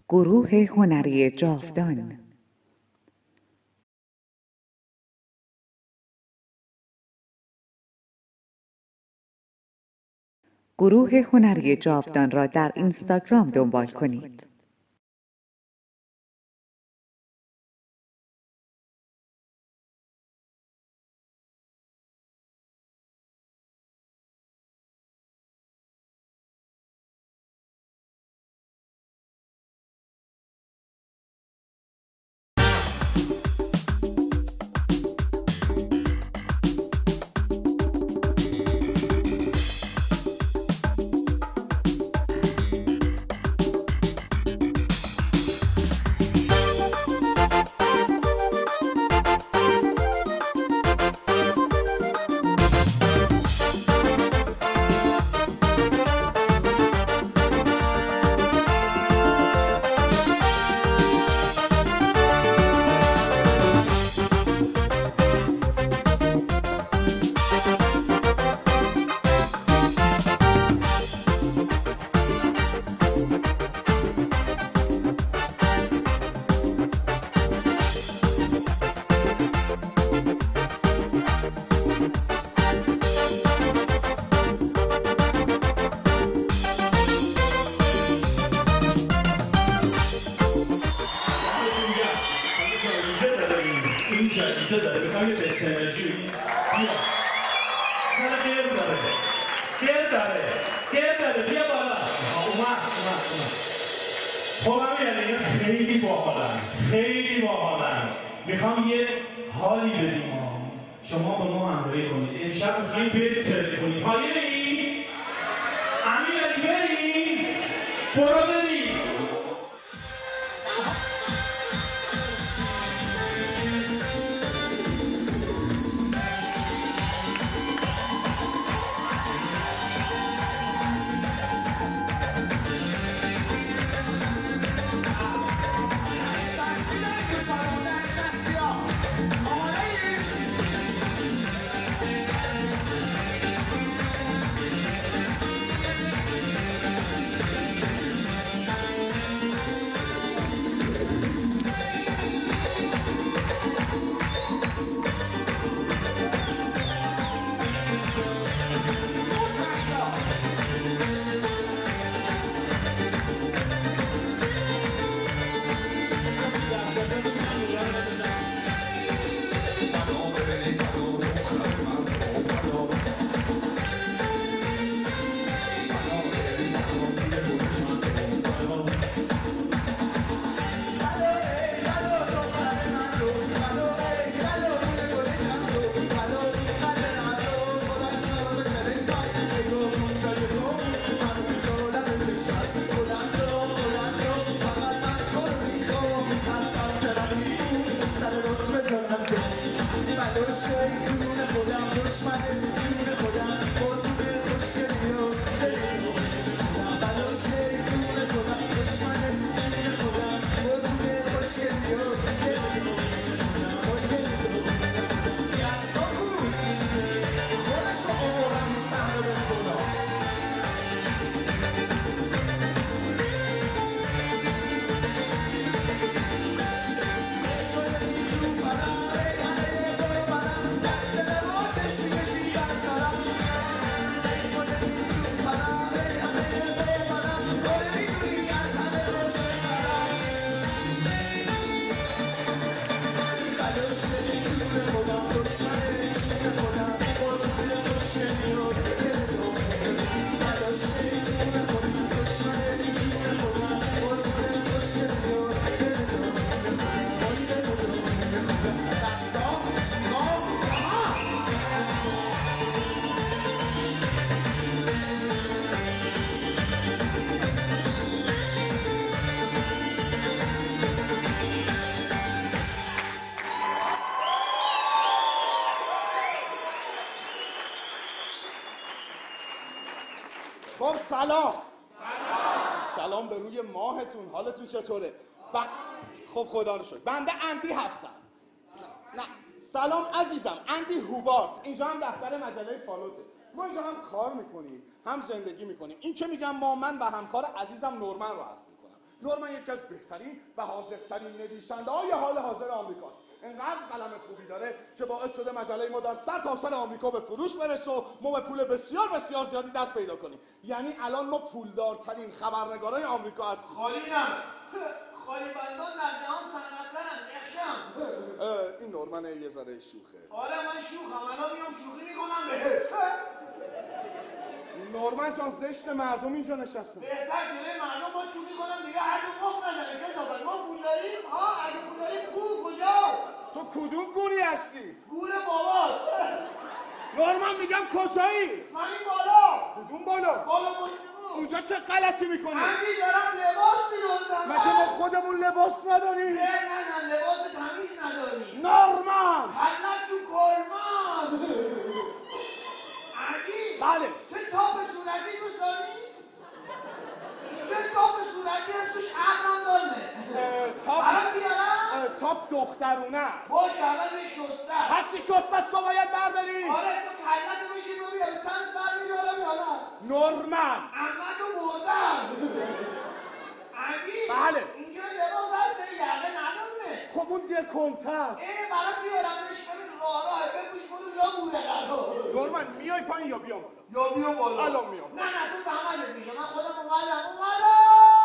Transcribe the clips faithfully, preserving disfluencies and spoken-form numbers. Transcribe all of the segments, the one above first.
گروه هنری جاودان. گروه هنری جاودان را در اینستاگرام دنبال کنید. جایزه داره، میخوام یه قصه انرژی بگیم. بیا نه غیر داره غیر داره غیر داره بیا بالا. اومد اومد اومد. خب همه یعنی اینا خیلی باحالن خیلی باحالن. میخوام یه حالی بدیم ها. شما با ما همراهی کنید. امشب میخوایم برید سرده کنید. حالیری؟ امیر علی بریم؟ برو بریم. خب سلام. سلام سلام به روی ماهتون. حالتون چطوره؟ ب... خب خدا رو شکر. بنده اندی هستم. نه. نه سلام عزیزم، اندی هوبارت. اینجا هم دفتر مجله فالوته. ما اینجا هم کار میکنیم هم زندگی میکنیم. این که میگم ما من و همکار عزیزم نورمن رو عرض میکنم. نورمن یکی از بهترین و حاضرترین نویسنده های حال حاضر آمریکاست. انقدر قلم خوبی داره که باعث شده مجله ما در سر تا سر آمریکا به فروش برسه و ما به پول بسیار بسیار زیادی دست پیدا کنیم. یعنی الان ما پولدارترین خبرنگارای آمریکا هستیم. خالینم خالیبندان در جهان صنعتگرن اخشم. این نورمن یه ذره شوخه. آره من شوخم، الان میام شوخی میکنم به نورمن جان زشت مردم اینجا نشستن. بهتر جلوی مردم ما شوخی کنم دیگه هر دو مخ نزنه که صحبت ما پول داریم. ها اگه پول داریم گور کجاست؟ تو کدوم گوری هستی؟ گور بابات. نورمن میگم کجایی؟ من این بالا. کدوم بالا؟ بالا مجموع. اونجا چه غلطی میکنی؟ همین دارم لباس میدوزم. مگه ما خودمون لباس نداریم؟ نه نه نه لباس تمیز نداریم. نورمن حتما تو کرمان. عجیب. بله. چه تاپ صورتی دوست داری؟ اینجا تاپ صورتی هست توش عقلم داره. تاپ برات بیارم؟ تاپ دخترونه است. باشه عوضش شسته. هرچی شسته است تو باید برداری. آره تو کلت بشی رو بیاری تن در میدارم یا نه؟ نورمن احمد رو بردم. عجیب. بله. اینجا لباس هست یقه نداره. خب اون دکمته است. اینه برات بیارمش ببین راه راه بپوش برو لا بوره قرار. نورمن میای پایین یا بیام بالا؟ یا بیام بالا. الان میام. نه نه تو زحمتت میشه من خودم اومدم اومدم.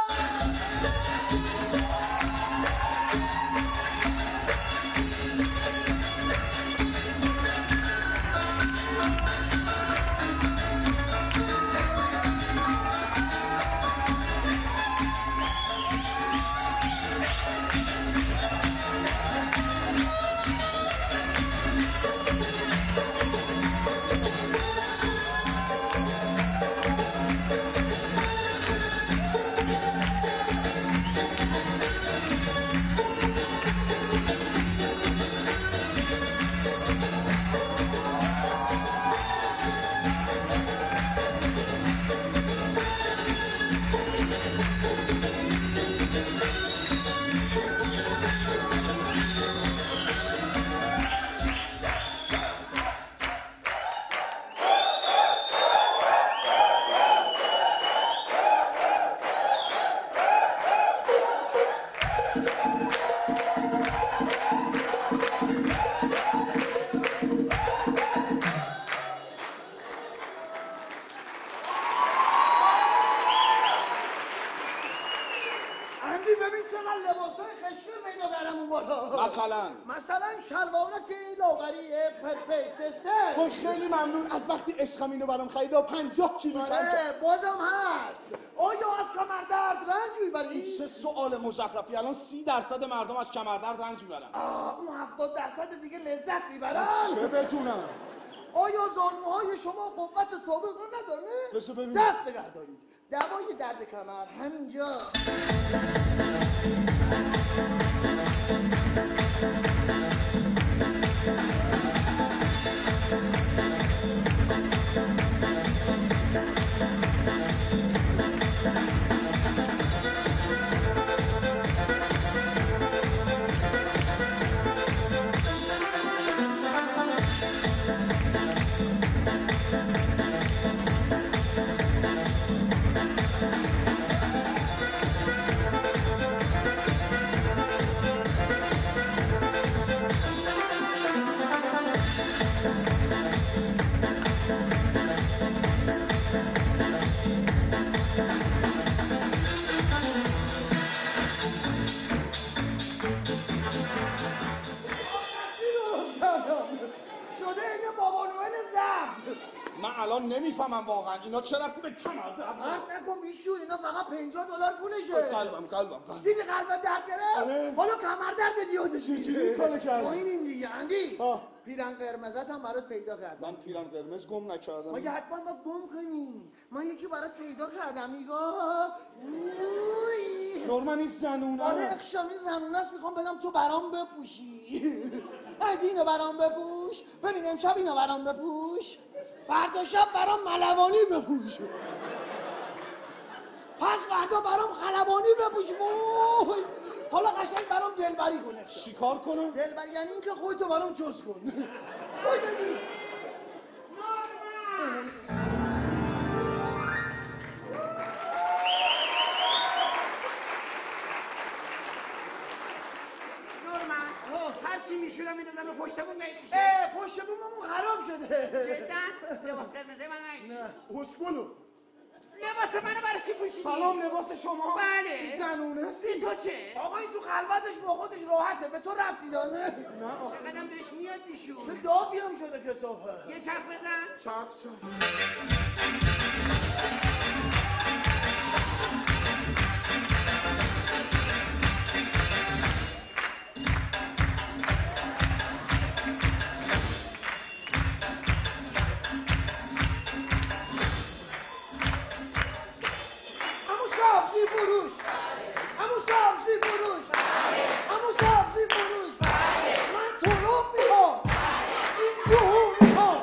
مثلا مثلا شلوارک لاغری پرفکت استه. خب خیلی ممنون. از وقتی عشقم اینو برام خرید و پنجاه کیلو کم کرد. آره بازم هست. آیا از کمردرد رنج میبری؟ چه سوال مزخرفی. الان سی درصد مردم از کمردرد رنج میبرن. آه اون هفتاد درصد دیگه لذت میبرن. چه بدونم. آیا زانوهای شما قوت سابق رو نداره؟ بسو ببین. دست نگه دارید. دوای درد کمر همینجا. الان نمیفهمم واقعا اینا چه ربطی به کمر درد درد نکن بیشور، اینا فقط پنجاه دلار پولشه. قلبم قلبم قلبم دیدی قلبت درد گرفت؟ آره. حالا کمر درد دیادش چجوری کارو کردی؟ این این دیگه اندی آه. پیرن قرمزت هم برات پیدا کردم. من پیرن قرمز گم نکردم. مگه حتما با گم کنی؟ من یکی برات پیدا کردم. نگاه نورمن این زنونه. آره اخشام این زنونه است، میخوام بدم تو برام بپوشی. اگه اینو برام بپوش، ببین امشب اینو برام بپوش، فردا شب برام ملوانی بپوش، پس فردا برام خلبانی بپوش. وای حالا قشنگ برام دلبری کن. چیکار کنم؟ دلبری یعنی اینکه خودتو برام چوز کن. وای ببین چی میشونم میرزم به پشت بوم نمیشه. اه پشت بوممون خراب شده. جدا لباس قرمزه من نگی. نه اسکولو لباس منو برای چی پوشیدی؟ سلام لباس شما بله. زنونه بی تو چه؟ آقا این تو خلوتش با خودش راحته، به تو ربطی داره. نه چقدرم بهش میاد چه بیشون. دافی هم شده کسافت. یه چرخ بزن. چرخ چرخ همون سبزی فروش. همون سبزی فروش. همون سبزی فروش. من تروب میخوام. این دوهو میخوام.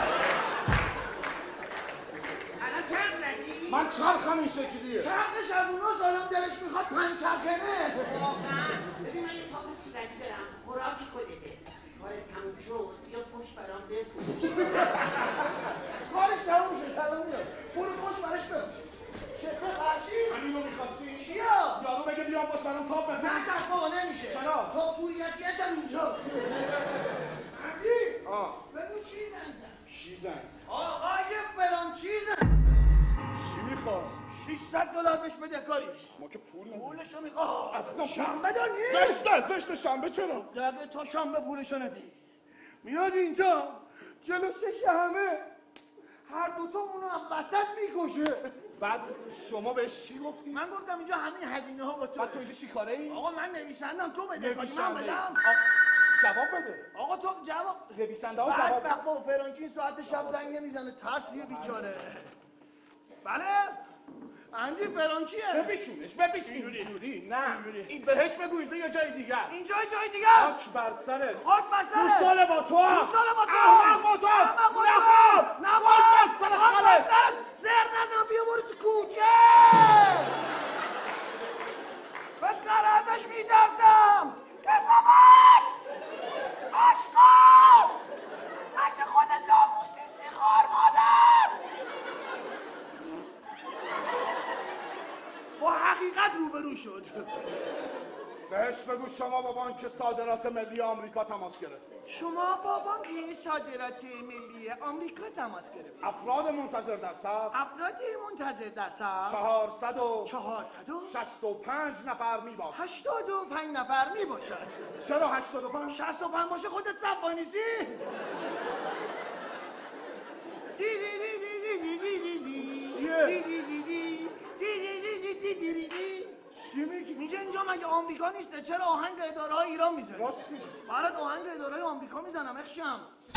الان چرخ زدی؟ من چرخم این شکلیه چرخش از اوناست آدم دلش میخواد پنچرکنه. واقعا ببین من یه تاپ صورتی دارم خوراکی خودته. کارت تموم شد بیا پشت برام بفروش. کارش تموم شد الان میاد. برو پشت برش بپوش. چته فرشی؟ همینو میخواستی؟ چیا؟ یارو بگه بیام باش برام تاپ بده نه تاپ بابا نمیشه. چرا؟ تاپ سوریتیش هم اینجاست. علی آه بگو چی زن زن؟ چی زن آقای فرانچیزن. چی میخواست؟ ششصد دلار بهش بده کاری. ما که پول نداریم پولشو میخواد. عزیزم شنبه دار نیست. زشته زشته شنبه چرا؟ دقیقه تا شنبه پولشو ندی. میاد اینجا جلو شش همه هر دوتامونو هم وسط میکشه. بعد شما بهش چی گفتی؟ من گفتم اینجا همین هزینه ها با تو. بعد تو اینجا چی کاره ای؟ آقا من نویسندم تو بده کاری من نویسنده. بدم. جواب بده آقا تو جواب نویسنده ها بعد جواب وقت با فرانکی ساعت شب زنگ میزنه ترسیه بیچاره. بله اندی فرانکیه. بپیچونش بپیچ اینجوری نه این بهش بگو اینجا یه جای دیگر اینجا جای دیگه است. خاک بر سرت خاک بر سرت. گوساله با تو گوساله با تو. احمق با تو احمق با تو. نخواب نخواب. خاک بر سر خاک بر خرت سرت. زر نزن بیا برو تو کوچه. فکر ازش میترسم. کسافت آشکار مگه خودت ناموسی سی خار مادر. با حقیقت روبرو شد. بهش بگو شما با بانک صادرات ملی آمریکا تماس گرفتید شما با بانک صادرات ملی آمریکا تماس گرفتید. افراد منتظر در صف افرادی منتظر در صف چهارصد و چهارصد و شصت و پنج نفر می باشد هشتاد و پنج نفر می باشد. چرا هشتاد و پنج؟ شصت و پنج باشه خودت صف وایسی. دی دی دی دی دی دی دی دی چیه؟ دی دی دی دی دی دی دی دی دی دی دی. چی میگی؟ میگه اینجا مگه آمریکا نیسته چرا آهنگ اداره های ایران میزنی؟ راست میگی برات آهنگ اداره های آمریکا میزنم اخشم.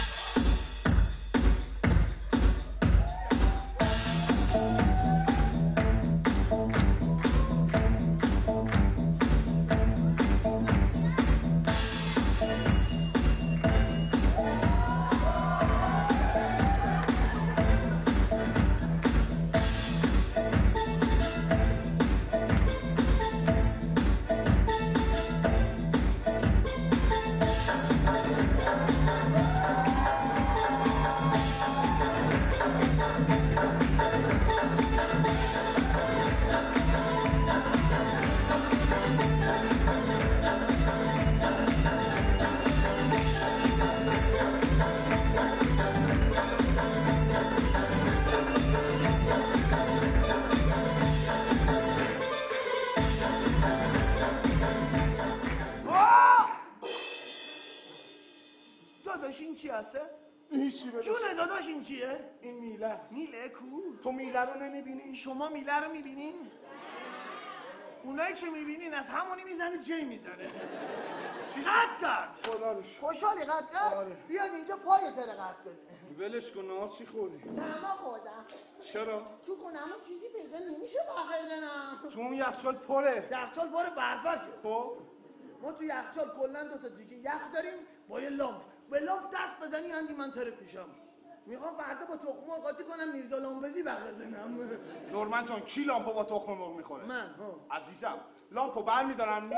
داداش این چی هسته؟ هیچی بده جونه داداش این چیه؟ این میله است. میله کو؟ تو میله رو نمیبینی؟ شما میله رو میبینین؟ اونایی که میبینین از همونی میزنید جای میزنه. قطع کرد. خدا رو شکر. خوشحالی قطع کرد؟ آره. بیاد اینجا پای تره قطع کنه. ولش کن ناز چی خوری؟ سرما خوردم. چرا؟ تو خونم چیزی پیدا نمیشه بخیر دنم. تو اون یخچال پره یخچال بار برفکه. خب ما تو یخچال کلا دو تا دیگه یخ داریم با یه لامپ. به لامپ دست بزنی اندی من تره پیشم. میخوام فردا با تخم مرغ قاطی کنم میرزا لامپزی بخیر دنم. نورمن جان کی لامپو با تخم مرغ میخوره؟ من ها. عزیزم لامپو برمیدارن می...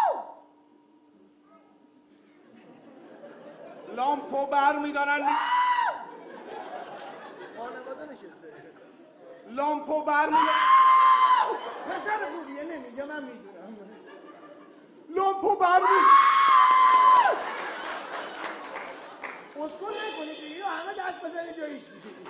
لامپو برمیدارن می... خانواده نشسته. لامپو برمیدارن پسر خوبیه نمیگه من میدونم. لامپو برمیدارن همش بزنی دویش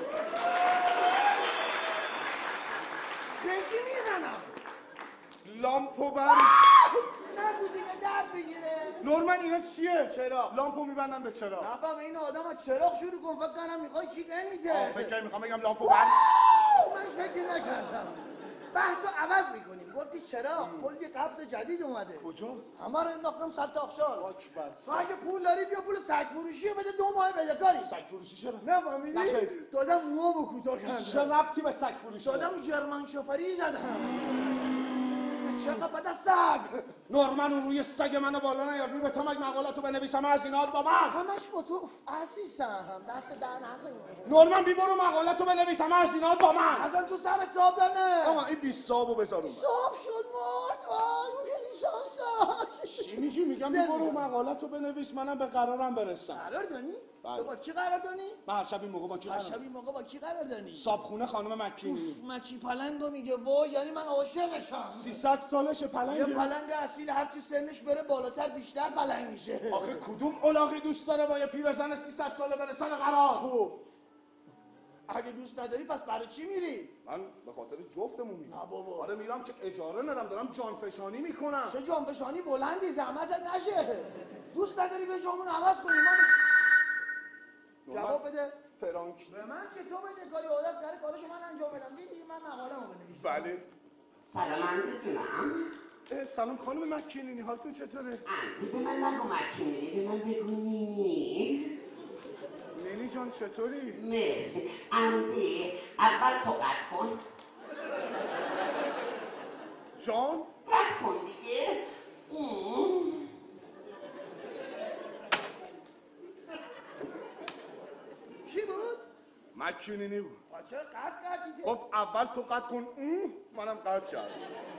به چی میزنم؟ لامپو بر نگو دیگه درد بگیره. نورمن اینا چیه؟ چرا؟ لامپو میبندن به چرا؟ نفهم این آدم از چراغ شروع کن فکر کنم میخوای چی میده. فکر میخوام بگم لامپو بر من فکر نکردم. بحثو عوض میکنیم. گفتی چرا؟ کلی قبض جدید اومده. کجا؟ همه رو انداختم سر تاخشال. واک بر تو اگه پول داری بیا پول سگ فروشی رو بده دو ماه بدهکاری. سگ فروشی چرا؟ نفهمیدی؟ نخیر. دادم موامو کوتاه کردم. چه ربطی به سگ فروشی؟ دادم ژرمن شپری زدم. چقدر پدر سگ. نورمن اون روی سگ منو بالا نیار. بی به تمک مقالتو بنویسم از اینا با من. همش با تو عزیزم دست در نکنی. نورمن بی برو مقالتو بنویسم از اینا با من. ازن تو سر تاب نه. آقا این بیست صابو بذار اون. صاب شد مرد وای پلیسانس داشت. چی میگی؟ میگم بی برو مقالتو بنویس منم به قرارم برسم. قرار دانی؟ بله. تو با کی قرار دانی؟ من هر شب این موقع با کی قرار هر شب این موقع با کی قرار دانی؟ صابخونه خانم مکینی. مکی پلنگو میگه وای یعنی من عاشقشم. سیصد سالشه یه پلنگ. پلنگ اصیل هر چی سنش بره بالاتر بیشتر پلنگ میشه. آخه کدوم الاغی دوست داره با یه پیرزن سیصد ساله بره سر قرار؟ تو اگه دوست نداری پس برای چی میری؟ من به خاطر جفتمون میرم. نه بابا. آره میرم که اجاره ندم دارم جانفشانی میکنم. چه جانفشانی بلندی زحمتت نشه. دوست نداری به جامون عوض کنی ما ب... جواب بده. فرانک. به من چطور بده کاری عادت کرده کارشو من انجام بدم. دیدی من مقاله‌مو بنویسم. بله. سلام اندیزونم. سلام خانم مکینینی حالتون چطوره؟ اندی به من نگو مکینی به من بگو نینی. نینی جان چطوری؟ مرسی. اندی اول تو قد کن. جان؟ قد کن دیگه. ام. کی بود؟ مکینینی بود. چرا قطع کردی؟ گفت اول تو قطع کن اون منم قطع کردم.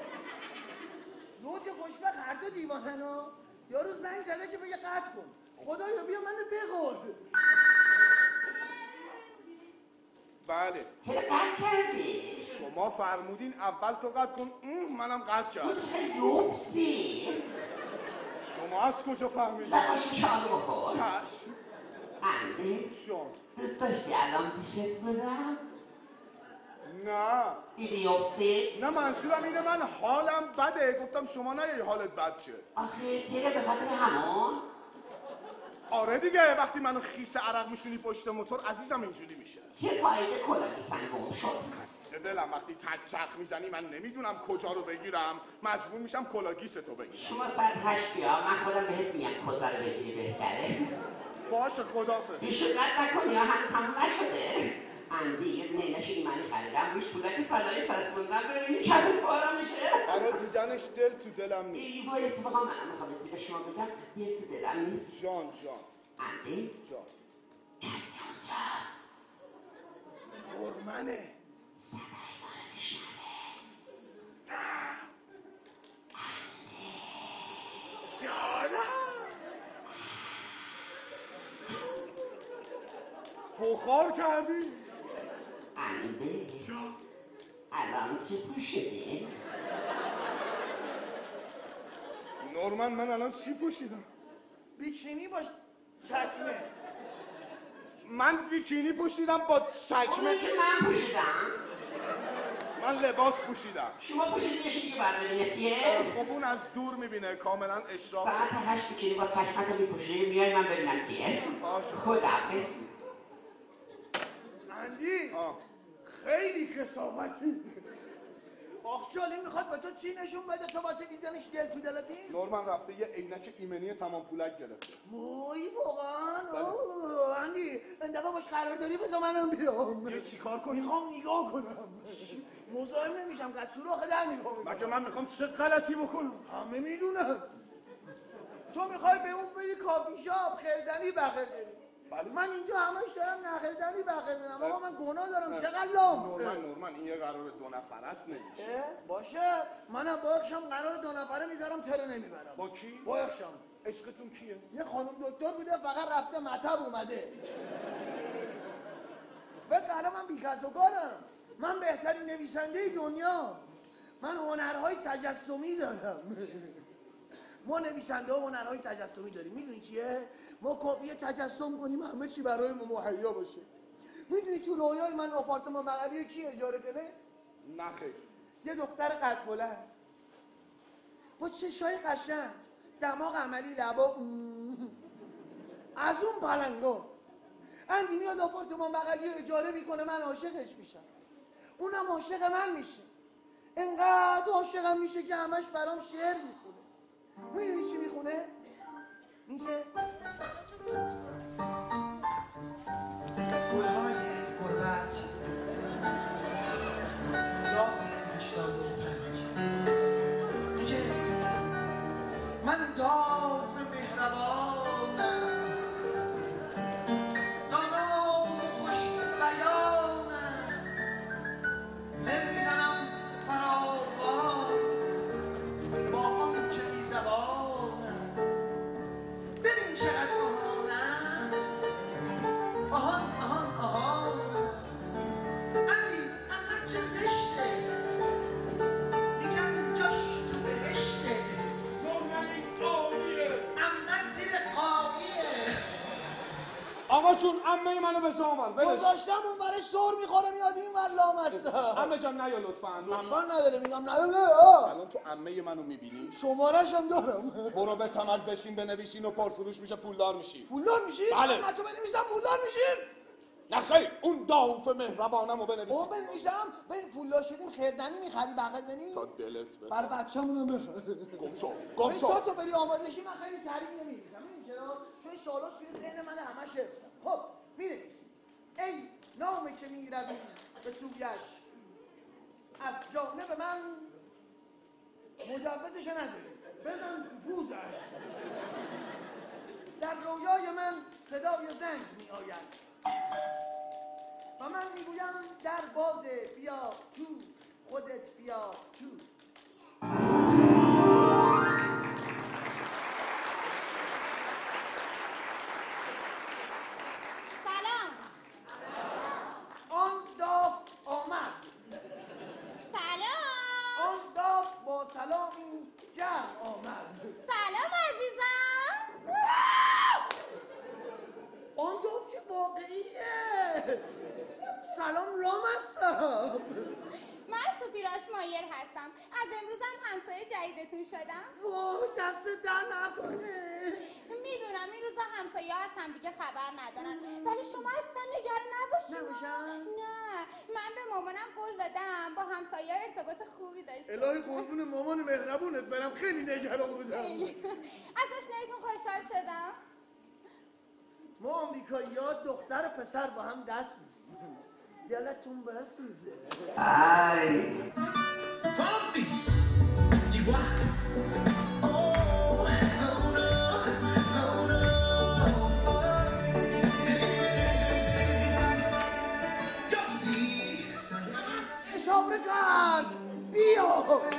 زوج خوشبخت هر دو دیوانن ها. یارو زنگ زده که بگه قطع کن. خدایا بیا منو بخور. بله. چرا قد کردی؟ شما فرمودین اول تو قطع کن اون منم قطع کردم. تو چه لوبسی؟ شما از کجا فهمیدین؟ لباشی چالو بخور. چشم. اندی جان. دوست داشتی الان پیشت بدم؟ نه. دیدی یوبسی؟ نه منظورم اینه من حالم بده گفتم شما نه حالت بد شه. آخه چرا به خاطر همون؟ آره دیگه وقتی منو خیس عرق میشونی پشت موتور عزیزم اینجوری میشه. چه فایده کلاهی سنگم شد؟ عزیز دلم وقتی تک چرخ میزنی من نمیدونم کجا رو بگیرم مجبور میشم کلاگیس تو بگیرم. شما ساعت هشت بیا من خودم بهت میگم کجا رو بگیری بهتره. باشه خدافظ. پیشو قد نکنی یا هم تموم نشده. اندی یه دونه اینش ایمانی خریدم روش پولک طلایی چسبوندم ببینی کفت پارا میشه. برای دیدنش دل تو دلم نیست. ای وای اتفاقا منم میخوام به شما بگم یه تو دلم نیست. جان جان اندی جان. کسی اونجاست. نورمنه. صدای ما رو میشنوه. جانم. بخار کردی؟ اندی جان. الان چی پوشیدی؟ نورمن من الان چی پوشیدم؟ بیکینی باش چکمه. من بیکینی پوشیدم با چکمه. اونی که من پوشیدم. من لباس پوشیدم. شما پوشیدی یه چیزی بر ببینه چیه؟ خب اون از دور میبینه کاملا اشراق. ساعت هشت بیکینی با چشمت رو میپوشی میای من ببینم چیه؟ باشه. خداحافظ. اندی آه. خیلی کسافتی. آخچال این میخواد به تو چی نشون بده تو واسه دیدنش دل تو دلت نیست؟ نورمن رفته یه عینک ایمنی تمام پولک گرفته. وای واقعا اوه اندی این دفعه باش قرار داری بذار منم بیام. یه چیکار کنی؟ میخوام نگاه کنم. مزاحم نمیشم که از سوراخ در نگاه میکنم. مگه من میخوام چه غلطی بکنم؟ همه میدونم. تو میخوای به اون بری کافی شاپ خریدنی بخریدنی. بله. من اینجا همش دارم نخریدنی بخریدنم. آقا من گناه دارم چقدر لام. نورمن نورمن این یه قرار دو نفر است نمیشه. باشه منم با اخشم قرار دو نفره میذارم تره نمیبرم. با کی؟ با اخشم. عشقتون کیه؟ یه خانم دکتر بوده فقط رفته مطب اومده. فکر الان من بیکس و کارم. من بهترین نویسنده دنیا. من هنرهای تجسمی دارم. ما نویسنده ها هنرهای تجسمی داریم. میدونی چیه؟ ما کافیه تجسم کنیم همه چی برای ما مهیا باشه. میدونی تو رویای من آپارتمان بغلی کی اجاره کنه؟ نه خیر. یه دختر قد بلند با چشای قشنگ، دماغ عملی، لبا از اون پلنگا. اندی میاد آپارتمان بغلی رو اجاره میکنه، من عاشقش میشم، اونم عاشق من میشه. انقدر عاشقم میشه که همش برام شعر میخونه. میدونی چی میخونه؟ میگه گلهای غربت داغ هشتاد و پنج. میگه من داغ مهربانم، دانا و خوش بیانم، زر میزنم فراوان با آن که بی زبانم. ببین چقدر آهانم، آهان آهان آهان. علی اما چه زشته، میگن جاش تو بهشته. نورمنی قالیه. اما زیر قاییه. آقا جون عمه منو به جا آور. ولش. گذاشتم اون برش سر میخوره میاد این ور لامصب. عمه جان نیا لطفاً. لطفا نداره، میگم نداره. الان تو عمه منو میبینی؟ شمارش هم دارم. برو به کمر بشین بنویسین و پرفروش میشه پولدار میشی. پولدار میشی؟ بله. من تو بنویسم پولدار میشیم؟ نه خیر، اون داوف مهربانمو بنویسی. او بنویسم ببین پولدار شدیم خردنی میخری بغردنی تا دلت بخواد. بر بچه‌مونم بخر. گم شو گم شو. تا تو بری آماده شی من خیلی سریع نمی‌نویسم. ببین چرا؟ چون این سوالا توی ذهن من همش حفظم. خب می‌نویسیم ای نامی که می‌روی به سویش، از جانب من مجوزش نداری، بزن تو پوزش. در رویای من صدای زنگ می‌آید و من میگویم در بازه، بیا تو، خودت بیا تو. سلام. آن داغ آمد. سلام. آن داغ با سلامی گرم آمد. سلام عزیزم. آن داغ که واقعیه. سلام لامصب. من سفیراش مایر هستم. از امروزم همسایه جدیدتون شدم. وای دست در نکنه. میدونم این روزا همسایه از هم دیگه خبر ندارن، ولی شما اصلا نگران نباشین. نباشم؟ نه، من به مامانم قول دادم با همسایه ارتباط خوبی داشته الهی باشم. قربون مامان مهربونت برم، خیلی نگران بودم. از آشناییتون خوشحال شدم. ما آمریکایی‌ها دختر و پسر با هم دست میدیم، دلتون بسوزه. Ay, Fonsi, Chihuahua. Oh, no, no, no. Yo sí. اشاره کرد بیا.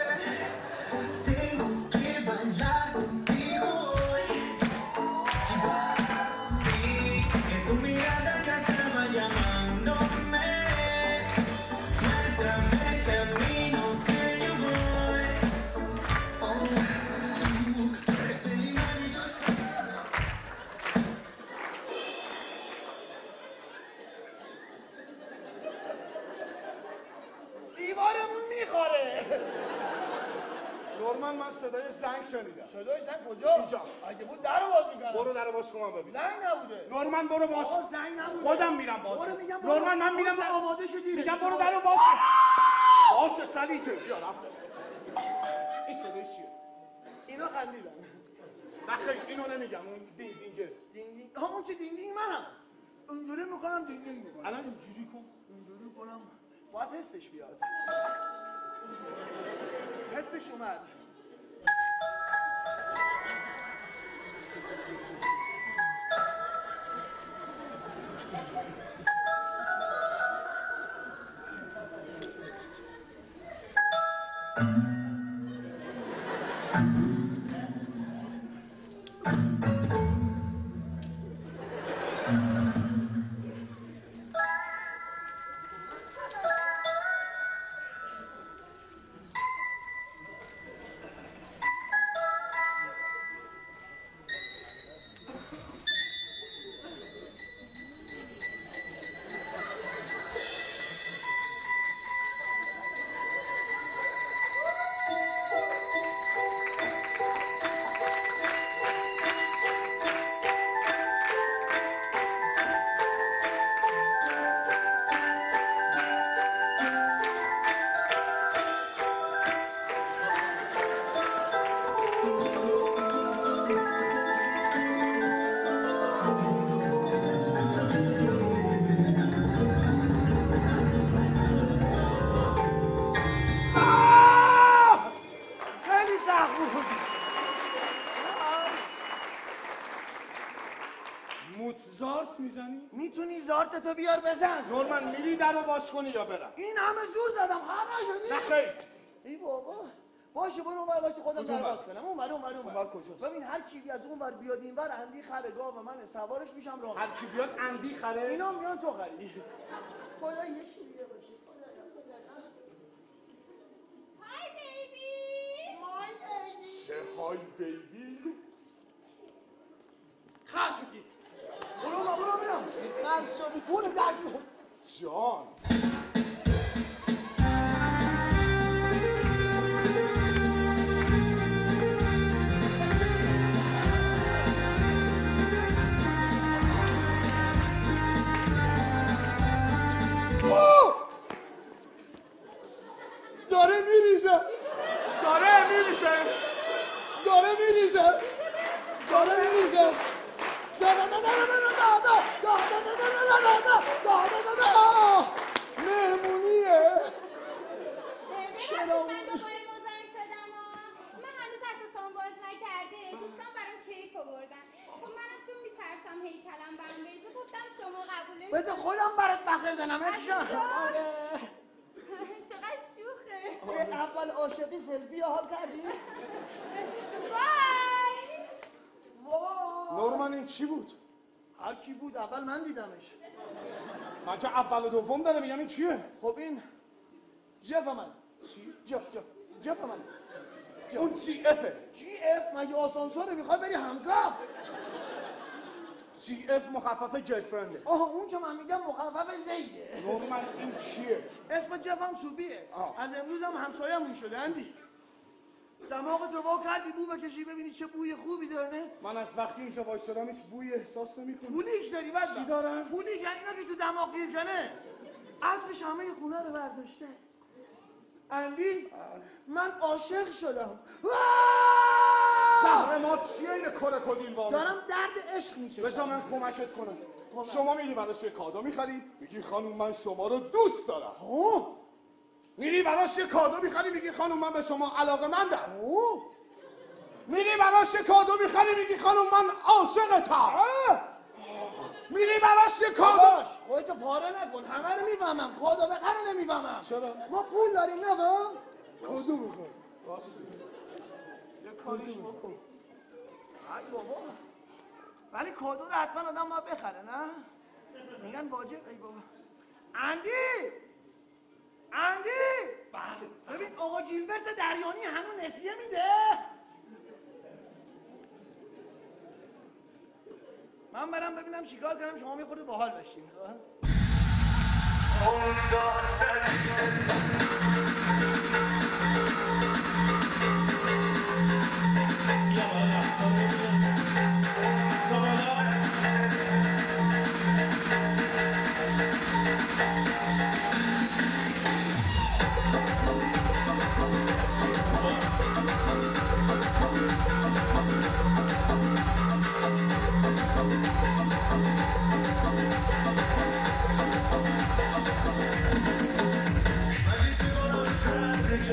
Tengo que bailar contigo hoy. Chihuahua. Vi que tu mirada ya estaba llamándome. Muéstrame el camino que yo voy. Oh, ese limón y yo estoy. دیوارمون میخوره. نورمن من صدای زنگ شنیدم. صدای زنگ کجا؟ اینجا. اگه بود در رو باز میکنم. برو در باز کنم ببین. زنگ نبوده. نورمن برو باز. آقا زنگ نبوده. خودم میرم باز. برو میگم. نورمن من میرم. برو آماده شدی. میگم برو در باز. باشه سلیته. بیا رفت. این صدای چیه؟ اینا خندیدن. نه خیر اینو نمیگم، اون دینگ دینگه. دینگ دینگ. ها اون چه دینگ دینگ منم. اینجوری میکنم دینگ دینگ میکنم. الان اینجوری کن. اینجوری کنم. باید حسش بیاد. حسش اومد. سخت بود. موتزارت میزنی؟ میتونی زارتتو بیار بزن. نورمن میری در رو باز کنی یا برم؟ این همه زور زدم خواهر نشدی؟ نه خیر. ای بابا باشه برو اونور باشه خودم در باز کنم. اون ور اون ور اون اونور ور کجاست؟ ببین هر کی از اون ور بیاد این ور اندی خره گاو و من سوارش میشم راه. هر کی بیاد اندی خره. اینا میان تو خری. خدا یه چی دیگه باشه. های بیبی. مای بیبی. چه های بیبی؟ خرج شدی. برو ما برو برم. خرج شدی. برو درد. جان. داره میریزه داره میریزه داره میریزه داره میریزه مهمونیه چرا؟ من دوباره مزاحم شدم ها. من هنوز دستم باز نکرده. دوستان برام کیک آوردن. خب منم چون میترسم هیکلم برام بریزه گفتم شما قبولش بده خودم برات بخیر زنم. چقدر شوخه. اول عاشقی سلفی حال کردی؟ وای. وای. نورمن این چی بود؟ هر کی بود اول من دیدمش. من که اول و دوم داره میگم این چیه؟ خب این جف من. چی؟ جف جف جف من. اون جی افه. جی اف مگه آسانسوره میخوای بری همکار؟ جی اف مخفف گرلفرنده. آها اون که من میگم مخفف زیده. نورمن این چیه؟ اسم جفم سوپیه. آه. از امروز هم همسایه‌مون شده اندی. دماغ تو وا کردی بو بکشی ببینی چه بوی خوبی داره نه؟ من از وقتی اینجا وایسادم هیچ بوی احساس نمی‌کنم. پولیک داری بعد چی دارم؟ پولیک یعنی اینا که تو دماغ گیر کنه. عطرش همه خونه رو برداشته. اندی من عاشق شدم. زهر ما چیه این کره کدیل با دارم درد عشق میچشم. بذار من کمکت کنم. کمک. شما میری براش یه کادو میخری میگی خانوم من شما رو دوست دارم. اوه میری براش یه کادو میخری میگی خانوم من به شما علاقه‌مندم. اوه میری براش یه کادو میخری میگی خانوم من عاشقتم. میری براش یه کادو. باش خودتو پاره نکن همه رو میفهمم کادو بخره نمیفهمم. چرا؟ ما پول داریم نفهم. کادو بخور. راست یه کاریش بکن. ای بابا ولی کادو رو حتما آدم باید بخره نه؟ میگن واجب. ای بابا اندی اندی ببین آقا گیلبرت دریانی هنو نسیه میده. من برم ببینم چیکار کنم شما میخورده باحال بشین. Try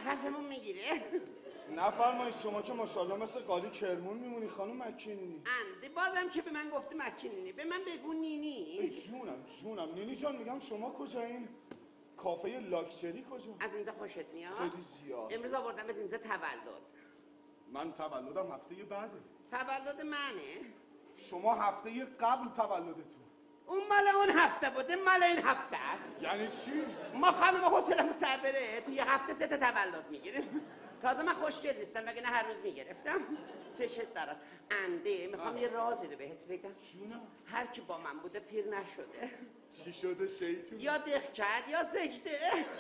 نفسمون میگیره. نفرمایید، شما که ماشاءالله مثل قالی کرمون میمونی خانم مکینینی. انده بازم که به من گفتی مکینینی، به من بگو نینی. جونم جونم نینی جان، میگم شما کجا؟ این کافه لاکچری کجا؟ از اینجا خوشت میاد؟ خیلی زیاد. امروز آوردم به اینجا تولد. من تولدم هفته بعده. تولد منه؟ شما هفته قبل تولدتون. اون مال اون هفته بوده، مال این هفته است. یعنی چی؟ ما خانم حوصله‌مون سر بره تو یه هفته سه تا تولد میگیریم. تازه من خوشگل نیستم، مگه نه هر روز میگرفتم. چشت دارد. انده میخوام یه رازی رو بهت بگم. جونم. هر کی با من بوده پیر نشده. چی شده شیطون؟ یا دق کرد یا سجده.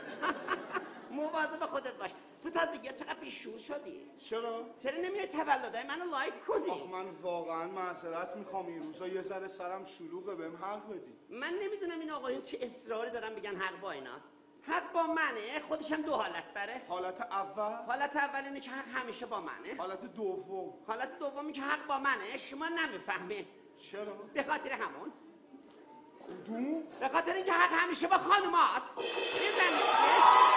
مواظب خودت باش. تو تازگی چقدر بیشور شدی. چرا؟ چرا نمیای تولدهای منو لایک کنی؟ آخ من واقعا معذرت میخوام، این روزا یه ذره سرم شلوغه، بهم حق بدی. من نمیدونم این آقایون چه اصراری دارن میگن حق با ایناست. حق با منه، خودش هم دو حالت بره. حالت اول؟ حالت اول اینه که حق همیشه با منه. حالت دوم؟ حالت دومی که حق با منه، شما نمیفهمید. چرا؟ به خاطر همون. کدوم؟ به خاطر اینکه حق همیشه با خانوماست. بزنید.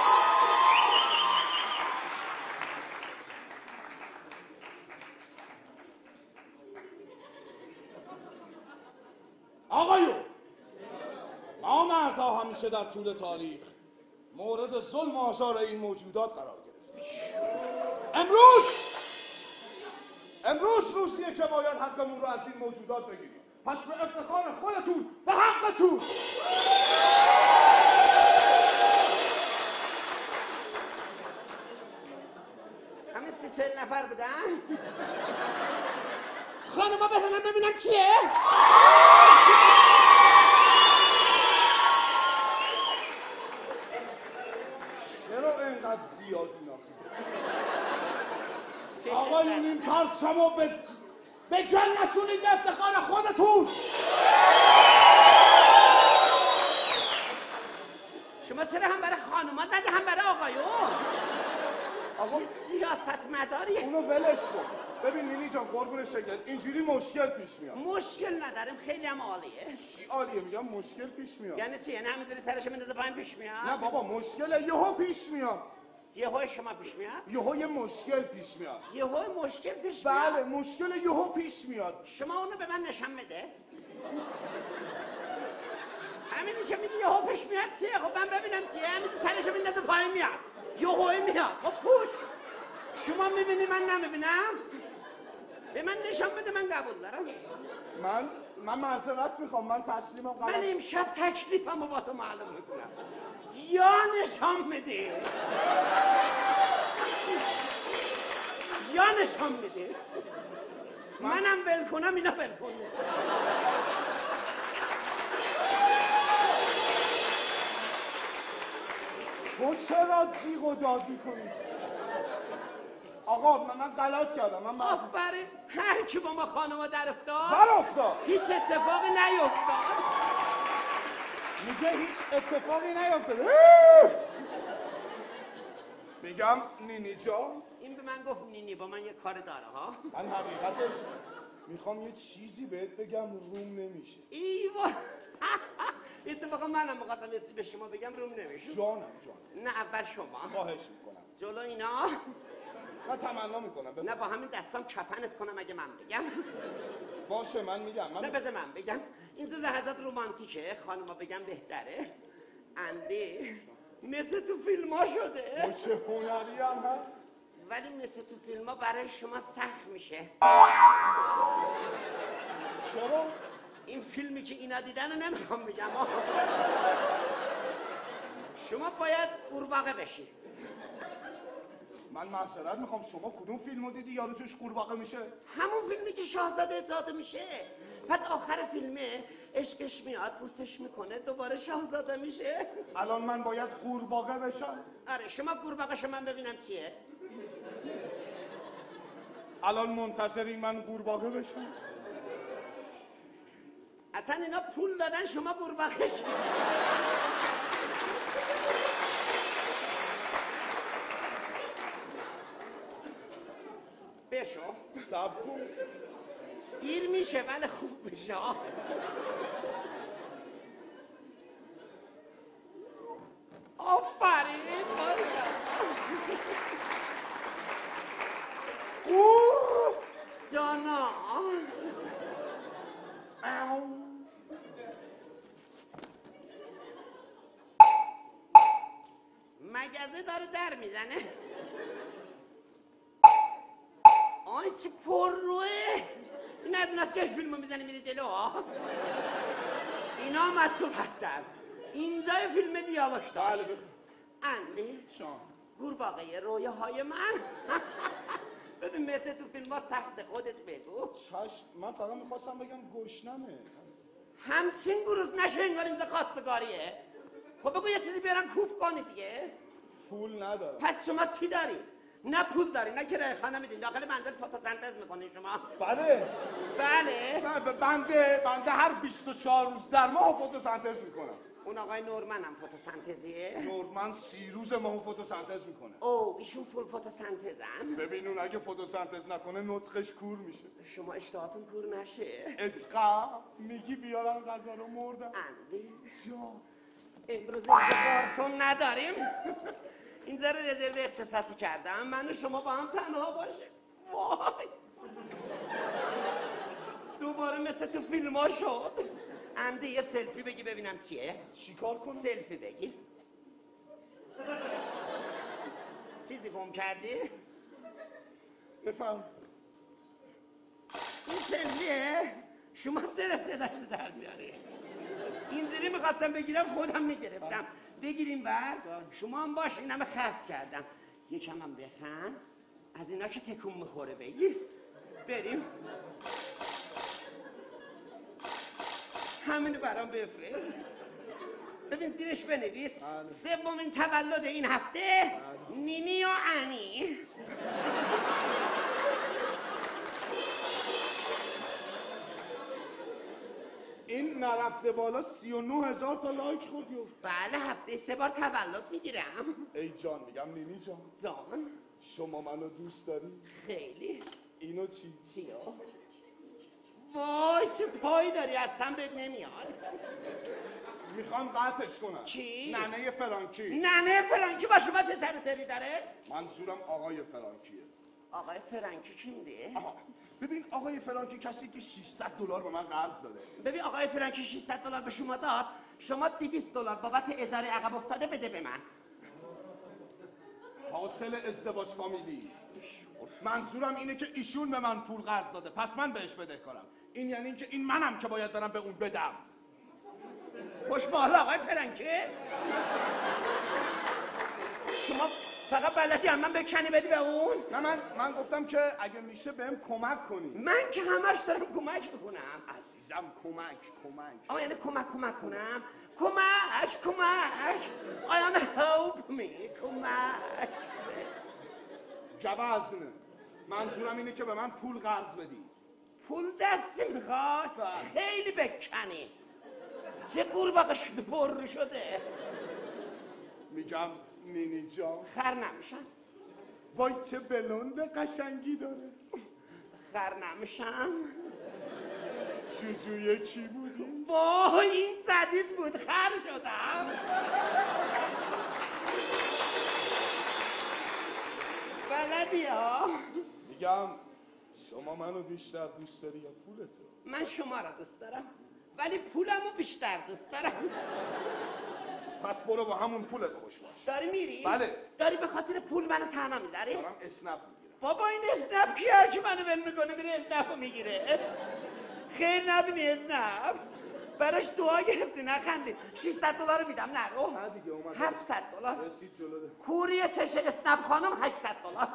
آقایون، ما مردها همیشه در طول تاریخ مورد ظلم و آزار این موجودات قرار گرفتیم. امروز امروز روزیه که باید حقمون رو از این موجودات بگیریم. پس به افتخار خودتون و حقتون همه سی چهل نفر بودن؟ خانوما بزنم ببینم چیه؟ چرا اینقدر زیادی ناخید؟ آقایون این پرچم رو به به جل نشونید به افتخار خودتون. شما چرا هم برای خانوما زدی هم برای آقایون؟ آقا سیاست مداری؟ اونو ولش کن. ببین نینی جان قربون شکلت، اینجوری مشکل پیش میاد. مشکل نداریم، خیلی هم عالیه. چی عالیه؟ میگم مشکل پیش میاد. یعنی چی؟ یعنی همینطوری سرش میندازه پایین پیش میاد؟ نه بابا مشکله، یهو پیش میاد. یهو شما پیش میاد؟ یهو یه مشکل پیش میاد. یهو مشکل پیش میاد؟ بله مشکل یهو پیش میاد. شما اونو به من نشان بده. همین که میگی یهو پیش میاد چیه؟ خب من ببینم چیه؟ همین سرش میندازه پایین میاد. یهو میاد. خب پوش. شما میبینی من نمیبینم؟ به من نشان بده، من قبول دارم. من من معذرت میخوام، من تسلیمم غلط. من امشب تکلیفمو با تو معلوم میکنم. یا نشان بده یا نشان بده. منم ول کنم اینا ول کن. تو چرا جیغ و داد میکنی؟ آقا من, من غلط کردم. من معذرت. آفرین، هر کی با ما خانوما در افتاد در افتاد. هیچ اتفاقی نیفتاد. میگه هیچ اتفاقی نیفتاد. میگم نینی جان، این به من گفت نینی با من یه کار داره ها. من حقیقتش میخوام یه چیزی بهت بگم روم نمیشه. ایوا اتفاقا منم می‌خواستم یه چیزی به شما بگم روم نمیشه. جانم جان. نه اول شما. خواهش میکنم. جلو اینا من تمنا میکنم. نه با همین دستام کفنت کنم اگه من بگم. باشه من میگم. من نه بذار من بگم. این زیر لحظات رومانتیکه، خانوما بگم بهتره. انده مثل تو فیلم ها شده. چه هنری هم هست. ولی مثل تو فیلم ها برای شما سخت میشه. چرا؟ این فیلمی که اینا دیدن رو نمیخوام بگم. شما باید قورباغه بشی. من معذرت میخوام، شما کدوم فیلمو دیدی یارو توش قورباغه میشه؟ همون فیلمی که شاهزاده زاده میشه. بعد آخر فیلمه عشقش میاد بوسش میکنه دوباره شاهزاده میشه. الان من باید قورباغه بشم؟ آره شما قورباغه من ببینم چیه. الان منتظری من قورباغه بشم؟ اصلا اینا پول دادن شما قورباغه شی. بشو سب کن. دیر میشه ولی خوب بشه. آفرین. داره در میزنه. آی چه پر روه. این از اون است که فیلمو میزنه میره جلو. اینا آمد تو بدتر. اینجای فیلم دیالوگ داشت. بله بفرم. اندی شان گورباغه رویه های من. ببین مثل تو فیلم ها سخته خودت بگو. چشم من فقط میخواستم بگم گشنمه. همچین بروز نشه انگار اینجا خواستگاریه. خب بگو یه چیزی بیارن کوف کنی دیگه. پول ندارم. پس شما چی داری؟ نه پول داری نه که ریخانه میدین داخل منزل فتوسنتز میکنین شما. بله بله. نه بنده بنده هر بیست و چهار روز در ماه فتوسنتز میکنم. اون آقای نورمن هم فتوسنتزیه؟ نورمن سی روز ماه فتوسنتز میکنه. او ایشون فول فتوسنتزن؟ ببین اون اگه فتوسنتز نکنه نطقش کور میشه. شما اشتهاتون کور نشه؟ اچقا میگی بیارن غذا رو مردم. اندی جان امروز اینجا گارسون نداریم. این ذره رزرو اختصاصی کردم من و شما با هم تنها باشه. وای دوباره مثل تو فیلم ها شد. اندی یه سلفی بگی ببینم چیه؟ چیکار کنم؟ سلفی بگی. چیزی گم کردی؟ بفهم. این سلفیه؟ شما سر صداش در میاری. اینجوری میخواستم بگیرم خودم میگرفتم. بگیریم بر شما هم باش این همه خرج کردم. یکم هم بخند از اینا که تکون میخوره بگی. بریم همینو برام بفرست. ببین زیرش بنویس سومین تولد این هفته نینی و انی. این نرفته بالا سی و نه هزار تا لایک خورد. بله هفته سه بار تولد میگیرم. ای جان میگم نینی جان جان شما منو دوست داری؟ خیلی. اینو چی؟ چیو؟ وای چه پایی داری اصلا بهت نمیاد. میخوام قطعش کنم. کی؟ ننه فرانکی. ننه فرانکی با شما چه سر سری داره؟ منظورم آقای فرانکیه. آقای فرانکی کی میده؟ آها ببین آقای فرانکی کسی که ششصد دلار به من قرض داده. ببین آقای فرانکی ششصد دلار به شما داد شما دویست دلار بابت اجاره عقب افتاده بده به من. حاصل ازدواج فامیلی. منظورم اینه که ایشون به من پول قرض داده پس من بهش بدهکارم. این یعنی اینکه این منم که باید برم به اون بدم. خوش به حال آقای فرانکی. شما فقط بلدی هم من بکنی بدی به اون؟ نه من من گفتم که اگه میشه بهم کمک کنی. من که همش دارم کمک میکنم. عزیزم کمک کمک. آه یعنی کمک کمک کنم؟ کمک کمک I am help me کمک. جوازنه. منظورم اینه که به من پول قرض بدی. پول دستی میخواد؟ خیلی بکنی. چه قورباغه شده پر شده. میگم نینی جان خر نمیشن. وای چه بلند قشنگی داره. خر نمیشم. جوجوی کی بودی؟ وای این جدید بود خر شدم. بلدی ها؟ میگم شما منو بیشتر دوست داری یا پولتو؟ من شما را دوست دارم ولی پولمو بیشتر دوست دارم. پس برو با همون پولت خوش باش. داری میری؟ بله. داری به خاطر پول منو تنها میذاری؟ دارم اسنپ میگیرم. بابا این اسنپ کی هر کی منو ول میکنه میره اسنپو میگیره. خیر نبینی اسنپ براش دعا گرفتی نخندی. ششصد دلار میدم نرو. نه دیگه اومد. هفتصد دلار. رسید جلو ده. کوری چش اسنپ خانم هشتصد دلار.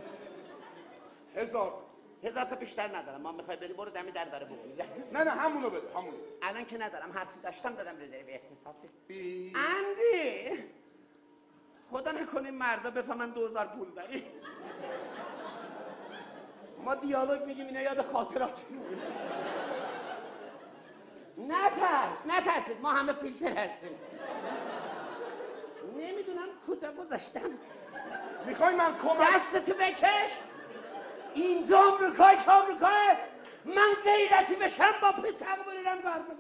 هزار تا. هزار تا بیشتر ندارم. ما میخوای بری برو دمی در داره بوق میزن. نه نه همونو بده همونو. الان که ندارم هر چی داشتم دادم رزرو اختصاصی. بی اندی خدا نکنه مردا بفهمن دو هزار پول داری. ما دیالوگ میگیم اینا یاد خاطرات. نترس نترسید ما همه فیلتر هستیم. نمیدونم کجا گذاشتم. میخوای من کمک دستتو بکش. اینجا آمریکای که آمریکای من غیرتی بشم با پیچق بریرم گارنوا.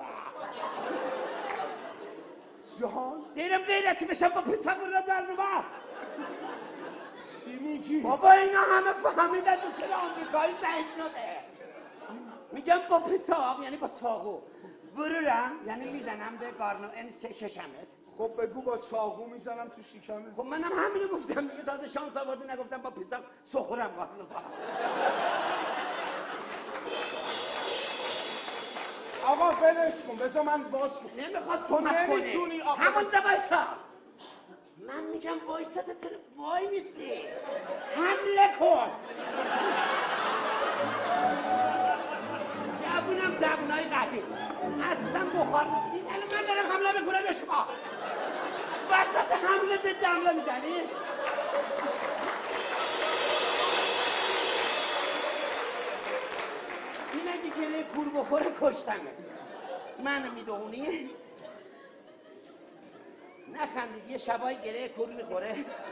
جان دیرم غیرتی بشم با پیچق بریرم گارنوا. چی میگی؟ بابا اینا همه فهمیدن تو چرا آمریکایی ضعیف شده. میگم با پیچاق یعنی با چاقو ورورم یعنی میزنم به گارنو این ششمت. خب بگو با چاقو میزنم تو شکمه. خب منم همینو گفتم دیگه، تازه شانس آوردی نگفتم با پسر سخورم قاتل کنم. آقا ولش کن، بذار من واس کن. نمیخواد تو کمک کنی. نمیتونی آقا. همون وایسا. من میگم وایسا، تا چرا وای میستی؟ حمله کن. جوونم جوونای قدیم اصلا بخار. این الان من دارم حمله میکنم به شما. وسط حمله ضد حمله میزنی؟ این اگه گره کور بخوره کشتمه. منو میدونی؟ نخندید، یه شبای گره کور میخوره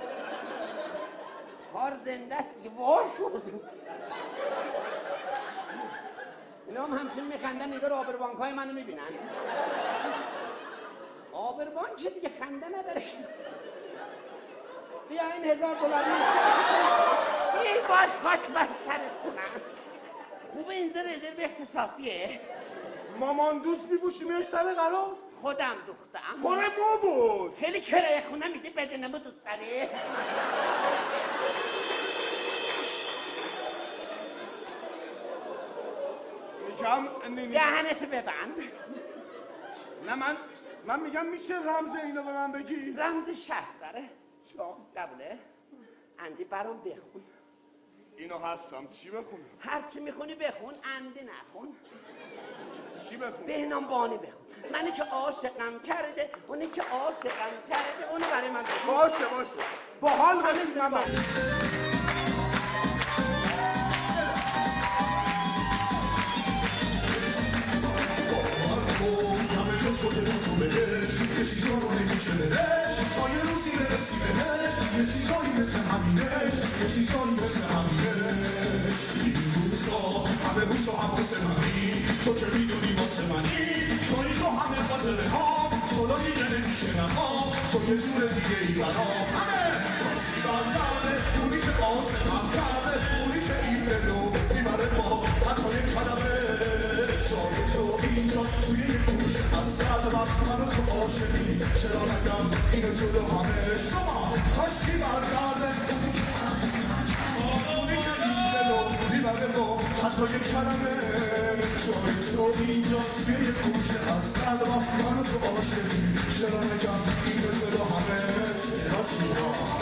خار زنده است که وا شد. اینا هم همچنین میخندن، نگار آبربانک های منو میبینن. آبربانک که دیگه خنده نداره. بیا این هزار دلار این باید خاک بر سرت کنم. خوبه اینجا رزرو اختصاصیه. مامان دوست میبوشی میای سر قرار؟ خودم دوختم. پر مو بود. خیلی کرایه خونه میدی بدون مو دوست داری؟ میگم نمی... دهنتو ببند. نه من من میگم میشه رمز اینو به من بگی؟ رمز شرط داره. چا؟ قبوله؟ اندی برام بخون. اینو هستم، چی بخونم؟ هرچی میخونی بخون، اندی نخون. چی بخونم؟ بهنام بانی بخون. منی که عاشقم کرده، اونی که عاشقم کرده، اونو برای من بخون. باشه باشه، با حال باشید من باشه. شده بود تو بهش یه چیزا رو نمیشه بهش تا یه روزی برسی بهش یه چیزایی مثل همینش یه چیزایی مثل همینش این روزا همه روز و حواس منی تو که میدونی واسه منی توی تو همه خاطره ها تو را دیگه نمیشه نها تو یه جور دیگه ای برام همه راستی برگرده اونی که عاشقم کرده اونی که این دلو میبره با حتی یک کلمه جای تو اینجاست توی یه گوشه از درد من منو تو عاشقی چرا نگم اینو جلو همه شما کاشکی برگرده اونی که اونی که این دلو میبره با حتی یک کلمه جای تو اینجاست توی یه گوشه از درد من منو تو عاشقی چرا نگم اینو جلو همه سرا چیها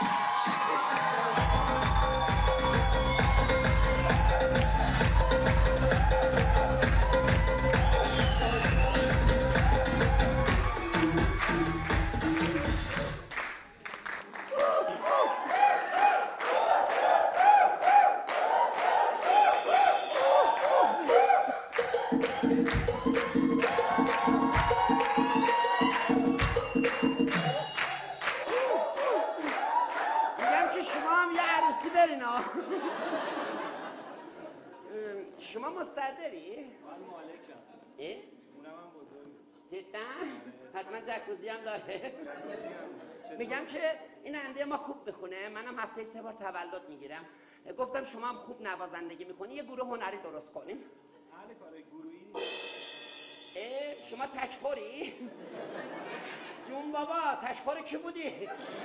شما مستعدری؟ من مالکم. اه؟ اونم هم بزرگ. جدا؟ حتما جکوزی هم داره. میگم که این انده ما خوب بخونه، منم هفته سه بار تولد میگیرم. گفتم شما هم خوب نوازندگی میکنی، یه گروه هنری درست کنیم. اهل کارای گروهی؟ اه؟ شما تکخوری؟ جون بابا تکخور کی بودی؟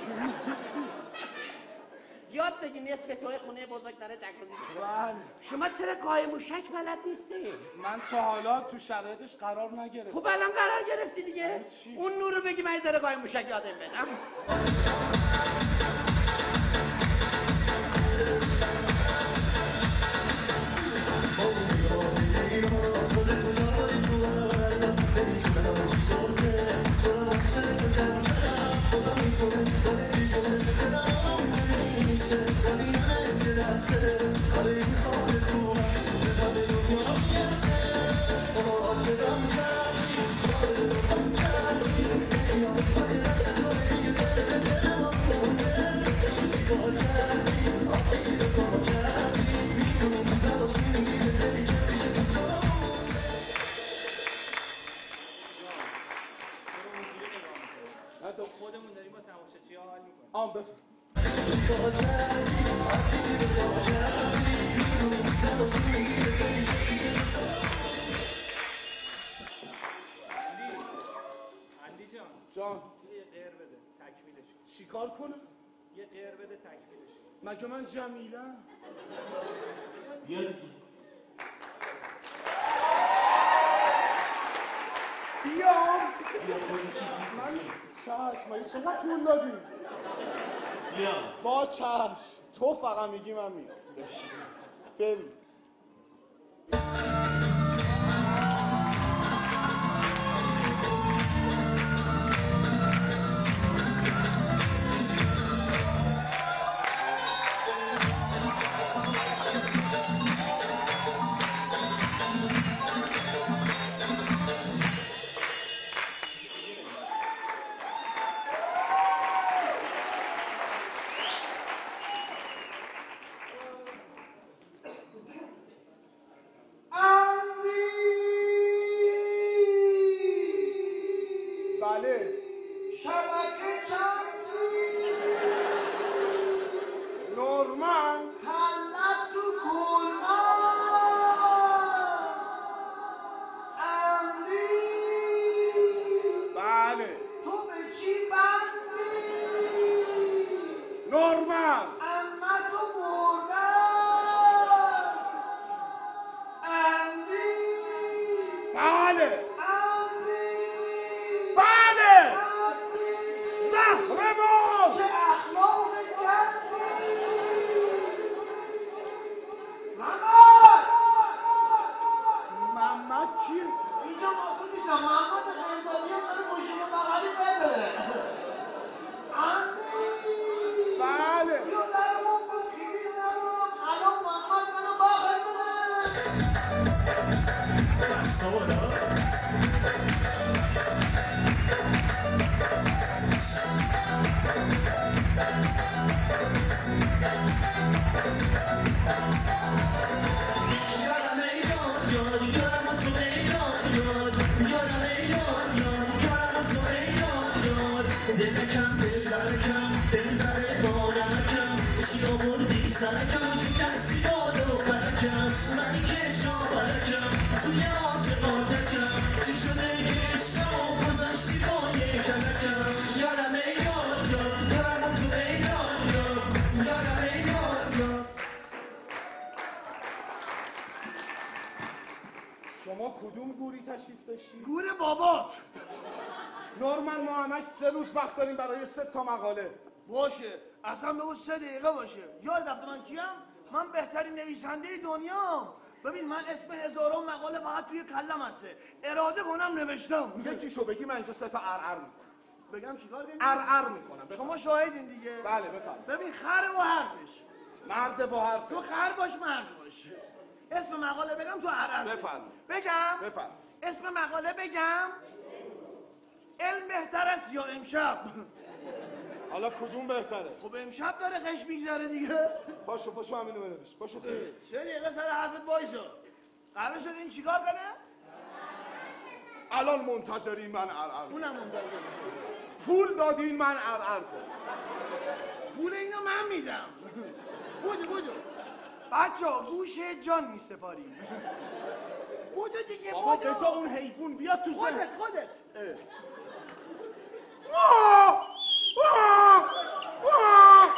یاد بگی نصف توی خونه بزرگ داره جکوزی داره. شما چرا قایم موشک بلد نیستی؟ من تا حالا تو شرایطش قرار نگرفتم. خب الان قرار گرفتی دیگه. اون نور رو بگی من یه ذره قایم موشک یادم بدم. خودمون داریم با تماشاچی ها حال میکنیم. آم بفرم. اندی جان جان یه چیکار کنم؟ یه قیر بده تکمیلش. مگه من جمیلم؟ بیا دیگه. بیام بیا خودی چیزی من چشم مگه چقدر پول دادی؟ بیا. با چشم تو فقط میگی من میام ببین بله شبکه چندی نورمن حلت تو گلمان اندی بله تو به چی بندی نورمن اما تو بردن اندی بله اندی بله اندی زهرمون چه اخلاق گندی محمد محمد کی؟ اینجا ما تو نیستم محمد قیمدانی هم داره ماشین بغلی داره اندی بله بیا در ما کن کلید ندارم الان محمد منو بخرونه شما کدوم گوری تشریف داشتی؟ گور بابات نورمن ما همش سه روز وقت داریم برای سه تا مقاله باشه اصلا به اون سه دقیقه باشه یاد رفته من کیم؟ من بهترین نویسنده دنیام ببین من اسم هزاران مقاله فقط توی کلم هسته اراده کنم نوشتم یکیشو بگی من اینجا سه تا ارعر میکنم بگم چیکار کنیم؟ ارعر میکنم شما شاهدین دیگه بله بفرم ببین خر و حرفش مرد با حرف تو خر باش مرد باش اسم مقاله بگم تو عرب بفرم بگم بفرم اسم مقاله بگم علم بهتر است یا امشب حالا کدوم بهتره؟ خب امشب داره قش میگذره دیگه باشو باشو همینو بنویس باشو خیلی سه دقیقه سر حرفت وایسا قرار شد این چیکار کنه؟ الان منتظرین من ارعر اونم منتظر پول دادین من ارعر کنم پول اینو من میدم بودو بودو بچه ها گوش جان میسپاریم بودو دیگه بابا بودو بذار اون حیوان بیاد تو خودت ذهن خودت آه! آه! آه!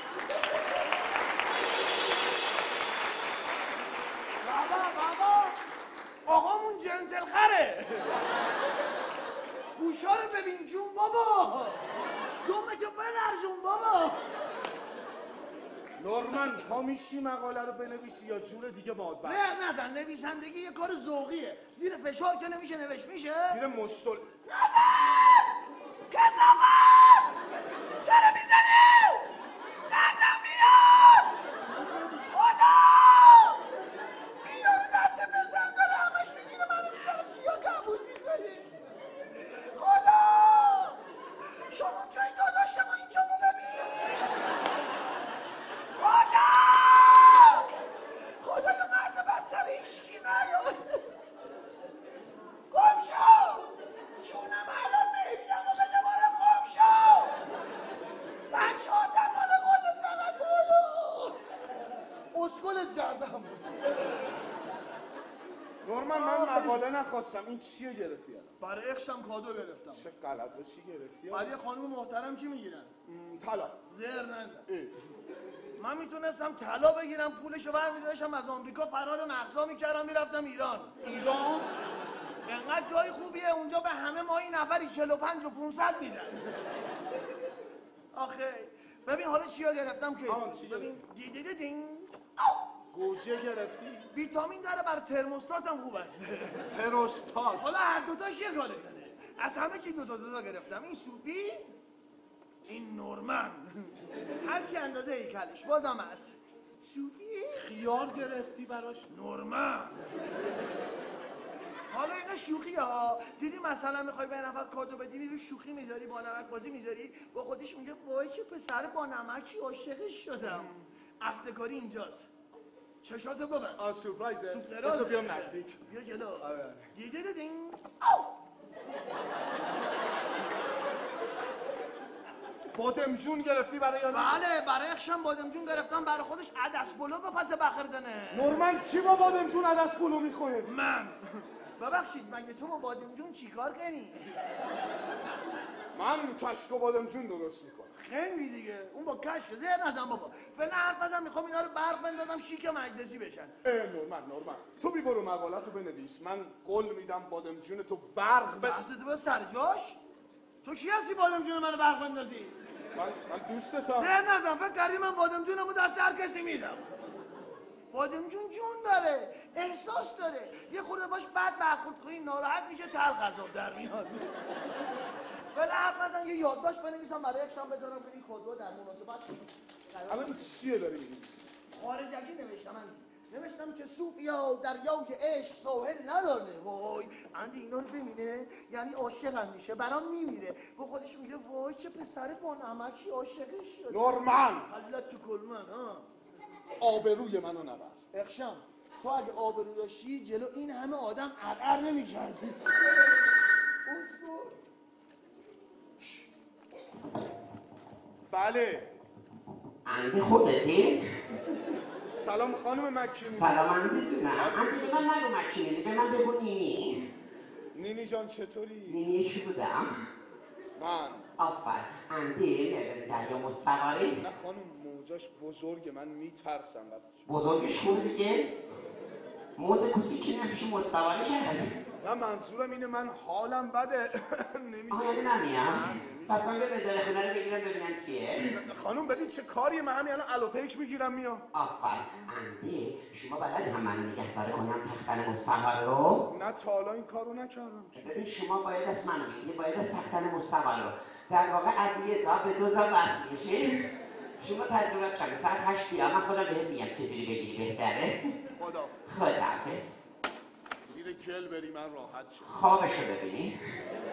بابا بابا آقامون جنتل خره گوشا رو ببین جون بابا دومتو بلرزون بابا نورمن پا میشی مقاله رو بنویسی یا جور دیگه باد بر نه نزن نویسندگی یه کار ذوقیه زیر فشار که نمیشه نوشت میشه زیر مشتل نزن کثافت چرا میزنی دردم میاد خدا این یارو دست بزن داره همش میگیره منو میزنه سیاه کبود میکنی خدا شما جای داداشمو اینجا مو ببین خدا خدا یه مرد بدتر هیچکی نیاد گم شو جونم الان مهدیمو بده برم گم شو بچه ها مال خودت فقط بولو اسکلت کردم نورمن من مقاله نخواستم این چیه گرفتی الان برای عشقم کادو گرفتم چه غلطاشی گرفتی برای خانم محترم چی میگیرن؟ طلا. زهر نزن. من میتونستم طلا بگیرم پولشو برمی‌داشتم از آمریکا فرار مغزا میکردم میرفتم ایران. ایران؟ انقدر جای خوبیه اونجا به همه ماهی نفری چهل و پنج و پونصد میدن. آخه ببین حالا چیا گرفتم که ببین دیدی دیدین گوجه گرفتی؟ ویتامین داره برای ترموستاتم خوب است. ترموستات. حالا هر دوتاش یه کاره کنه. از همه چی دوتا دوتا گرفتم. این سوپی این نورمن هر کی اندازه هیکلش بازم هست. سوفی خیار گرفتی براش؟ نورمن. حالا اینا شوخی ها. دیدی مثلا میخوای به نفر کادو بدی میری شوخی میذاری با نمک بازی میذاری با خودش میگه وای چه پسر با نمکی عاشقش شدم. افتکاری اینجاست. چشاتو ببند. آه سورپرایزه؟ سوپ درازه. بیام نزدیک. بیا جلو. دیدی دیدین؟ بادمجون گرفتی برای یادم؟ بله برای اخشم بادمجون گرفتم برای خودش عدس پلو به پس بخردنه. نورمن کی با بادمجون عدس پلو میخوره؟ من. ببخشید مگه تو با بادمجون چیکار کنی؟ من کشک و بادمجون درست میکنم. خیلی دیگه اون با کشک زهر نزن بابا. فعلا حرف بزن میخوام اینا رو برق بندازم شیک مجلسی بشن. اه نورمن نورمن تو بی برو مقالتو بنویس. من قول میدم بادمجون تو برق بند. دستت به سر جاش؟ تو کی هستی بادمجون منو برق بندازی؟ من من دوستتم. زهر نزن فکر کردی من بادمجونمو دست هر کسی میدم. بادمجون جون داره احساس داره یه خورده باش بد برخورد کنی ناراحت میشه تلخ از آب در میاد. ولی حرف نزن یه یادداشت بنویسم برای یکشم بذارم که این کدو در مناسبت الان این چیه داری می‌نویسی؟ خارجگی نوشتم من نوشتم که صوفیا دریای عشق ساحل نداره. وای اندی اینا رو ببینه یعنی عاشقم میشه برام میمیره با خودش میگه وای چه پسر با نمکی عاشقش شد. نورمن حالت تو کلمن ها آبروی منو نبر. اخشم تو اگه آبرو داشتی جلو این همه آدم عرعر نمی‌کردی. بله اندی خودتی؟ سلام خانم مکینی. سلام اندیتونم. اندی به من نگو مکینی به من بگو نینی. نینی جان چطوری؟ نینی کی بودم؟ من آفر اندی میره دریا موج سواری؟ نه خانم موجاش بزرگه من میترسم. بزرگش خوبه دیگه؟ موج کوچیکی نمیشه موج سواری کرد. نه منظورم اینه من حالم بده. آه یعنی نمیام؟ پس من به رزرو خونه رو بگیرم ببینم چیه؟ خانم ببین چه کاریه من همین الان الوپیک میگیرم میام. آفر اندی شما بلدی هم من نگهداری کنم تختن موج سوار رو؟ نه تا حالا این کارو نکردم. ببین شما باید از من بگیری باید از تختن موج سوار رو در واقع از یه زا به دو زا وصل میشی. شما تجربه کنی ساعت هشت بیا من خودم بهت میگم چجوری بگیری بهتره. خداحافظ. خداحافظ. زیر گل بری من راحت شد. خوابشو ببینی.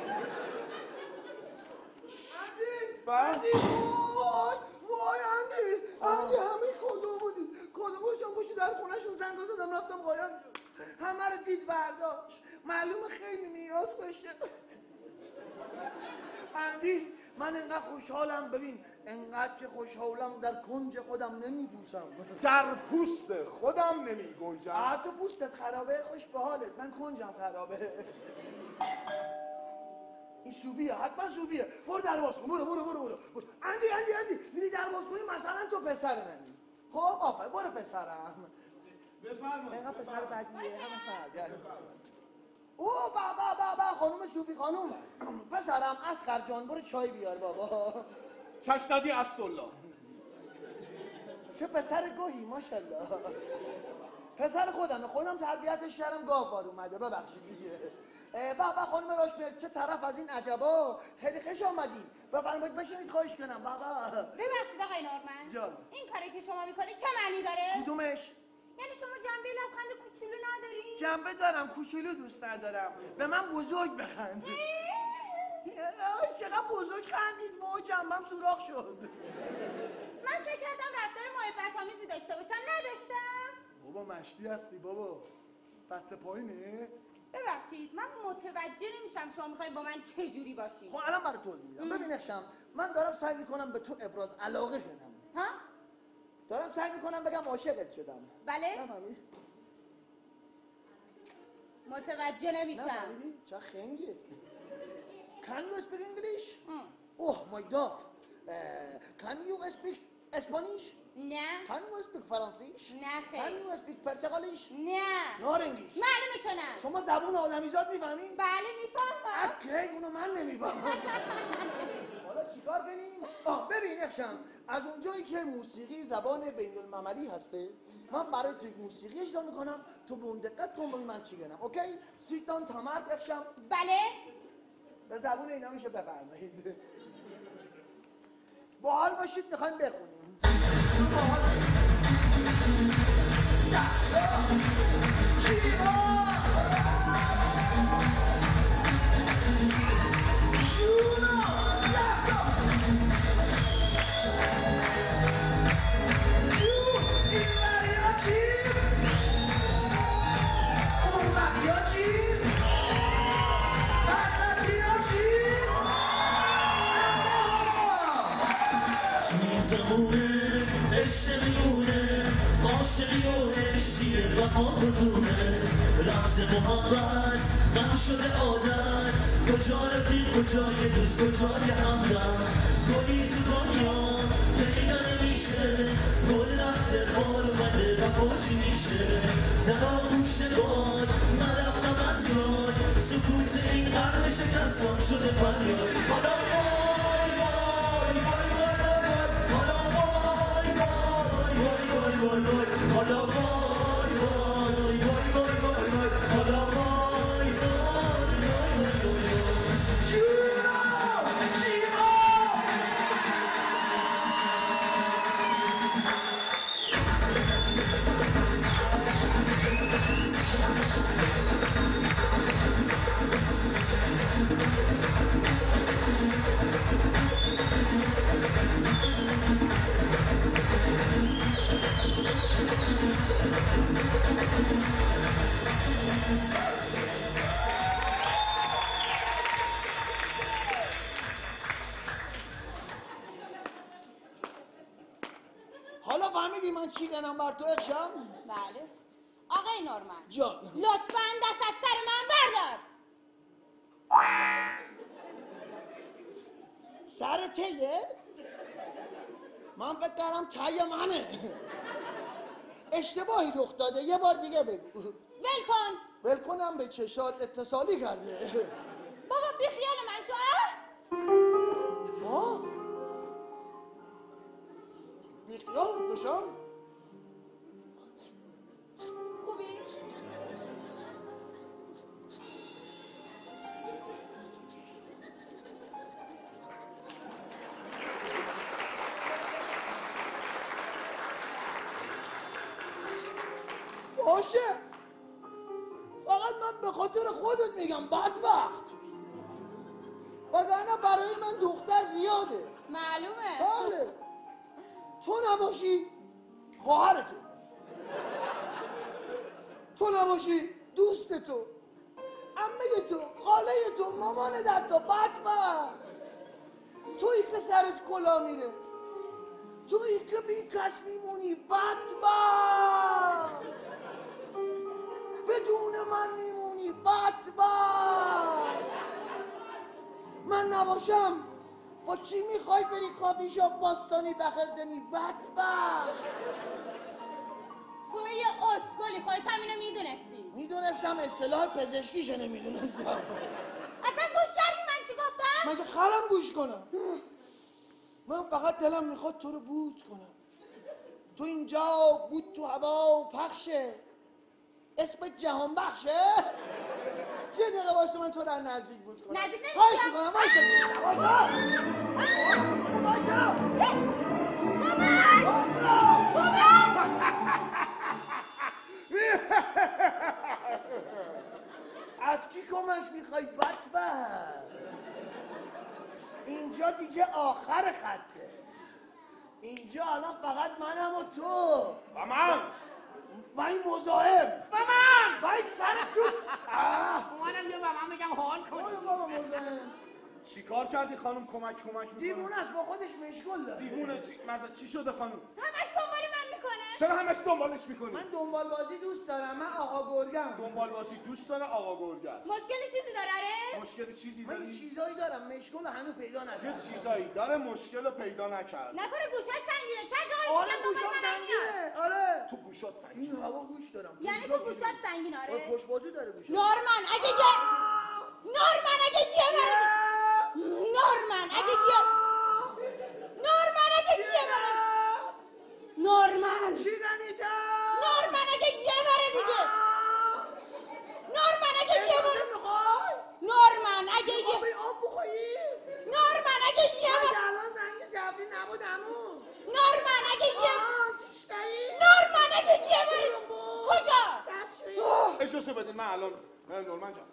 اندی وای وای اندی اندی همه کدوم بودید کدوم باشم پشت در خونهشون زنگ زدم رفتم قایم شد همه رو دید برداشت معلومه خیلی نیاز داشته. اندی من انقدر خوشحالم ببین انقدر که خوشحالم در کنج خودم نمیبوسم. در پوست خودم نمی گنجم. آه تو پوستت خرابه خوش به حالت من کنجم خرابه. این سوبیه حتما سوبیه برو در باز کن برو برو برو برو اندی اندی اندی میری در باز کنی مثلا تو پسر منی خب آفر برو پسرم بفرمایید. اینقدر پسر بدیه همه فرض او بابا بابا خانم صوفی خانم پسرم اسخر جان برو چای بیار بابا. چشتدی اسدالله. چه پسر گوهی ماشاءالله. پسر خودمه خودم تربیتش کردم گاوار اومده ببخشید دیگه. بابا خانم راشمل چه طرف از این عجبا خیلی خوش آمدیم بفرمایید بشینید خواهش کنم بابا. ببخشید آقای نورمن جان این کاری که شما میکنی چه معنی داره؟ کدومش؟ یعنی شما جنبه لبخند کوچولو نداری؟ جنبه دارم کوچولو دوست ندارم به من بزرگ بخند. چقدر بزرگ خندید ما جنبم سوراخ شد. من سعی کردم رفتار محبت آمیزی داشته باشم نداشتم. بابا مشتی هستی بابا بسته پایینه. ببخشید من متوجه نمیشم شما میخواید با من چه جوری باشی. خب الان برای توضیح میدم. ببین اخشم من دارم سعی میکنم به تو ابراز علاقه کنم. ها؟ دارم سعی میکنم بگم عاشقت شدم. بله؟ نفهمیدی؟ متوجه نمیشم. نفهمیدی؟ چه خنگه. Can you speak English? Oh my God. Can you speak Spanish? نه Can you speak فرانسیش؟ نه Can خیر you speak پرتغالیش؟ نه نارنگیش؟ معلومه که نه شما زبون آدمیزاد میفهمی؟ بله میفهمم اوکی اونو من نمیفهمم حالا چیکار کنیم؟ آه ببین اخشم از اونجایی که موسیقی زبان بین المللی هسته من برای تو یک موسیقی اجرا میکنم تو به اون دقت کن ببین من چی گنم اوکی؟ سیتان تمرد اخشم بله به زبون اینا میشه بفرمایید باحال باشید میخوایم بخونیم رمز محبت غم شده عادت کجا رفیق کجای دوست کجای همدم گلی تو دنیا پیدا نمیشه گل رفته خار اومده و پاچی میشه در آغوش باد من رفتم از یاد سکوت این قلب شکستم شده فریاد حالا وای وای وای وای وای حالا وای وای وای وای وای حالا وای حالا فهمیدی من چی گنم بر تو اخشم؟ بله آقای نورمن جان لطفاً دست از سر من بردار سر تیه؟ من فکر کردم تی منه اشتباهی رخ داده یه بار دیگه بگو ول کن ول کنم به چشات اتصالی کرده بابا بی خیال من شو اه؟ ما؟ بی خیال بشم؟ خوبی؟ باشه فقط من به خاطر خودت میگم بدبخت وگرنه برای من دختر زیاده معلومه بله تو نباشی خواهر تو تو نباشی دوست تو عمه تو خاله تو مامان در تو بدبخت تویی که سرت کلا میره تویی که بی کس میمونی بدبخت بدون من میمونی بدبخت من نباشم با چی میخوای بری کافی شاپ باستانی بخردنی بدبخت توی یه اسکلی خودت هم اینو میدونستی میدونستم اصطلاح پزشکیشه نمیدونستم اصلا گوش کردی من چی گفتم؟ من که خرم گوش کنم من فقط دلم میخواد تو رو بود کنم تو اینجا بود تو هوا پخشه اسم جهان بخشه یه دقیقه واسه من تو رو نزدیک بود کنم نزدیک نمیشم خواهش میکنم وایسا وایسا از کی کمک میخوای بدبخت اینجا دیگه آخر خطه اینجا الان فقط منم و تو و من و این مزاحم و من و این سر تو اومدم یه و من بگم حال اوه کنی بابا مزاحم چیکار کردی خانم کمک کمک میکنه دیوونه است با خودش مشغول داره دیوونه چی مزه چی شده خانم همش دنبال من میکنه چرا همش دنبالش میکنی؟ من دنبال بازی دوست دارم. من آقا گرگم. دنبال بازی دوست داره آقا گرگه است. مشکلی چیزی داره آره؟ مشکلی چیزی من داری؟ چیزایی دارم مشکل رو هنوز پیدا یه نکردم. چیزایی داره مشکل رو پیدا نکرد. نکنه گوشاش سنگینه. چه جایی آره میگم گوشات دنبال منم میاد. سنگینه. آره. تو گوشات سنگین. این هوا گوش دارم. یعنی تو گوشات سنگین آره آره؟ پشت بازو داره گوشات. نورمن اگه یه نورمن اگه یه بار نورمن اگه یه نورمن اگه یه بار نورمن چی دنیتا؟ نورمن اگه یه بار دیگه نورمن اگه یه بار میخوای؟ نورمن اگه یه آبی آب بخوایی؟ نورمن اگه یه من بار الان زنگ جفری نبود همون. نورمن اگه یه آه تیشتری؟ نورمن اگه یه بار کجا دستشویی؟ اجازه بدید من الان من نورمن جان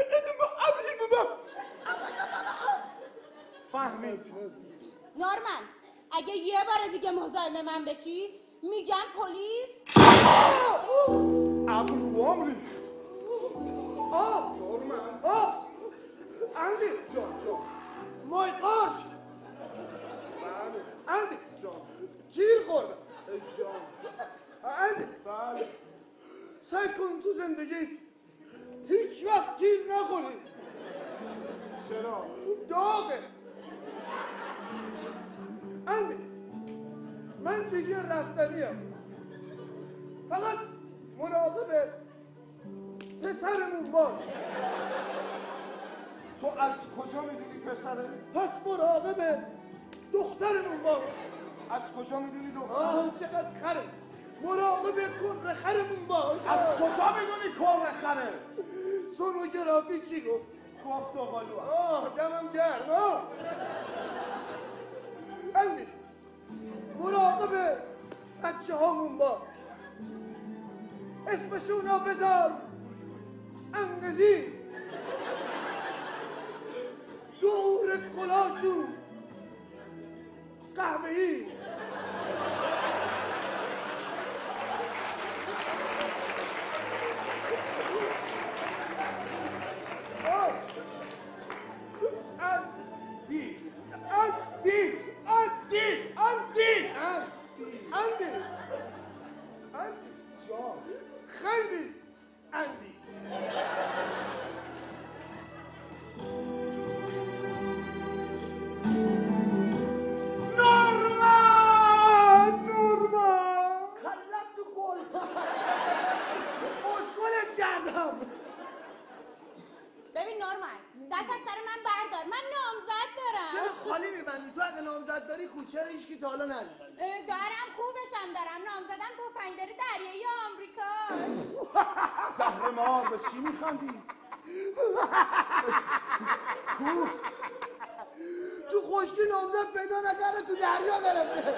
فهمید. نورمن اگه یه بار دیگه مزاحم من بشی میگم پلیس ابر روام ریخت. آه نورمن آه اندی جان جان مای قاش بله اندی جان گیر خوردم. ای جان اندی بله سعی کن تو زندگیت هیچ وقت گیر نخوری. چرا؟ داغه. اندی من دیگه رفتنیم. فقط مراقب پسرمون باش. تو از کجا میدونی پسره؟ پس مراقب دخترمون باش. از کجا میدونی دختر؟ آه چقدر خره. مراقب کره خرمون باش. از کجا میدونی کره خره؟ سونوگرافی چی گفت؟ گفت و بالو. آه دمم گرم. آه اندی مراقب بچه هامون باش. اسمشون رو بذار انگزی. دور کلاشون قهوه‌ای. دی دی دی اندی اندی اندی جان خیلی اندی. نورمن نورمن کلم تو گل. اسکلت کردم. ببین نورمن دست از سر من بردار من نامزد دارم چرا خالی میبندی؟ تو اگه نامزد داری کو چرا هیچکی تا حالا نداری؟ اه، دارم خوبشم دارم نامزدم تفنگداری دریایی آمریکا زهر مار به چی میخندی؟ کوف تو خشکی نامزد پیدا نکرده تو دریا گرفته.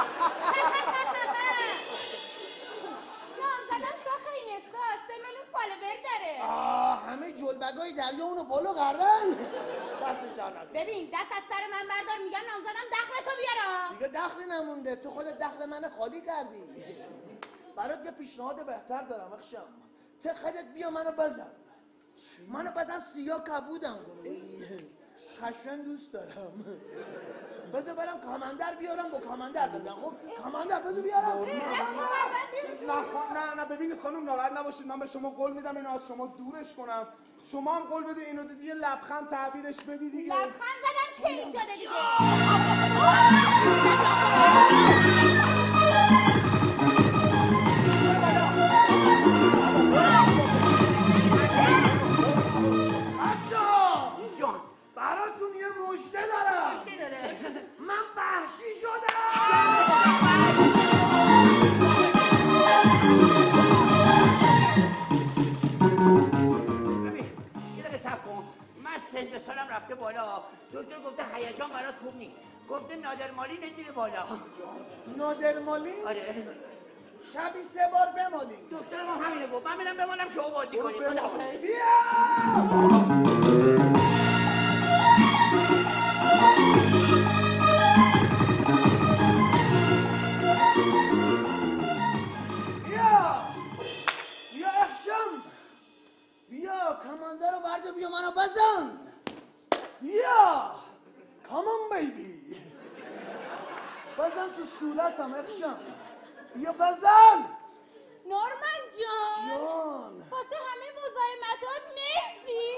نامزدم شاخ اینستا سه میلیون فالوور داره آه همه جلبگای دریا اونو فالو کردن. دستش در نکن. ببین دست از سر من بردار میگم نامزدم دخل تو بیارم دیگه دخلی نمونده. تو خودت دخل من خالی کردی. برات یه پیشنهاد بهتر دارم اخشم. ته خودت بیا منو بزن. منو بزن سیاه کبودم کن. خشن دوست دارم. بذار برم کامندر بیارم با کامندر بزن. خب کامندر بذار بیارم. نه خ... نه نه ببینید خانم ناراحت نباشید من به شما قول میدم اینو از شما دورش کنم. شما هم قول بده اینو دیدی یه لبخند تعبیرش بدی دیگه. لبخند زدم کی شده دیگه بچه‌ها جان براتون یه مژده دارم. چی داره؟ من وحشی شدم. ببین یه دقیقه صبر کن من سن سالم رفته بالا دکتر گفته هیجان برات خوب نیست گفته نادرمالی نگیره بالا نادر مالی آره شبی سه بار بمالی. دکترم هم همینه گفت من میرم بمالم شما بازی کنید خداحافظ. بیا بیا اخشم بیا کمانده رو برده بیا منو بزن. بیا کامان بیبی بزن تو صورتم اخشم. بیا بزن. نورمن جان جان واسه همه مزاحمتات مرسی.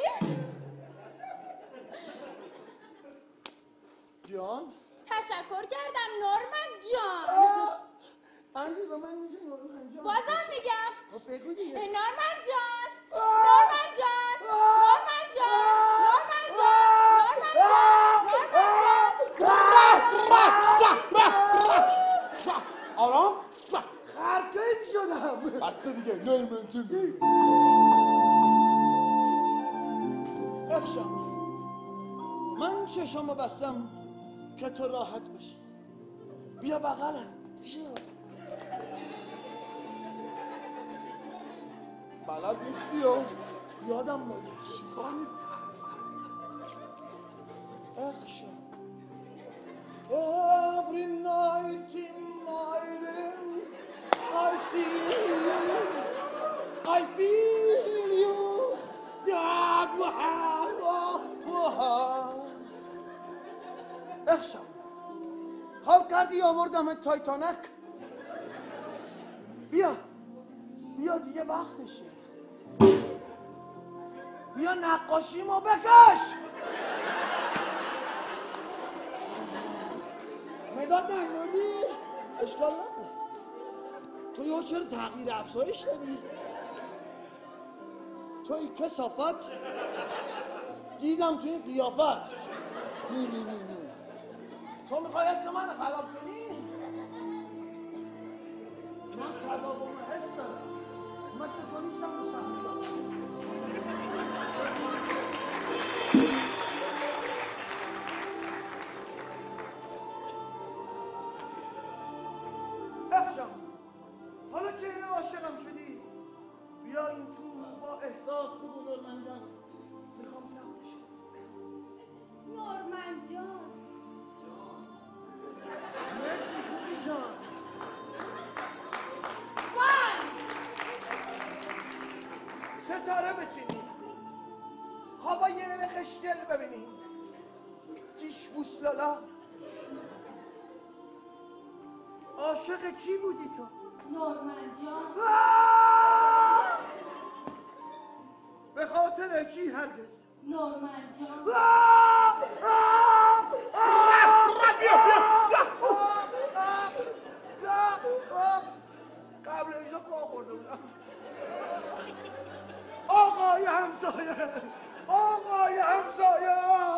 جان تشکر کردم نورمن جان. اندی به من میگه نورمن جان. بازم میگم خب بگو دیگه. نورمن جان نورمن جان نورمن جان نورمن جان نورمن جان. آرام خرکیف شدم. بسته دیگه نورمن جان. اخشم من چشمو بستم که تو راحت باشی. بیا بغلم. بیا. بلد نیستی و یادم بده. شکانی اخشم Every night in my room I see you I feel you Ya اخشم حال کردی آوردم تایتانک. بیا بیا دیگه وقتشه. بیا نقاشیمو بکش. مداد نمیدونی؟ اشکال نداره. تو یا چرا تغییر افزایش دادی؟ توی کسافت دیدم توی قیافت. نی نی نی نی تو میخوای حس من خراب کنی؟ من تداوم حس دارم. مثل تو نیستم دوستم. اخشم حالا که عاشقم شدی بیا این تو با احساس بگو نورمن جان میخوام سمتش. نورمن جان مرسی خوبی جان. وای ستاره بچینی. خوابای خشگل ببینی. جیش بوسلالا. عاشق کی بودی تو؟ نورمن جان به خاطر کی هرگز؟ نورمن جان قبل اینجا کار خورده بودم. آقای همسایه آقای همسایه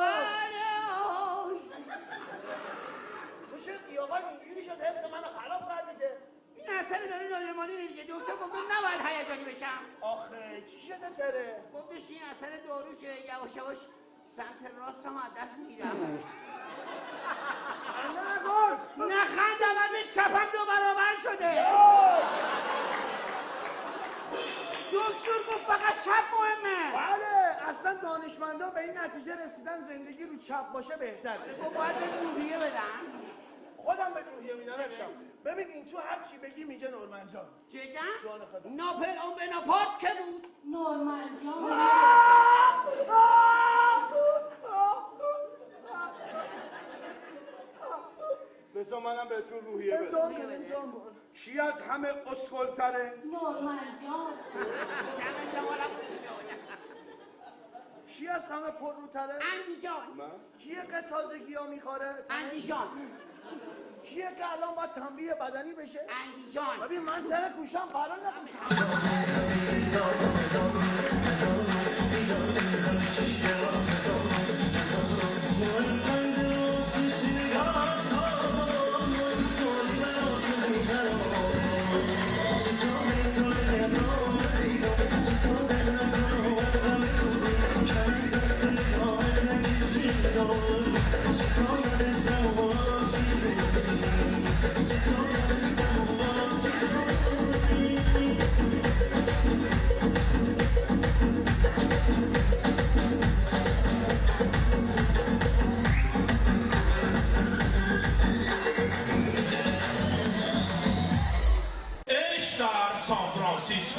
تو چه قیافت اینجوری شد حس منو خراب کردیده؟ این اثر داره نادرمانی نیست. دکتر گفت نباید هیجانی بشم. آخه چی شده تره؟ گفتش این اثر داروشه یواش یواش سمت راستم از دست میدم. نگون نخندم ازش چپم دو برابر شده. دکتر گفت فقط چپ مهمه. بله اصلا دانشمندان به این نتیجه رسیدن زندگی رو چپ باشه بهتره. گفت باید به روحیه بدم. خودم به روحیه میدم. ببین این تو هر چی بگی میگه نورمن جان. جدا؟ جان خدا. ناپل اون به ناپارت که بود؟ نورمن جان بذار منم بهتون روحیه بدم. جان بده جان بده. کی از همه اسکلتره؟ نورمن جان دم جمالم کی از همه پرروتره؟ اندی جان. کیه که تازگی ها میخوره؟ اندی جان. کیه که الان باید تنبیه بدنی بشه؟ اندی جان. ببین من تره کوشم قرار نبود. San Francisco.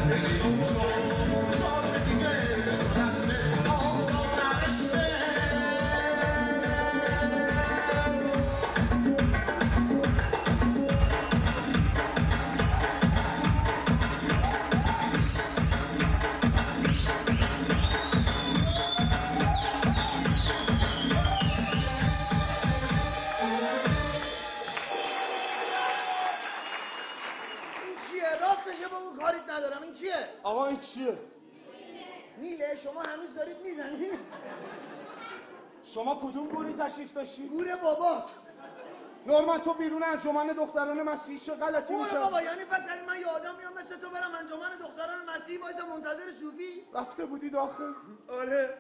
آقا این چیه؟ نیله شما هنوز دارید میزنید؟ شما کدوم گوری تشریف داشتی؟ گور بابات. نورمن تو بیرون انجمن دختران مسیحی چه غلطی گور می‌کردی؟ بابا یعنی فکر من یه آدم میام مثل تو برم انجمن دختران مسیحی وایسا منتظر صوفی؟ رفته بودی داخل؟ آره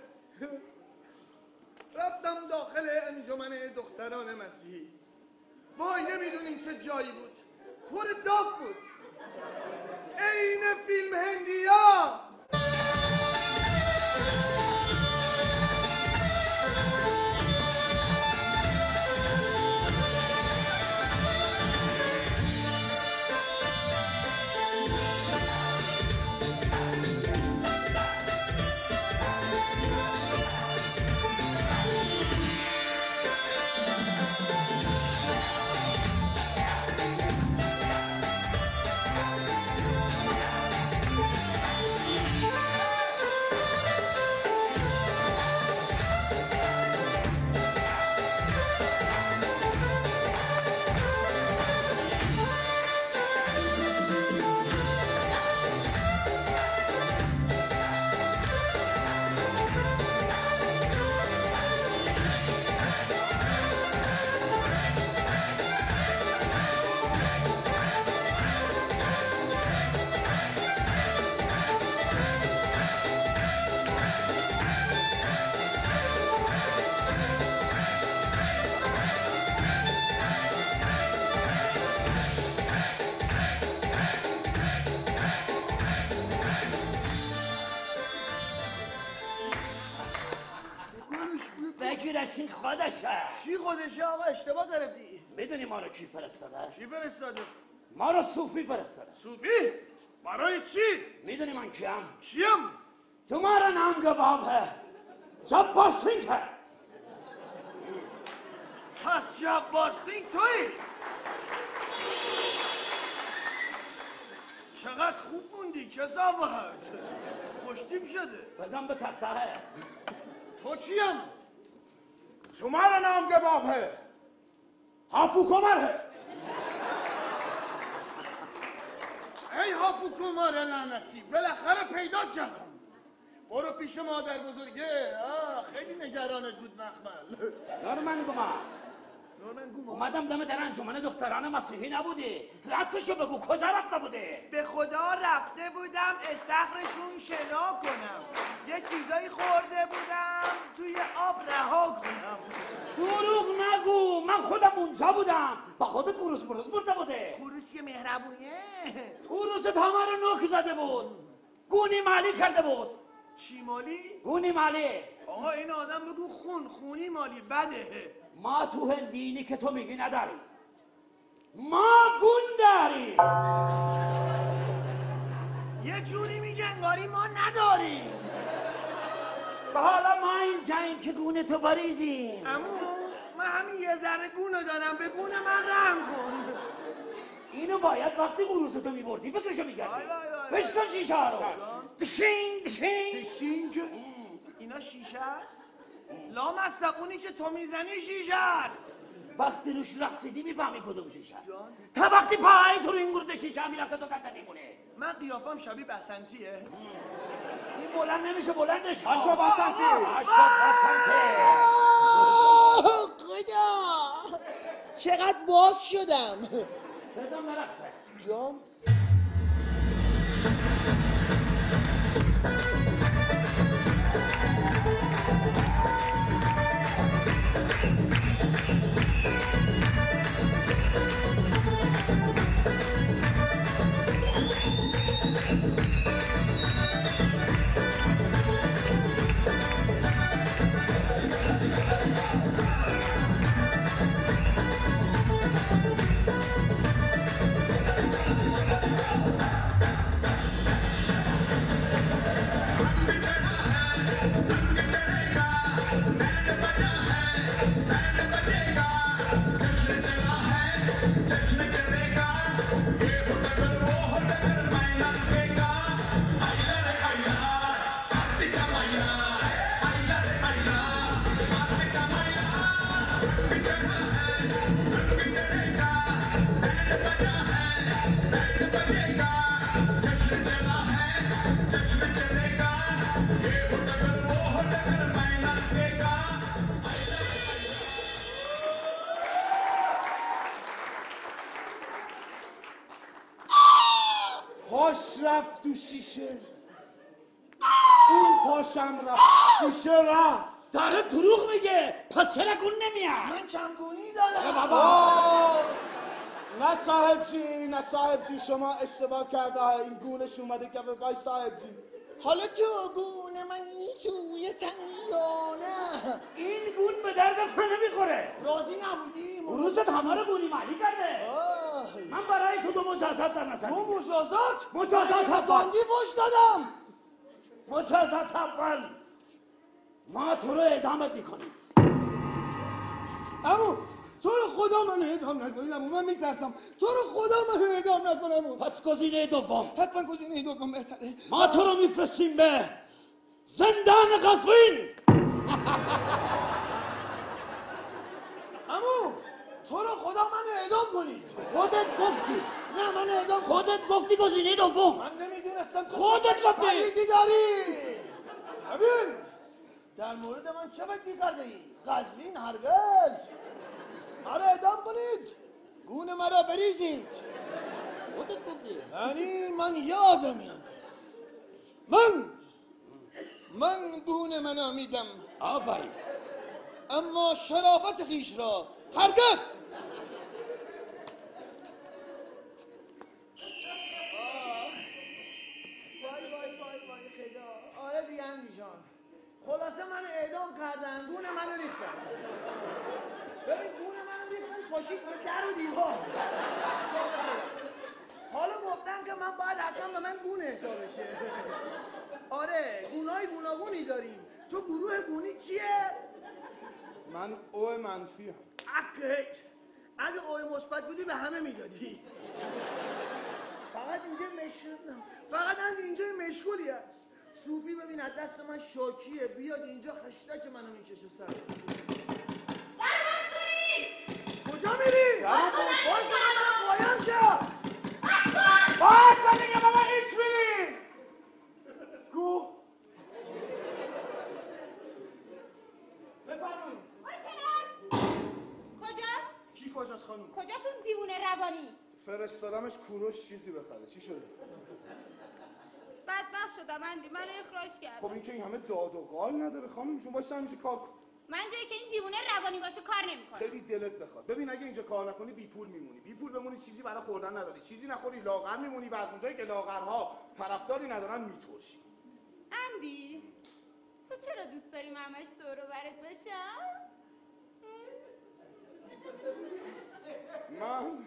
رفتم داخل انجمن دختران مسیحی. وای نمیدونین چه جایی بود، پر داغ بود، عین فیلم هندیا. بگیرش این خودشه. چی خودشه آقا؟ اشتباه گرفتی. میدونی ما رو کی فرستاده؟ چی فرستاده؟ ما رو صوفی فرستاده. صوفی؟ برای چی؟ میدونی من کیم؟ چیم؟ तुम्हारा नाम कबाब है जब्बार सिंह है. پس جبار سینگ تویی؟ چقدر خوب موندی کثافت، خوشتیپ شده. بزن به تختره. تو چیم؟ तुम्हारा नाम कबाब है हापू कमर है. ای هاپو کمار لعنتی بالاخره پیدا کردم. برو پیش مادر بزرگه. آه خیلی نگرانت بود مخمل. نورمن گما نورمن گوما اومدم دم در انجمن دختران مسیحی نبودی، راستشو بگو کجا رفته بوده؟ به خدا رفته بودم استخرشون شنا کنم، یه چیزایی خورده بودم توی آب رها کنم. دروغ نگو، من خودم اونجا بودم. با خودت قروس بروز برده بوده. خروس که مهربونه. قروست همه رو نوک زده بود، گونی مالی کرده بود. چی مالی؟ گونی مالی. آقا این آدم بگو خون خونی مالی بده. ما تو هندینی که تو میگی نداری، ما گون داری. یه جوری میگه انگاری ما نداریم. و حالا ما اینجاییم که گونه تو بریزیم. امو من همین یه ذره گونه دارم، به گونه من رحم کن. اینو باید وقتی قروستو میبردی فکرشو میگردی. بشکن شیشه ها رو. دشینگ دشینگ دشینگ. اینا شیشه است؟ لامصب اونی که تو میزنی شیشه است. وقتی روش رقصیدی میفهمی کدوم شیشه است. تا وقتی پای تو رو این گرده شیشه هم میرفته تو زنده میمونه. من قیافم شبیه بسنتیه. این بلند نمیشه، بلندش کن. پاشو بسنتی. پاشو بسنتی. خدا چقدر باز شدم. بزن برقصه. جان رفت تو شیشه اون پاشم رفت شیشه رفت. داره دروغ میگه. پس چرا گون نمیاد؟ من کمگونی دارم بابا نه صاحب جی نه صاحب جی شما اشتباه کرده این گونش اومده که بقای صاحب جی. حالا تو گونه من این توی تنیانه این گون به درد من نمیخوره. راضی نبودی؟ روزت همه رو گونی مالی کرده. من برای تو دو مجازات در نظر تو مجازات؟ مجازات من گاندی فش دادم. مجازات اول ما تو رو اعدامت میکنیم. امو تو رو خدا من اعدام نکنید امو من میترسم. تو رو خدا من اعدام نکن امو. پس گزینه دوم. حتما گزینه دوم بهتره. ما تو رو میفرستیم به زندان قزوین. امو تو رو خدا من اعدام کنید. خودت گفتی. نه من اعدام خودت گفتی گزینه دوم. من نمیدونستم خودت گفتی. پلیدی داری. ببین در مورد من چه فکر می‌کرده ای؟ قزوین هرگز. مرا اعدام کنید. گون مرا بریزید. خودت گفتی. یعنی من یه آدمیم. من من گون منو میدم. آفرین. اما شرافت خیش را هرگز. وای وای وای وای خدا. آره دیگه اندی جان. خلاصه من اعدام کردن گون منو ریختن. ببین گون منو ریختن پاشید به در و دیوار. حالا گفتم که من باید حتما به من گون اهدا بشه. آره گونای گوناگونی داریم. تو گروه گونی چیه؟ من او منفی هم. اگه اگه اوی مثبت بودی به همه میدادی. فقط اینجا مشغول فقط اند اینجا مشغولی هست. صوفی ببین از دست من شاکیه بیاد اینجا خشتک منو میکشه سر. کجا میری؟ باشه من قایم شم. باشه دیگه بابا هیچ میری گو بفرمایید. کجاست؟ کی کجاست خانم؟ کجاست اون دیوونه روانی؟ فرستادمش کوروش چیزی بخره. چی شده؟ بدبخت شدم اندی منو اخراج کرد. خب این که این همه داد و قال نداره خانم شما باشه همیشه کار کن. من جایی که این دیوونه روانی باشه کار نمیکنم. خیلی دلت بخواد. ببین اگه اینجا کار نکنی بی پول میمونی. بی پول بمونی چیزی برای خوردن نداری. چیزی نخوری لاغر میمونی و از اونجایی که لاغرها طرفداری ندارن میترشی. اندی تو چرا دوست داری من همش دور و برت باشم؟ من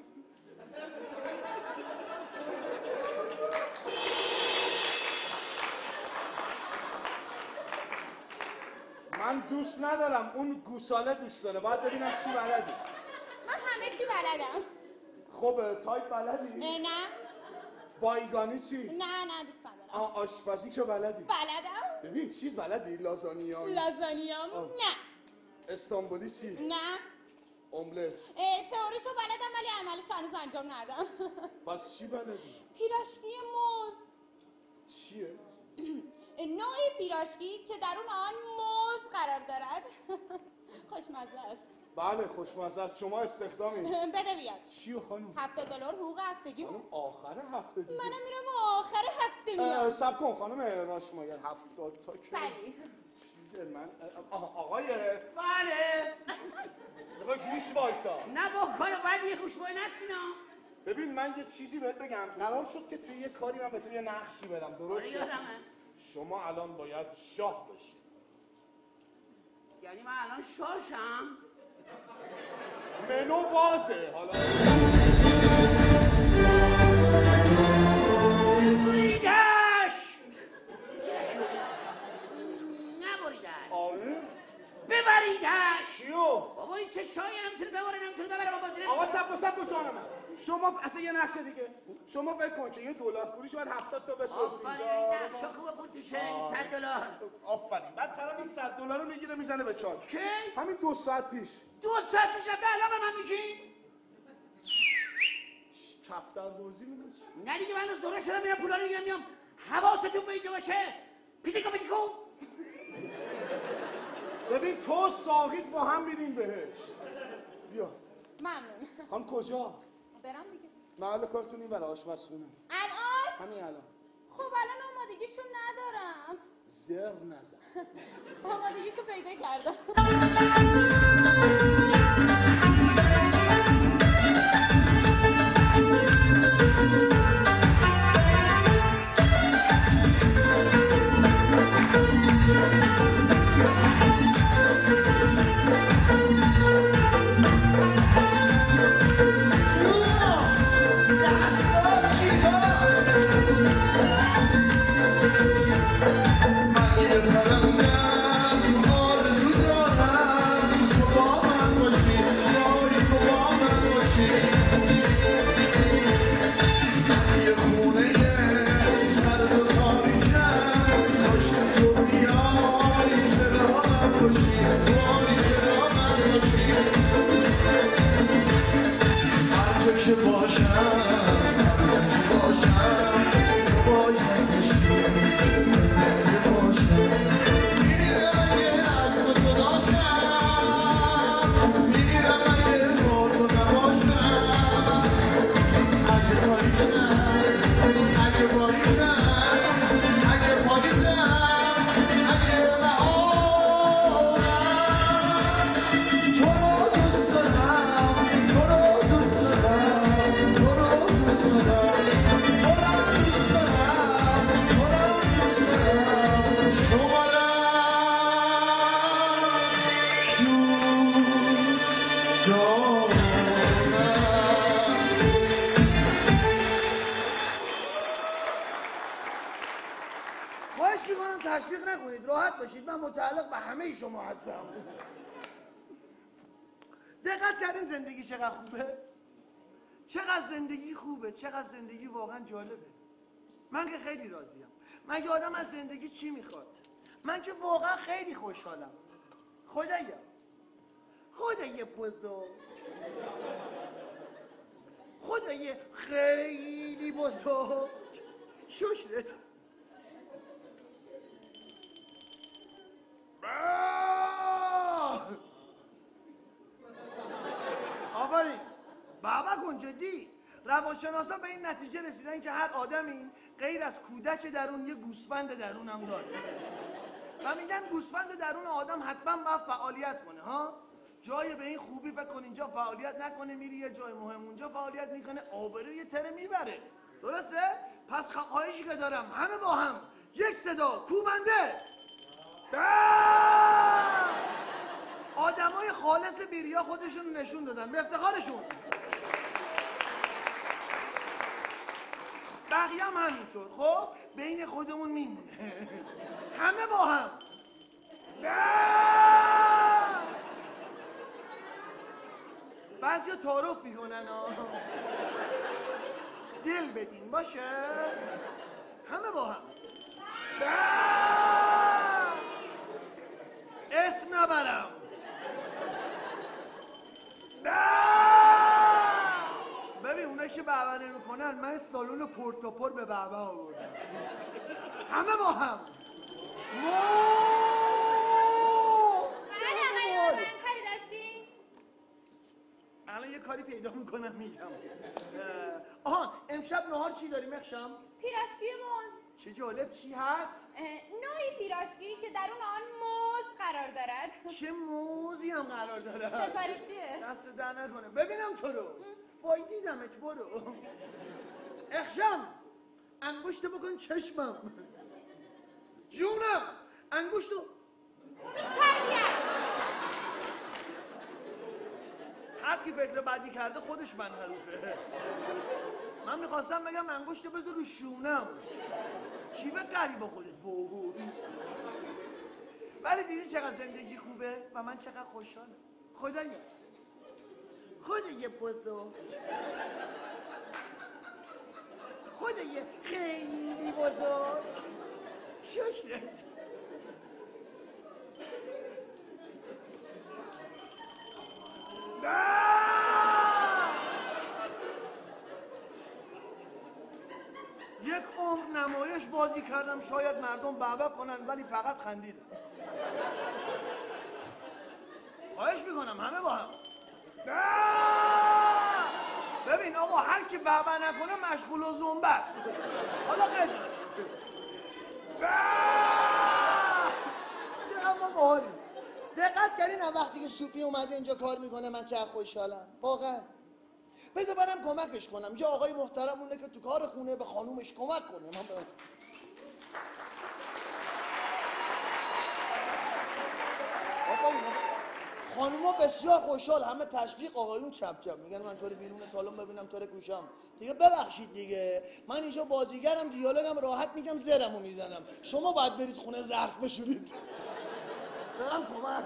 من دوست ندارم اون گوساله دوست داره. باید ببینم چی بلدی. من همه چی بلدم. خب تایپ بلدی؟ نه بایگانی چی؟ نه نه دوست ندارم. آه آشپزی که بلدی؟ بلدم. ببین چیز بلدی؟ لازانیا لازانیام نه. استانبولی چی؟ نه. املت تئوریشو بلدم ولی عملش هنوز انجام ندادم. پس چی بلدی؟ پیراشکی موز. چیه؟ نوعی پیراشکی که در اون آن موز قرار دارد. خوشمزه است. بله خوشمزه است. شما استخدامی؟ بده بیاد. چیو خانم؟ هفتاد دلار حقوق هفتگی. خانم آخر هفته دیگه منم میرم آخر هفته میام. سب کن خانم راشماگر هفتاد تا که سریع چیزه من آه آقای بله. بخوای گوش وایسا. نه با کار باید یه گوش بای نستینا. ببین من یه چیزی بهت بگم. قرار شد که توی یه کاری من به توی یه نقشی بدم درسته؟ یادمه. شما الان باید شاه بشی. یعنی من الان شاشم؟ منو بازه حالا. ببریدش. نبریدش. آره؟ ببریدش. چیو؟ بابا این چه شایی نمیتونه ببره نمیتونه ببره با بازی آقا سب کن سب کن جان من. شما اصلا یه نقشه دیگه. شما فکر کن که یه دلار فروش باید هفتاد تا بسازی. آفرین این نقشه خوبه پول توشه صد دلار. آفرین. بعد طرف این صد دلار رو میگیره میزنه به چاک. کی؟ همین دو ساعت پیش. دو ساعت پیش رفته الان به من میگی؟ کفتر بازی میگه. نه دیگه من زوره شدم میرم پولا رو میگیرم میام. حواستون به اینجا باشه. پیتیکو پیتیکو. ببین تو ساقیت با هم میریم بهشت. بیا. ممنون. خانم کجا؟ برم دیگه. محل کارتون این برای آشپزخونه. الان؟ همین الان. خب الان آمادگیشو ندارم. زر نزن. آمادگیشو پیدا کردم. خواهش میکنم تشویق نکنید، راحت باشید، من متعلق به همه شما هستم. دقت کردین زندگی چقدر خوبه؟ چقدر زندگی خوبه، چقدر زندگی واقعا جالبه. من که خیلی راضیم. من که آدم از زندگی چی میخواد؟ من که واقعا خیلی خوشحالم. خدایا خدای بزرگ، خدای خیلی بزرگ، شکرت. آفرین بابا کن. جدی روانشناسا به این نتیجه رسیدن که هر آدمی غیر از کودک درون یه گوسفند درون هم داره و میگن گوسفند درون آدم حتما باید فعالیت کنه. ها جای به این خوبی فکر کن اینجا فعالیت نکنه میری یه جای مهم اونجا فعالیت میکنه، آبرو یه تره میبره. درسته؟ پس خواهشی که دارم همه با هم یک صدا کوبنده. آدمای خالص بیریا خودشون نشون دادن به افتخارشون. بقیه هم همینطور. خب بین خودمون میمونه. همه با هم بعضی تعارف میکنن ها، دل بدین باشه. همه با هم اسم نبرم. ببین اونایی که بابا نمیکنن من سالون پرتوپر به بابا آوردم. همه با هم الان یه کاری پیدا میکنم میگم. آهان امشب نهار چی داریم اخشم؟ پیراشکی موز. چه جالب. چی هست؟ نوعی پیراشکی که درون آن موز قرار دارد. چه موزی هم قرار دارد؟ سفارشیه. دست در نکنه. ببینم تو رو. وای دیدمت. برو. اخشم انگشت بکن چشمم. جونم انگشتو هر کی فکر بعدی کرده خودش منحرفه. من میخواستم بگم انگشت بذار رو شونم. چی فکر کردی با خودت؟ ولی دیدی چقدر زندگی خوبه و من چقدر خوشحالم. خدایا خدای بزرگ، خدای خیلی بزرگ، شکرت. یک عمر نمایش بازی کردم شاید مردم بابا کنن ولی فقط خندیدم. خواهش میکنم همه با هم ببین آقا هر کی بابا نکنه مشغول و زنبه است. حالا قد نمیدونم وقتی که سوپی اومده اینجا کار میکنه من چه خوشحالم واقعا. بذار برم کمکش کنم. یه آقای محترم مونه که تو کار خونه به خانومش کمک کنه. من برم. خانوما بسیار خوشحال، همه تشویق، آقایون چپ چپ میگن من تو رو بیرون سالن ببینم تو رو کوشم. دیگه ببخشید دیگه، من اینجا بازیگرم، دیالوگم راحت میگم، زرمو میزنم. شما باید برید خونه ظرف بشورید. برم کمک.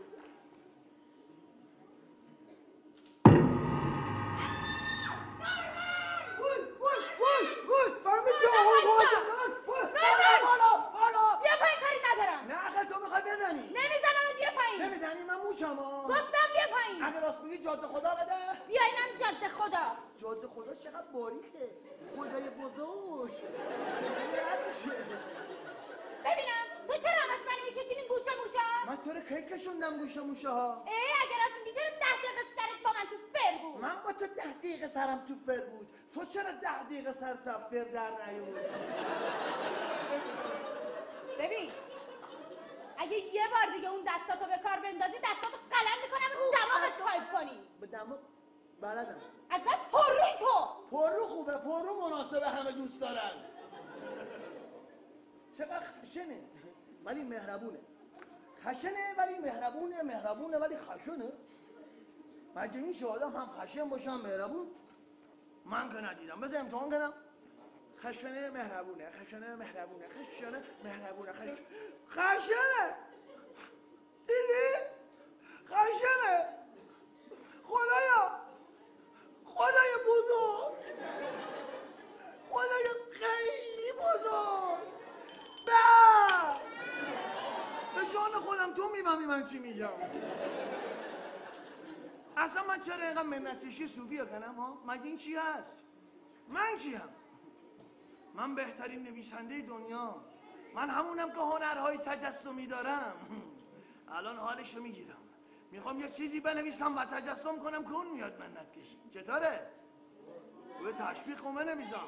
بیا پایین، کاری ندارم. نه آخه تو میخوای بزنی. نمیزنم، بیا پایین. نمیزنی؟ من موچم ها. گفتم بیا پایین. اگه راست میگی جاده خدا بده. بیا اینم جاده خدا. جاده خدا چقدر باریکه. خدای بزرگ. چطوری نمیشه؟ ببینم تو چرا همش منو میکشیدین گوشه موشا؟ من تو رو کی کشوندم گوشه موشه ها؟ ای اگه راست میگی چرا ده دقیقه سرت با من تو فر بود؟ من با تو ده دقیقه سرم تو فر بود. تو چرا ده دقیقه سر تو فر در نیومد؟ ببین اگه یه بار دیگه اون دستاتو به کار بندازی دستاتو قلم میکنم و دماغت تایپ کنی. به دماغ بلدم. از بس پروی تو. پرو خوبه، پرو مناسبه، همه دوست دارن. چقدر خشنه ولی مهربونه. خشنه ولی مهربونه، مهربونه ولی خشنه. مگه میشه آدم هم خشن باشه هم مهربون؟ من که ندیدم. بذار امتحان کنم. خشنه مهربونه، خشنه مهربونه، خشنه مهربونه، خشنه خشنه. دیدی؟ خشنه. خدایا، خدای بزرگ، خدای خیلی بزرگ. به به جان خودم تو میفهمی من چی میگم. اصلا من چرا اینقدر منتکشی صوفی کنم ها؟ مگه این چی هست؟ من چی هم؟ من بهترین نویسنده دنیا. من همونم که هنرهای تجسمی دارم. الان حالشو میگیرم. میخوام یه چیزی بنویسم و تجسم کنم که اون میاد منت کشی. چطوره؟ به تشویق رو بنویسم.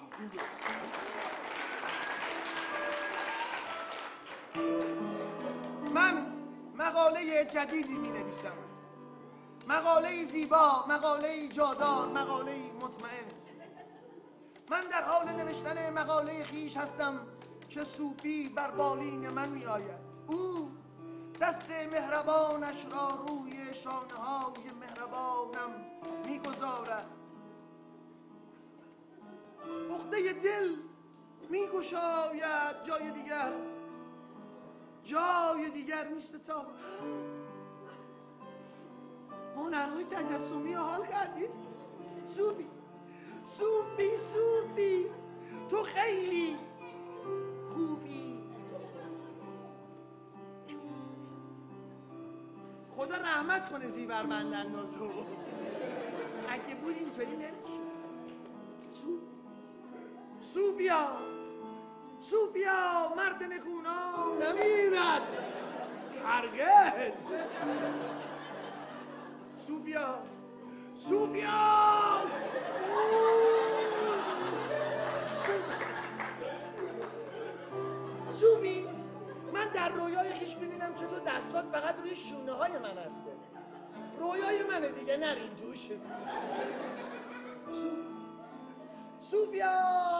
من مقاله جدیدی می نویسم. مقاله زیبا، مقاله جادار، مقاله مطمئن. من در حال نوشتن مقاله خیش هستم که صوفی بر بالین من می آید. او دست مهربانش را روی شانه های مهربانم می گذارد. عقده دل می گشاید جای دیگر، جای دیگر نیست. تا هنرهای تجسمی حال کردی؟ صوفی صوفی صوفی تو خیلی خوبی. خدا رحمت کنه زیوربند اندازو. اگه بود اینطوری نمیشه. صوفیا صوفیا مرد نکونام نمیرد هرگز. صوفیا صوفیا صوفی من در رویای خیش میبینم که تو دستات فقط روی شونه های من هسته. رویای منه دیگه، نرین توش. صوفیا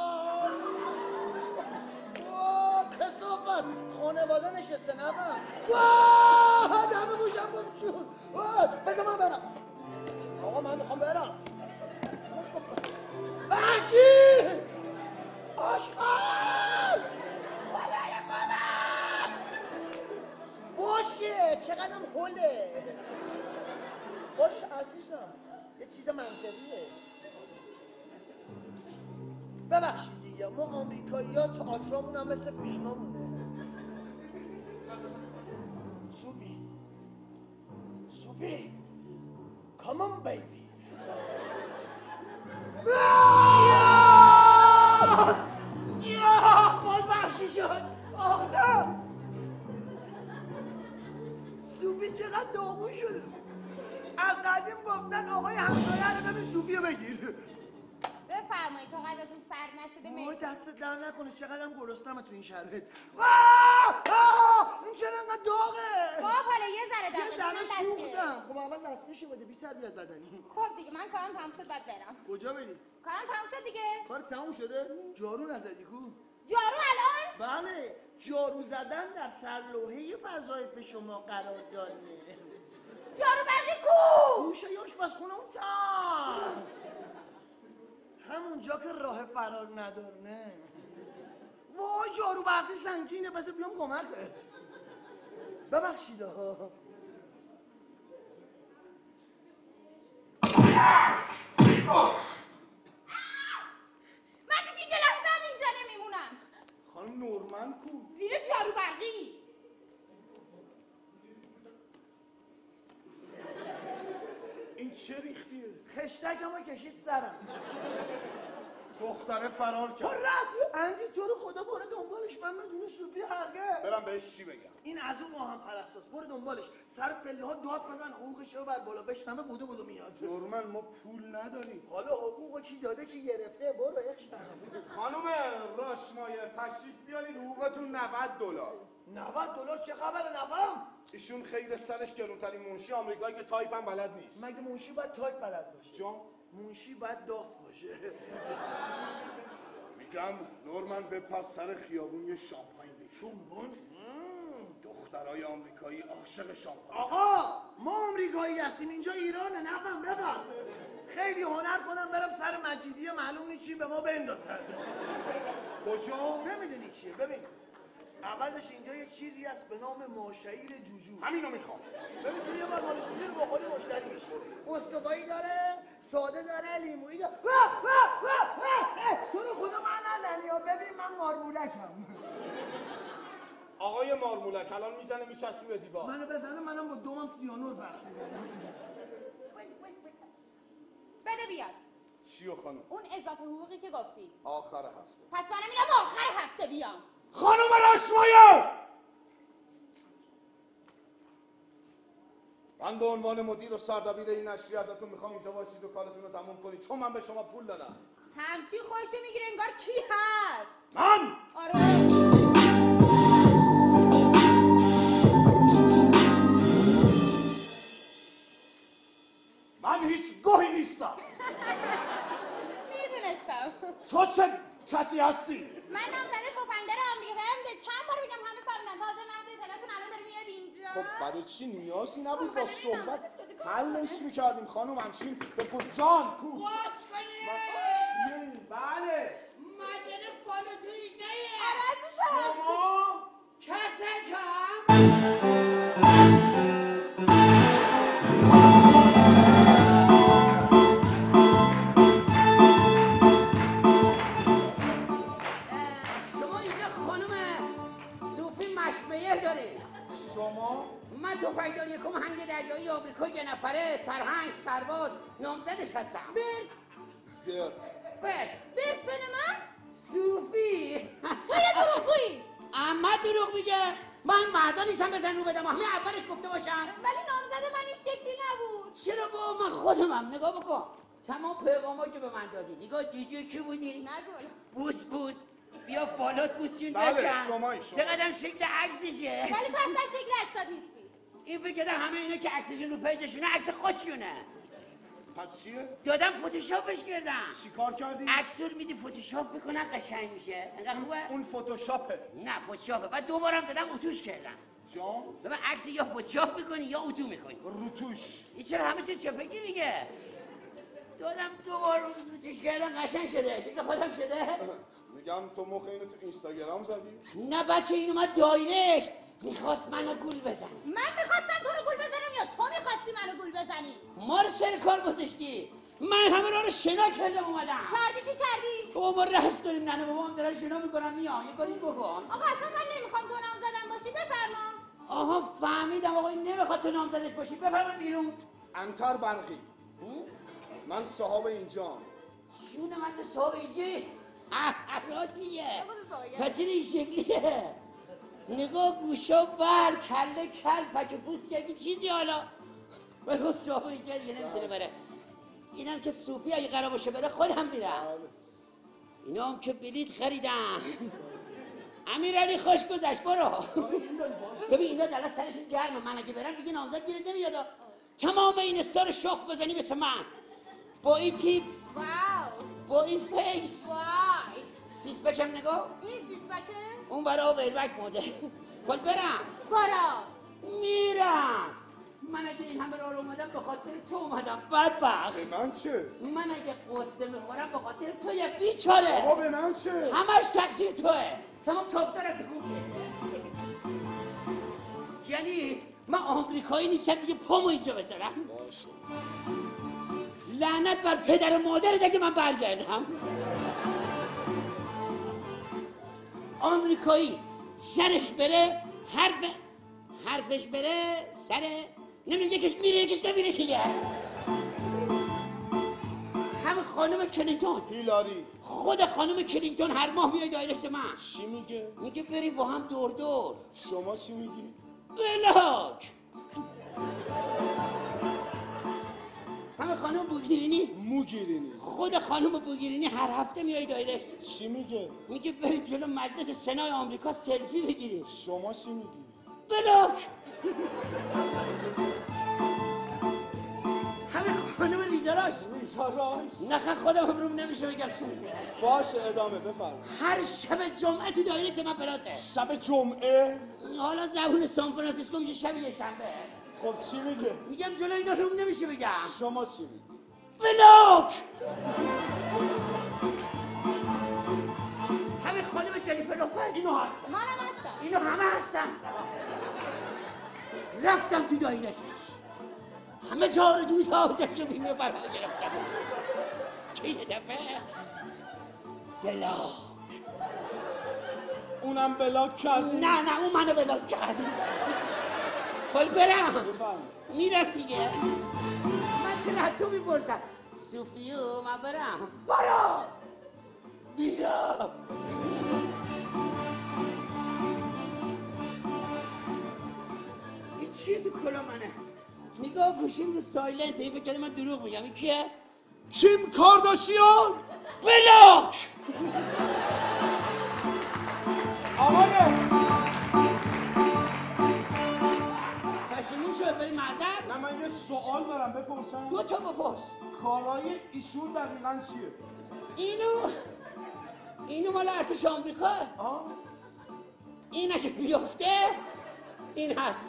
کسافت خانواده نشسته نبم. واه دمه موشم بمشون. بذار من برم. آقا من میخوام برم. وحشی آشقال خدای خودم باشه. چقدرم حله. باشه عزیزم، یه چیز منطقیه. ببخشید دیگه، ما آمریکایی ها تئاترامون هم مثل فیلمامونه. صوفی صوفی come on baby. یا باز بخشی شد. آخه صوفی چقدر داغون شده. از قدیم گفتن آقای همسایه رو ببین صوفی رو بگیر. بفرمایید تا غذاتون سرد نشده. وای دست در نکنه، چقدرم گرسنمه تو این شرایط. این چرا انقدر داغه؟ خب حالا یه ذره یه داغه ذره منم سوختم. دستکش. خب اول دستکش بده بی تربیت بدنی. خب دیگه من کارم تموم شد باید برم. کجا بری؟ کارم تموم شد دیگه. کار تموم شده؟ جارو نزدی کو؟ جارو الان؟ بله جارو زدن در سرلوحه وظایف شما قرار داره. جارو برقی کو؟ گوشه آشپزخونه اون تا همونجا که راه فرار نداره. نه وای جارو برقی سنگینه بس بیام کمکت. ببخشید ها. من دیگه لحظه هم اینجا نمیمونم. خانم نورمن کو؟ زیر جارو برقی. این چه ریختیه؟ خشتکمو کشید سرم. دختره فرار کرد. رفت اندی تو رو خدا برو دنبالش. من بدون صوفی هرگز. برم بهش چی بگم؟ این از اون ماهم پرستاست. برو دنبالش سر پله ها داد بزن حقوقش رو بر بالا بشنمه بودو بودو میاد. نورمن ما پول نداریم. حالا حقوقو کی داده کی گرفته برو اخشم. خانم راشمایر تشریف بیارید حقوقتون نود دلار. نود دلار چه خبره نفهم؟ ایشون خیر سرش گرونترین منشی آمریکایی که تایپ هم بلد نیست. مگه منشی باید تایپ بلد باشه؟ جان منشی باید داغ باشه. میگم نورمن بپس سر خیابون یه شامپاین بگیر. شامپاین؟ دخترای آمریکایی عاشق شامپاین. آقا ما آمریکایی هستیم اینجا ایرانه نفهم بفهم. خیلی هنر کنم برم سر مجیدیه معلوم نیست چی به ما بندازن. کجا؟ نمیدونی چیه ببین اولش اینجا یه چیزی هست به نام ماشعیر جوجو. همینو میخوام. ببین تو یه بار مال جوجو رو بخوری مشتری میشه. استوایی داره ساده داره لیمویی داره. واه واه واه واه تو رو خدا من ندنی ها ببین من مارمولکم. آقای مارمولک الان میزنه میچسبی به دیوار. منو بزنه منم با دومم سیانور بخش میکنم. بده بیاد. چیو خانم؟ اون اضافه حقوقی که گفتی. آخر هفته. پس منم میرم آخر هفته بیام. خانم راشمایر! من به عنوان مدیر و سردبیر این نشریه ازتون میخوام اینجا باشید و کارتون رو تموم کنید چون من به شما پول دادم. همچی خوشو میگیره انگار کی هست؟ من! آره. من هیچ گوهی نیستم. میدونستم. تو چه کسی هستی؟ من نامزده تفنگدار آمریکاییم ده چند بار بگم همه فهمیدن تازه مغز اطلاعتون الان داره میاد اینجا. خب برای چی نیازی نبود با صحبت حلش میکردیم خانم همچین به جان کوش. باز کنید. چیه؟ بله. مجله فالو تو اینجایه. آره عزیزم. شما؟ کسکم. شما اینجا خانم صوفی مشبیر دارید. شما؟ من تفنگدار یکم هنگ دریایی آمریکا یه نفره سرهنگ سرباز نامزدش هستم. برد. زرت. فرد. برد فن من؟ صوفی. تو یه دروغگویی. اما دروغ میگه. من مردا نیستم بزن رو بدم همه اولش گفته باشم. ولی نامزد من این شکلی نبود. چرا با من خودمم نگاه بکن. تمام پیغاما که به من دادی نگاه جیجی کی بودی؟ نگول. بوس بوس بیا فالوت بوسیون بله بچم. شمایی شما. چقدرم شکل عکسشه. ولی تو اصلا شکل عکسات نیستی. این فکر همه اینا که عکسشون رو پیجشونه عکس خودشونه. پس چیه؟ دادم فتوشاپش کردم. چی کار کردی؟ عکس رو میدی فتوشاپ بکنن قشنگ میشه. انقدر خوبه؟ اون فتوشاپه. نه فتوشاپه. بعد دوبارم دادم اتوش کردم. جان؟ ببین عکس یا فتوشاپ میکنی یا اتو میکنی. روتوش. این چرا همه چیز چپگی میگه؟ دادم دوبار اتوش کردم قشنگ شده. شکل خودم شده. میگم تو مخ اینو تو اینستاگرام زدی؟ نه بچه این اومد دایرکت میخواست منو گول بزن. من میخواستم تو رو گول بزنم یا تو میخواستی منو گول بزنی؟ ما رو سر کار گذاشتی. من همه را رو شنا کردم اومدم. کردی چی کردی؟ تو ما رست داریم ننه بابام دارن شنا میکنم میام یه کاری بکن. آقا اصلا من نمیخوام تو نامزدم باشی بفرما. آها فهمیدم آقا این نمیخواد تو نامزدش باشی بفرما بیرون. انتر برقی. من صاحب اینجام. جون من تو صاحب اینجی؟ راست میگه. بگو پس این این شکلیه. نگاه گوشا بر کله کل پک پوست یکی چیزی حالا. بگو صاحب اینجا دیگه نمیتونه بره. اینم که صوفی اگه قرار باشه بره خودم میرم. اینا هم که بلیط خریدم. امیرعلی خوش گذشت برو. ببین اینا دلت سرشون گرمه، من اگه برم دیگه نامزد گیرت نمیاد. تمام این استار شخ بزنی مثل من با این تیپ، واو، با این فیس، وای سیس بکم نگاه، این سیس بکه اون برا ویربک مده. کل برم برا میرم. من اگه این همه راه اومدم به خاطر تو اومدم بدبخت. به من چه؟ من اگه قصه میخورم به خاطر تو یه بیچاره. آقا به من چه؟ همش تقصیر توه. تمام تافتارم تکون یعنی من آمریکایی نیستم دیگه پامو اینجا بذارم. باشه. لعنت بر پدر و مادرت اگه من برگردم. آمریکایی سرش بره حرف حرفش بره سره نمیدونم یکیش میره یکیش نمیره دیگه. همه خانم کلینتون هیلاری خود خانم کلینتون هر ماه میاد دایرکت من. چی میگه؟ میگه بریم با هم دور دور. شما چی میگی؟ بلاک. همه خانم بوگیرینی موگیرینی خود خانم بوگیرینی هر هفته میای دایرکت. چی میگه؟ میگه بریم جلو مجلس سنای آمریکا سلفی بگیریم. شما چی میگی؟ بلاک. همه خانم ریزا رایس ریزا رایس نخه خودم هم روم نمیشه بگم چی میگه. باشه ادامه بفرم. هر شب جمعه تو دایرکت من پلاسه. شب جمعه؟ حالا زبون سان فرانسیسکو میشه شب یه شنبه. خب چی میگه؟ میگم جلو اینا روم نمیشه بگم. شما چی میگی؟ بلاک. همه خانم جنیفر لوپز اینو هستن. منم هستم. اینو همه هستن. رفتم تو دایرکتش همه جا رو دوی آتش رو بیمه فرها گرفتم که یه دفعه بلاک. اونم بلاک کردی؟ نه نه اون منو بلاک کرد. خل برم بفرم. میرم دیگه. من چرا تو میپرسم صوفیو من برم برو میرم. این چیه تو کلا منه؟ نگاه گوشیم رو سایلنت. این فکر کرده من دروغ میگم. این کیه؟ کیم کارداشیان؟ بلاک. آقانه پشیمون شد بریم معذر؟ نه من یه سوال دارم بپرسم. دو تا بپرس. کارهای ایشون دقیقا چیه؟ اینو اینو مال ارتش آمریکا. آه؟ این اگه بیفته این هست.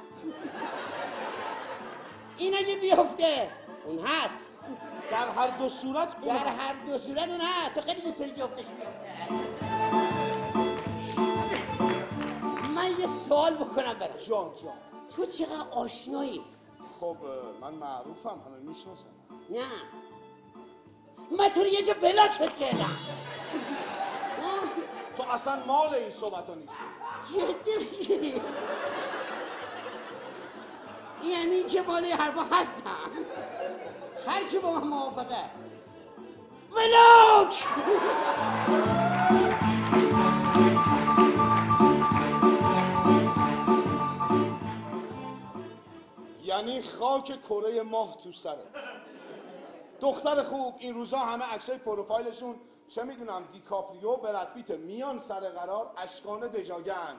این اگه بیفته اون هست. در هر دو صورت اون در هر دو صورت اون هست. تو خیلی دوست داری جفتش بیفته. من یه سوال بکنم برم. جان جان تو چقدر آشنایی؟ خب من معروفم همه میشناسم. نه من تو رو یه جا بلاکت کردم. تو اصلا مال این صحبت ها نیست. جدی میگی؟ یعنی که بالای حرفا هستم هرچی با من موافقه. بلاک. یعنی خاک کره ماه تو سره. دختر خوب این روزا همه عکسای پروفایلشون چه میدونم دیکاپریو براد پیت میان سر قرار اشکان دژاگن.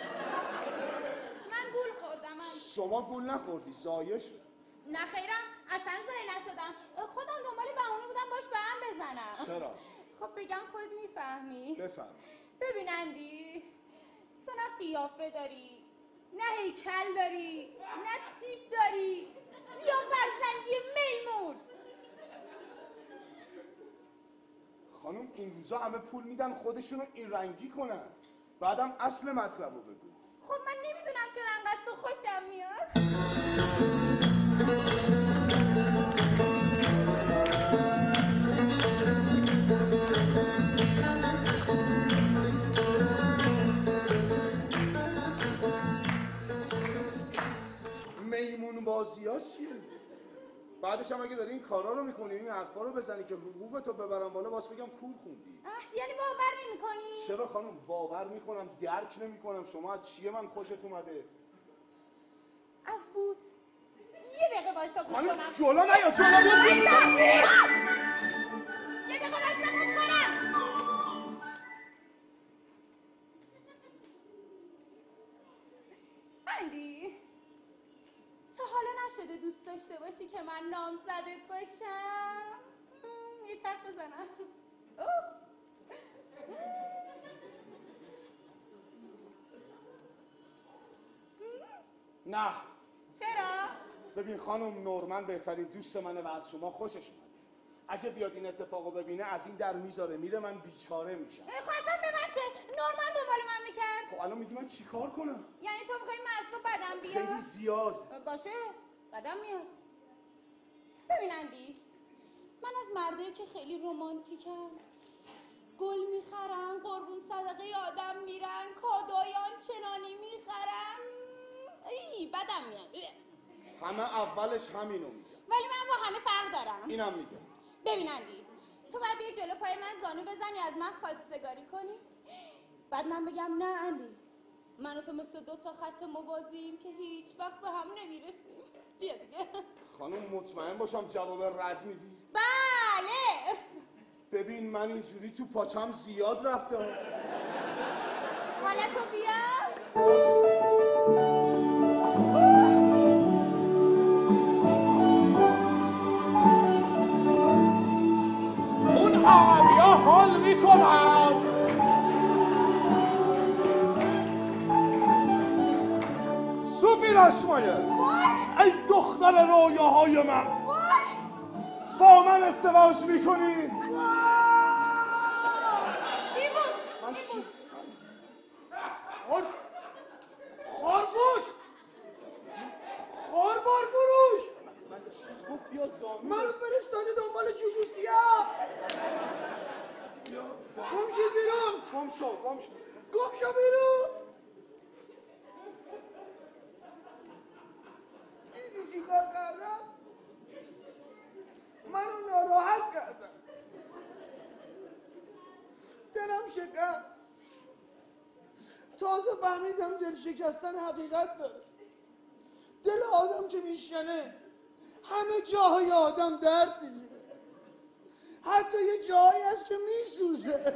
من گول خوردم. من شما گول نخوردی زایه شد. نه خیرم اصلا زایه نشدم. خودم دنبال بهونه بودم باش به هم بزنم. چرا؟ خب بگم خود میفهمی. بفهم. ببین اندی تو نه قیافه داری نه هیکل داری نه تیپ داری. سیاه برزنگی میمون. خانم این روزا همه پول میدن خودشونو این رنگی کنن. بعدم اصل مطلب رو بگو. خب من نمیدونم چرا انقدر تو خوشم میاد. میمون بازی ها چیه؟ بعدش هم اگه داری این کارا رو میکنی این حرفا رو بزنی که حقوقتو ببرم بالا باز بگم کور خوندی. یعنی باور نمی‌کنی؟ چرا خانم باور میکنم درک نمیکنم. شما از چیه من خوشت اومده؟ از بوت. یه دقیقه وایسا بوت خانم کنم. جلو نیا جلو نیا. یه دقیقه وایسا بوت کنم. اندی تا حالا نشده دوست داشته باشی که من نامزدت باشم؟ یه چرخ بزنم. نه. چرا؟ ببین خانم، نورمن بهترین دوست منه و از شما خوشش اومده. اگه بیاد این اتفاقو ببینه از این در میذاره میره، من بیچاره میشم. خواستم به من چه؟ نورمن دنبال من میکرد. خب الان میگی من چیکار کنم؟ یعنی تو میخوای من از تو بدم بیاد؟ خیلی زیاد. باشه بدم میاد. ببین اندی، من از مردایی که خیلی رومانتیکن، گل میخرن، قربون صدقه آدم میرن، کادوی آنچنانی میخرن، ای بدم میاد. همه اولش همینو میگه، ولی من با همه فرق دارم. اینم میگه. ببین اندی، تو باید بیای جلو پای من زانو بزنی، از من خواستگاری کنی، بعد من بگم نه اندی، من و تو مثل دو تا خط موازیم که هیچ وقت به هم نمیرسیم. بیا دیگه. خانم مطمئن باشم جواب رد میدی؟ بله. ببین من اینجوری تو پاچم زیاد رفته. حالا تو بیا. اون آقا حال میکنم. صوفی رشمایه، ای دختر رویاهای من، با من ازدواج میکنی؟ چی بود؟ من چی؟ خور خوربوش خوربار فروش من چیز گفت بیا زامین. منو فرستاده دنبال جوجو سیاه. گم شید بیرون. گم شو گم شو گم شو بیرون. دیدی چی کار کردم؟ منو ناراحت کردم، دلم شکست. تازه فهمیدم دل شکستن حقیقت داره. دل آدم که میشکنه همه جاهای آدم درد میگیره، حتی یه جایی هست که میسوزه.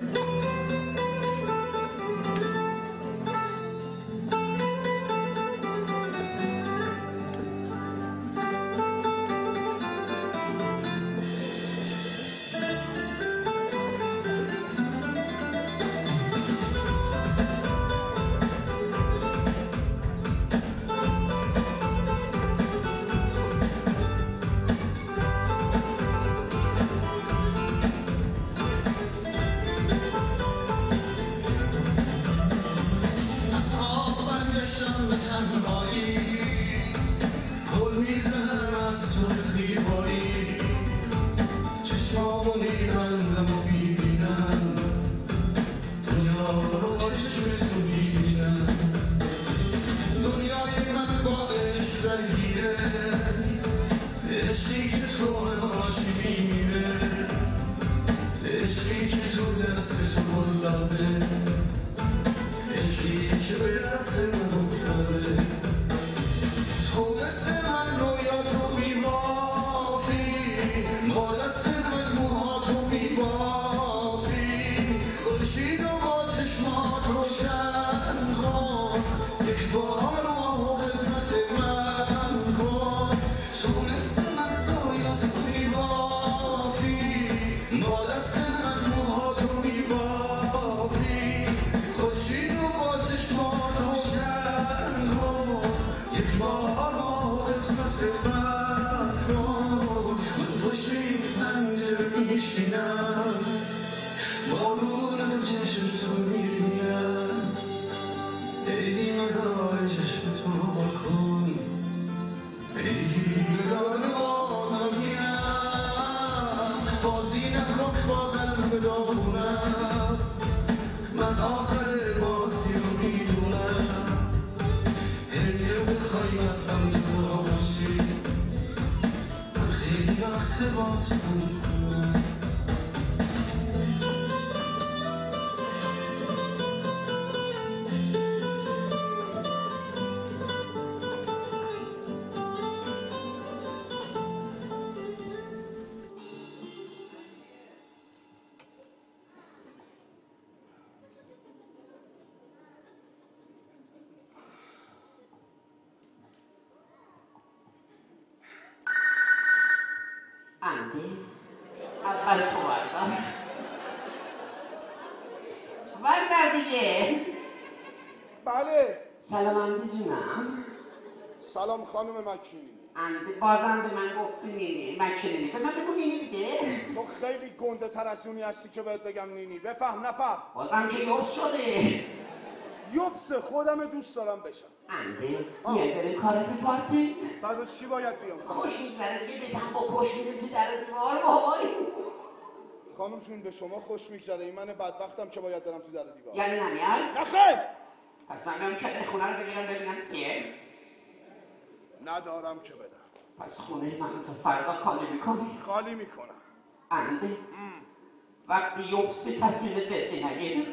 سلام اندی جونم. سلام خانم مکینی. اندی بازم به من گفتی نینی مکینی. به من بگو نینی دیگه. تو خیلی گنده تر از اونی هستی که بهت بگم نینی. بفهم نفهم. بازم که یوبس شده. یوبس خودم دوست دارم بشم. اندی بیای بریم کارت پارتی. بعد از چی باید بیام؟ خوش میگذره دیگه بزن با کش میریم تو در دیوار بابایی. خانم جون به شما خوش میگذره، این من بدبختم که باید برم تو در دیوار. یعنی نمیاد؟ نخیر. پس من برم کلی خونه رو بگیرم ببینم چیه؟ ندارم که بدم. پس خونه من تو فردا خالی میکنی؟ خالی میکنم. اندی وقتی یوبسی تصمیم جدی نگیری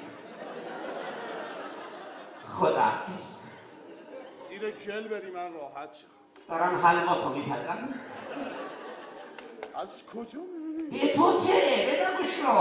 خداحافظ. زیر گل بری من راحت شم. دارم حلواتو میپزم. از کجا میبینی؟ به تو چه؟ بزن گوش رو.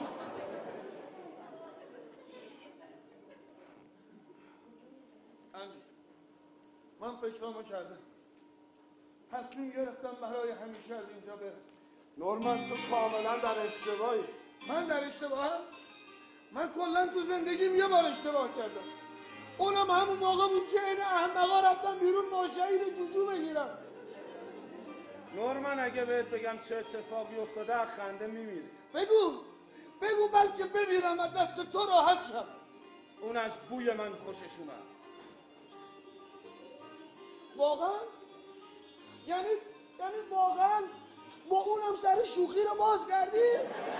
اندی من فکرامو کردم، تصمیم گرفتم برای همیشه از اینجا برم. نورمن تو کاملا در اشتباهی. من در اشتباهم؟ من کلا تو زندگیم یه بار اشتباه کردم، اونم همون موقع بود که این احمقا رفتم بیرون ماشایی رو جوجو بگیرم. نورمن اگه بهت بگم چه اتفاقی افتاده از خنده میمیری. بگو بگو بلکه بمیرم از دست تو راحت شم. اون از بوی من خوشش اومد. واقعا؟ یعنی یعنی واقعا با اونم سر شوخی رو باز کردی؟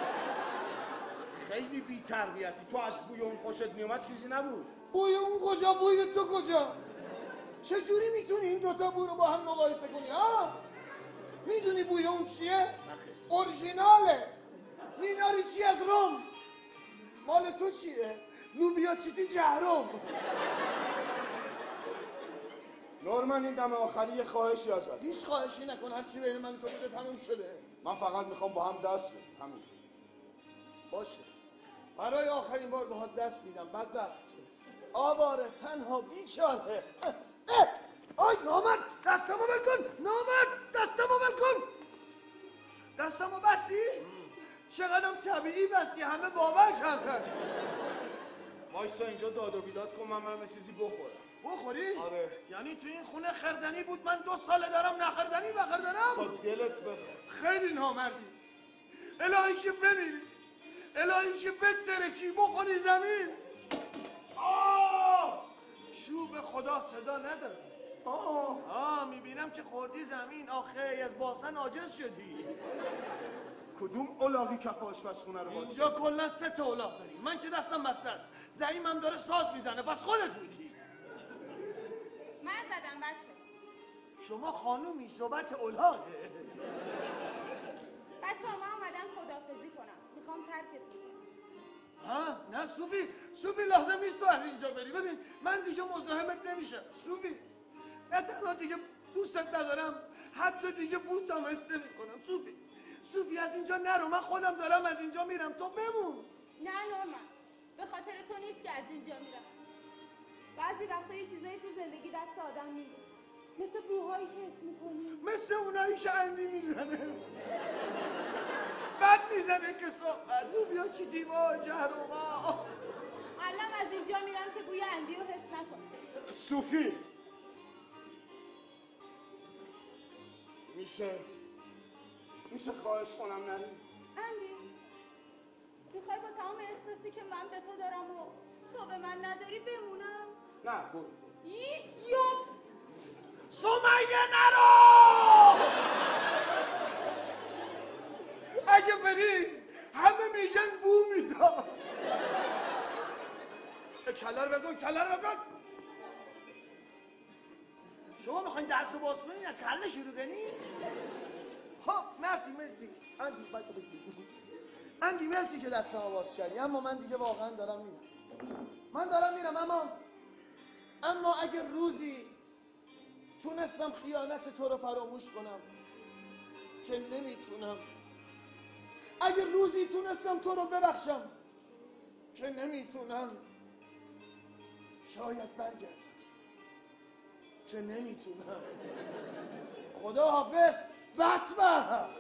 خیلی بی تربیتی. تو از بوی اون خوشت میومد چیزی نبود. بوی اون کجا بوی تو کجا؟ چجوری میتونی این دوتا بو رو با هم مقایسه کنی ها؟ میدونی بوی اون چیه؟ اورژیناله، میمیاری چی از روم. مال تو چیه؟ لوبیا چیتی جهرم. نورمن این دم آخری یه خواهشی ازت. هیچ خواهشی نکن، هرچی بین من تو بوده تموم شده. من فقط میخوام با هم دست بدیم همین. باشه برای آخرین بار باهات دست میدم بدبخت. آواره تنها بیچاره. آی نامرد دستمو بل کن. نامرد دستمو بل کن. دستمو بستی؟ چقدرم طبیعی بستی، همه باور کردن. وایسا اینجا داد و بیداد کن، من برم چیزی بخورم. بخوری؟ آره. یعنی تو این خونه خردنی بود من دو ساله دارم نخردنی بخردنم؟ تا دلت بخواد. خیلی نامردی. الهی که بمیری، الهی که بترکی بخوری زمین. آه شوب خدا صدا نداره. آه آه میبینم که خوردی زمین. آخه از باسن عاجز شدی. کدوم الاغی کف آشپزخونه رو اینجا کلا سه تا الاغ داریم. من که دستم بسته است، زعیمم داره ساز میزنه، پس خودت بودی. من زدم بچه. شما خانومی صحبت الاغه. بچه ها من اومدم خداحافظی کنم، میخوام ترکتون کنم. ها نه صوفی، صوفی لازم نیست تو از اینجا بری. ببین من دیگه مزاحمت نمیشم صوفی. نه تنها دیگه دوستت ندارم، حتی دیگه بوتم حس نمیکنم. صوفی صوفی از اینجا نرو، من خودم دارم از اینجا میرم، تو بمون. نه نورمن، به خاطر تو نیست که از اینجا میرم. بعضی وقتا یه چیزایی تو زندگی دست آدم نیست، مثل بوهایی که حس میکنی، مثل اونایی که اندی میزنه. بد میزنه که صحبت لوبیا چی دیوا جهروما. الان از اینجا میرم که بوی اندی رو حس نکنم. صوفی میشه میشه خواهش کنم نری؟ اندی میخوای با تمام احساسی که من به تو دارم و تو به من نداری بمونم؟ نه برو. ایش یوب سمیه نرو. اگه بری همه میگن بو میداد. کلر بگن کلر بگن. شما میخواین درس رو باز کنین یا کله شروع کنین؟ خب مرسی مرسی اندی بچه بگید. اندی مرسی که دستمو باز کردی، اما من دیگه واقعا دارم میرم. من دارم میرم اما اما اگه روزی تونستم خیانت تو رو فراموش کنم که نمیتونم، اگه روزی تونستم تو رو ببخشم که نمیتونم، شاید برگردم که نمیتونم. خدا حافظ بدبخت.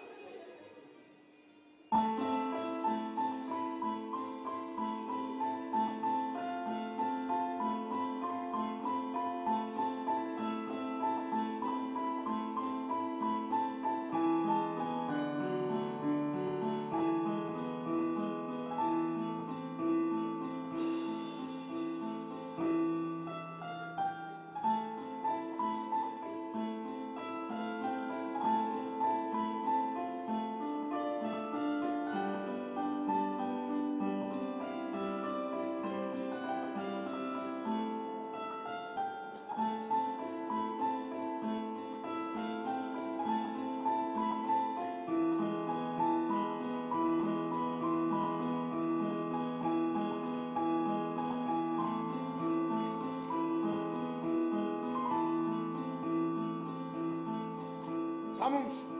تموم شد.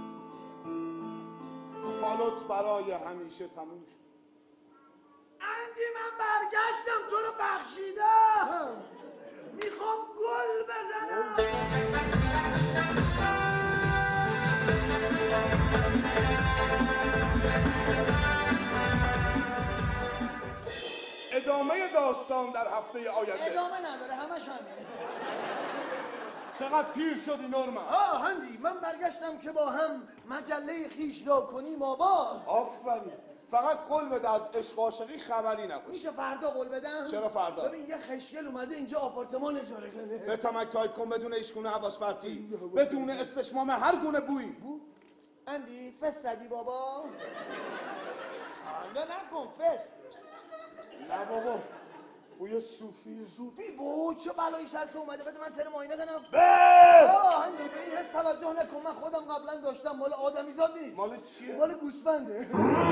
فالوت برای همیشه تموم شد. اندی من برگشتم تو رو بخشیدم، میخوام گل بزنم. ادامه داستان در هفته آینده. ادامه نداره، همش همینه. چقدر پیر شدی نورمن؟ آه هندی من برگشتم که با هم مجله خیش را کنیم آباد. آفرین. فقط قول بده از عشق و عاشقی خبری نباشه. میشه فردا قول بدم؟ چرا فردا؟ ببین یه خشکل اومده اینجا آپارتمان اجاره کنه. به تمک تایپ کن بدون هیچگونه حواس پرتی، بدون استشمام هر گونه بویی. بو؟ اندی فس زدی بابا؟ خنده نکن فس. نه بابا بوی صوفی. صوفی بو چه بلایی سر تو اومده؟ بذار من تر معاینه کنم. به آه هندی به این حس توجه نکن، من خودم قبلا داشتم، مال آدمیزاد نیست. مال چیه؟ مال گوسفنده.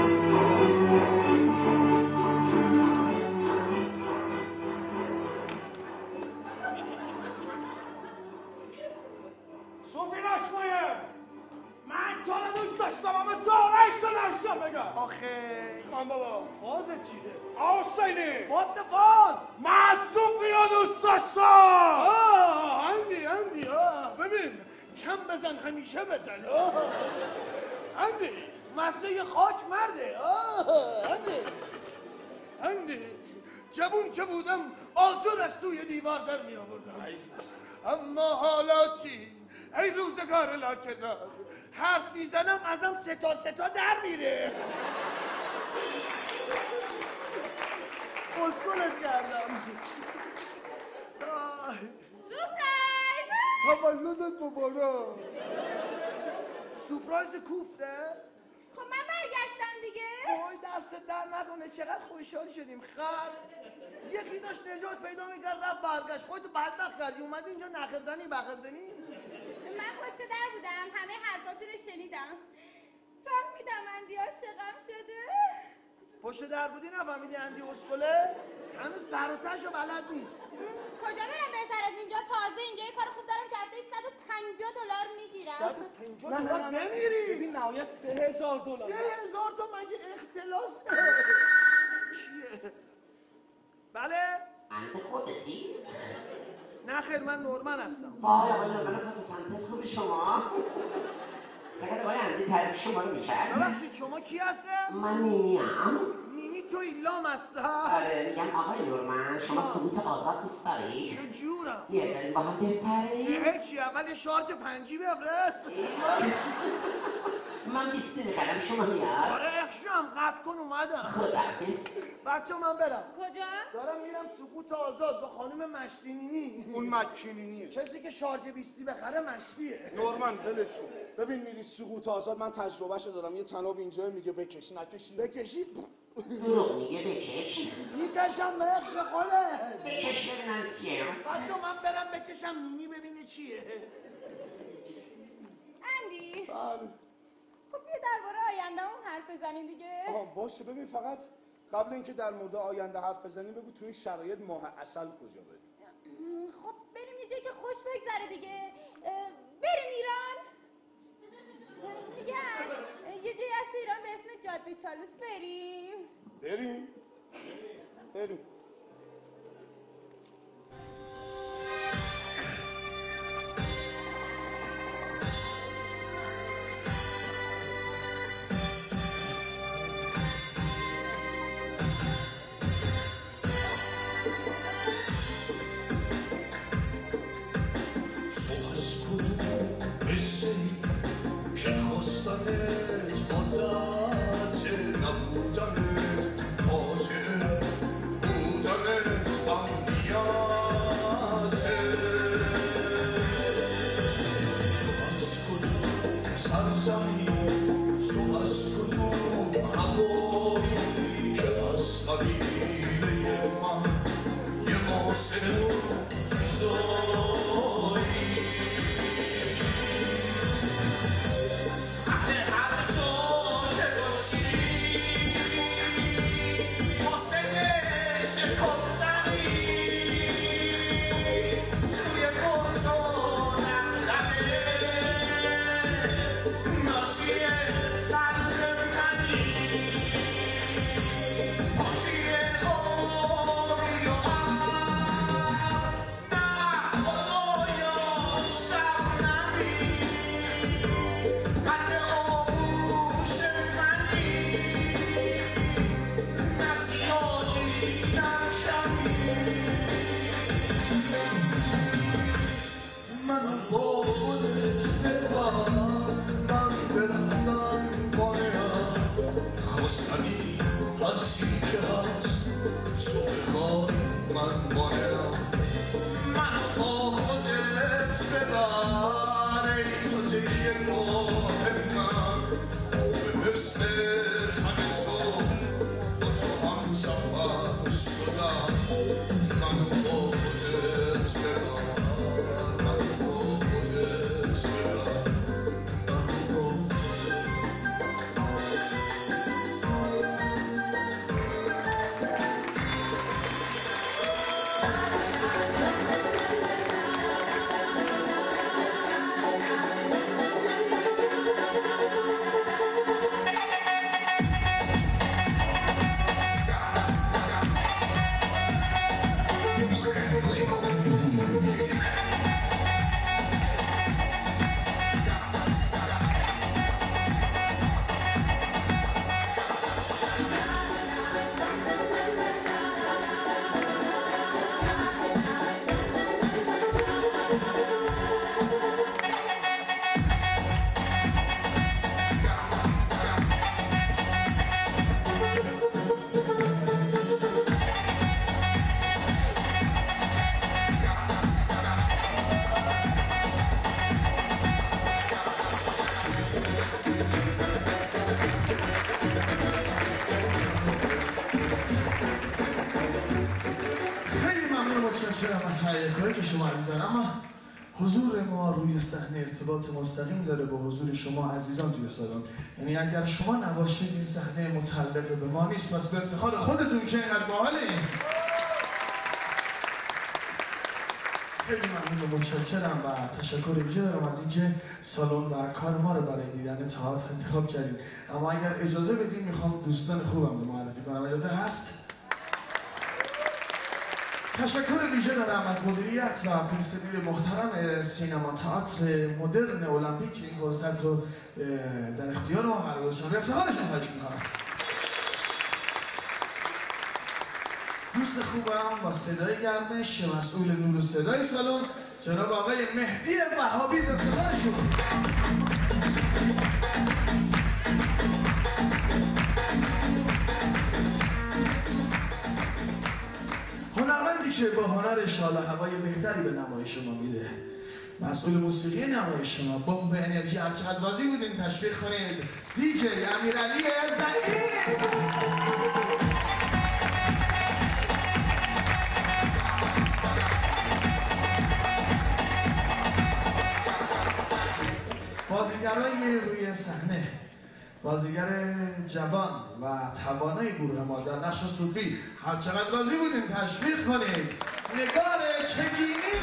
صوفی نشمایه من تو رو دوست داشتم اما دارش رو نشتم بگم. آخه خان بابا فازت چیه؟ آسینی What the فاز؟ من صوفی رو دوست داشتم. آه اندی اندی آه ببین کم بزن همیشه بزن. آه اندی مسته خاک مرده. آه اندی اندی جوون که بودم آجر از توی دیوار در می آوردم، اما حالا چی؟ ای روزگار لاکدار، حرف میزنم ازم ستا ستا در میره. اسکلت کردم. سورپرایز! تولدت مبارک. سورپرایز کوفته؟ خب من برگشتم دیگه. وای دست در نکنه، چقدر خوشحال شدیم. خب یکی داشت نجات پیدا میکرد رفت برگشت، خودتو بدبخت کردی اومدی اینجا نخردنی بخردنی. من پشت در بودم، همه حرفاتو رو شنیدم، فهمیدم اندی عاشقم شده. پشت در بودی نفهمیدی اندی اسکله؟ هنوز سر و تشو بلد نیست. کجا برم بهتر از اینجا؟ تازه اینجا یه کار خوب دارم که هفته صد و پنجاه دلار میگیرم. صد و پنجاه دلار نمیری؟ ببین نهایت سه هزار دلار. سه هزار تا مگه اختلاسه؟ چیه؟ بله؟ انت خودتی؟ نه خیر من نورمن هستم. وای آقای نورمن فوتوسنتز خوبی شما؟ چقدر آقای اندی تعریف شما رو میکرد؟ ببخشید شما کی هسته؟ من نینیم. نینی توی لام هسته؟ آره میگم آقای نورمن شما سقوط آزاد دوست داری؟ چه جورم؟ بیاد داریم با هم بپریم؟ هیچی اول یه شارژ پنجی بفرست. من بیست دقیقه شما میاد. آره اخشم قطع کن اومدم. خداحافظ. بچه من برم. کجا؟ دارم میرم سقوط آزاد با خانم مشتینینی. اون مکینینیه. کسی که شارژ بیستی بخره مشتیه. نورمن ولش کن. ببین میری سقوط آزاد، من تجربهشو دارم. یه تناب اینجا میگه بکش، نکشی بکشی دروغ میگه بکش. میکشم به اخش خودت. بکش ببینم چیه. بچه من برم بکشم نینی ببینه چیه. اندی بله. خب بیا درباره آینده‌مون حرف بزنیم دیگه. آه باشه. ببین فقط قبل اینکه در مورد آینده حرف بزنیم بگو تو این شرایط ماه عسل کجا بریم؟ خب بریم یه جایی که خوش بگذره دیگه. اه، بریم ایران. میگن یه جایی هست تو ایران به اسم جاده چالوس، بریم. بریم بریم. نبودنت فاجعه کاری که شما عزیزان، اما حضور ما روی صحنه ارتباط مستقیم داره با حضور شما عزیزان توی سالن. یعنی اگر شما نباشید این صحنه متعلق به ما نیست، پس به افتخار خودتون که اینقدر باحالین. خیلی ممنون و متشکرم و تشکر ویژه دارم از اینکه سالن و کار ما رو برای دیدن تئاتر انتخاب کردیم. اما اگر اجازه بدین میخوام دوستان خوبم رو معرفی کنم. اجازه هست؟ تشکر ویژه دارم از مدیریت و پرسنل محترم سینما تئاتر مدرن المپیک که این فرصت رو در اختیار ما قرار گذاشتن. به افتخارشون خواهش میکنم. دوست خوبم با صدای گرمش مسئول نور و صدای سالن جناب آقای مهدی وهابی، از افتخارشون. هنرمندی که با هنرش حال و هوای بهتری به نمایش ما میده. مسئول موسیقی نمایش ما، بمب انرژی. هر چقدر راضی بودین تشویق کنید دی جی امیرعلی زعیم. بازیگرای روی صحنه، بازیگر جوان و توانای گروه ما در نقش صوفی، هر چقدر راضی بودین تشویق کنید نگار چگینی.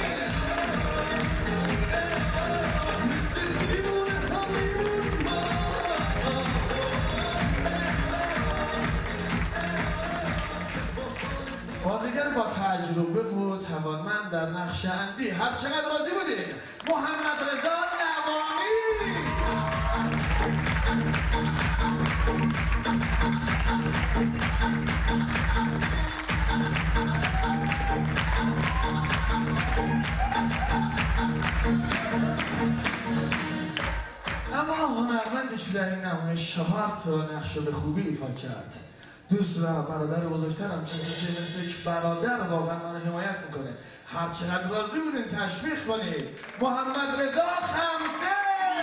بازیگر با تجربه و توانمند در نقش اندی، هر چقدر راضی بودین محمد رضا لوانی. اما هنرمندی که در این نمایش چهار تا نقش به خوبی ایفا کرد، دوست و برادر بزرگترم، کسی که مثل یک برادر واقعا من حمایت میکنه. هر چقدر راضی بودین تشویق کنید محمد رضا خمسه.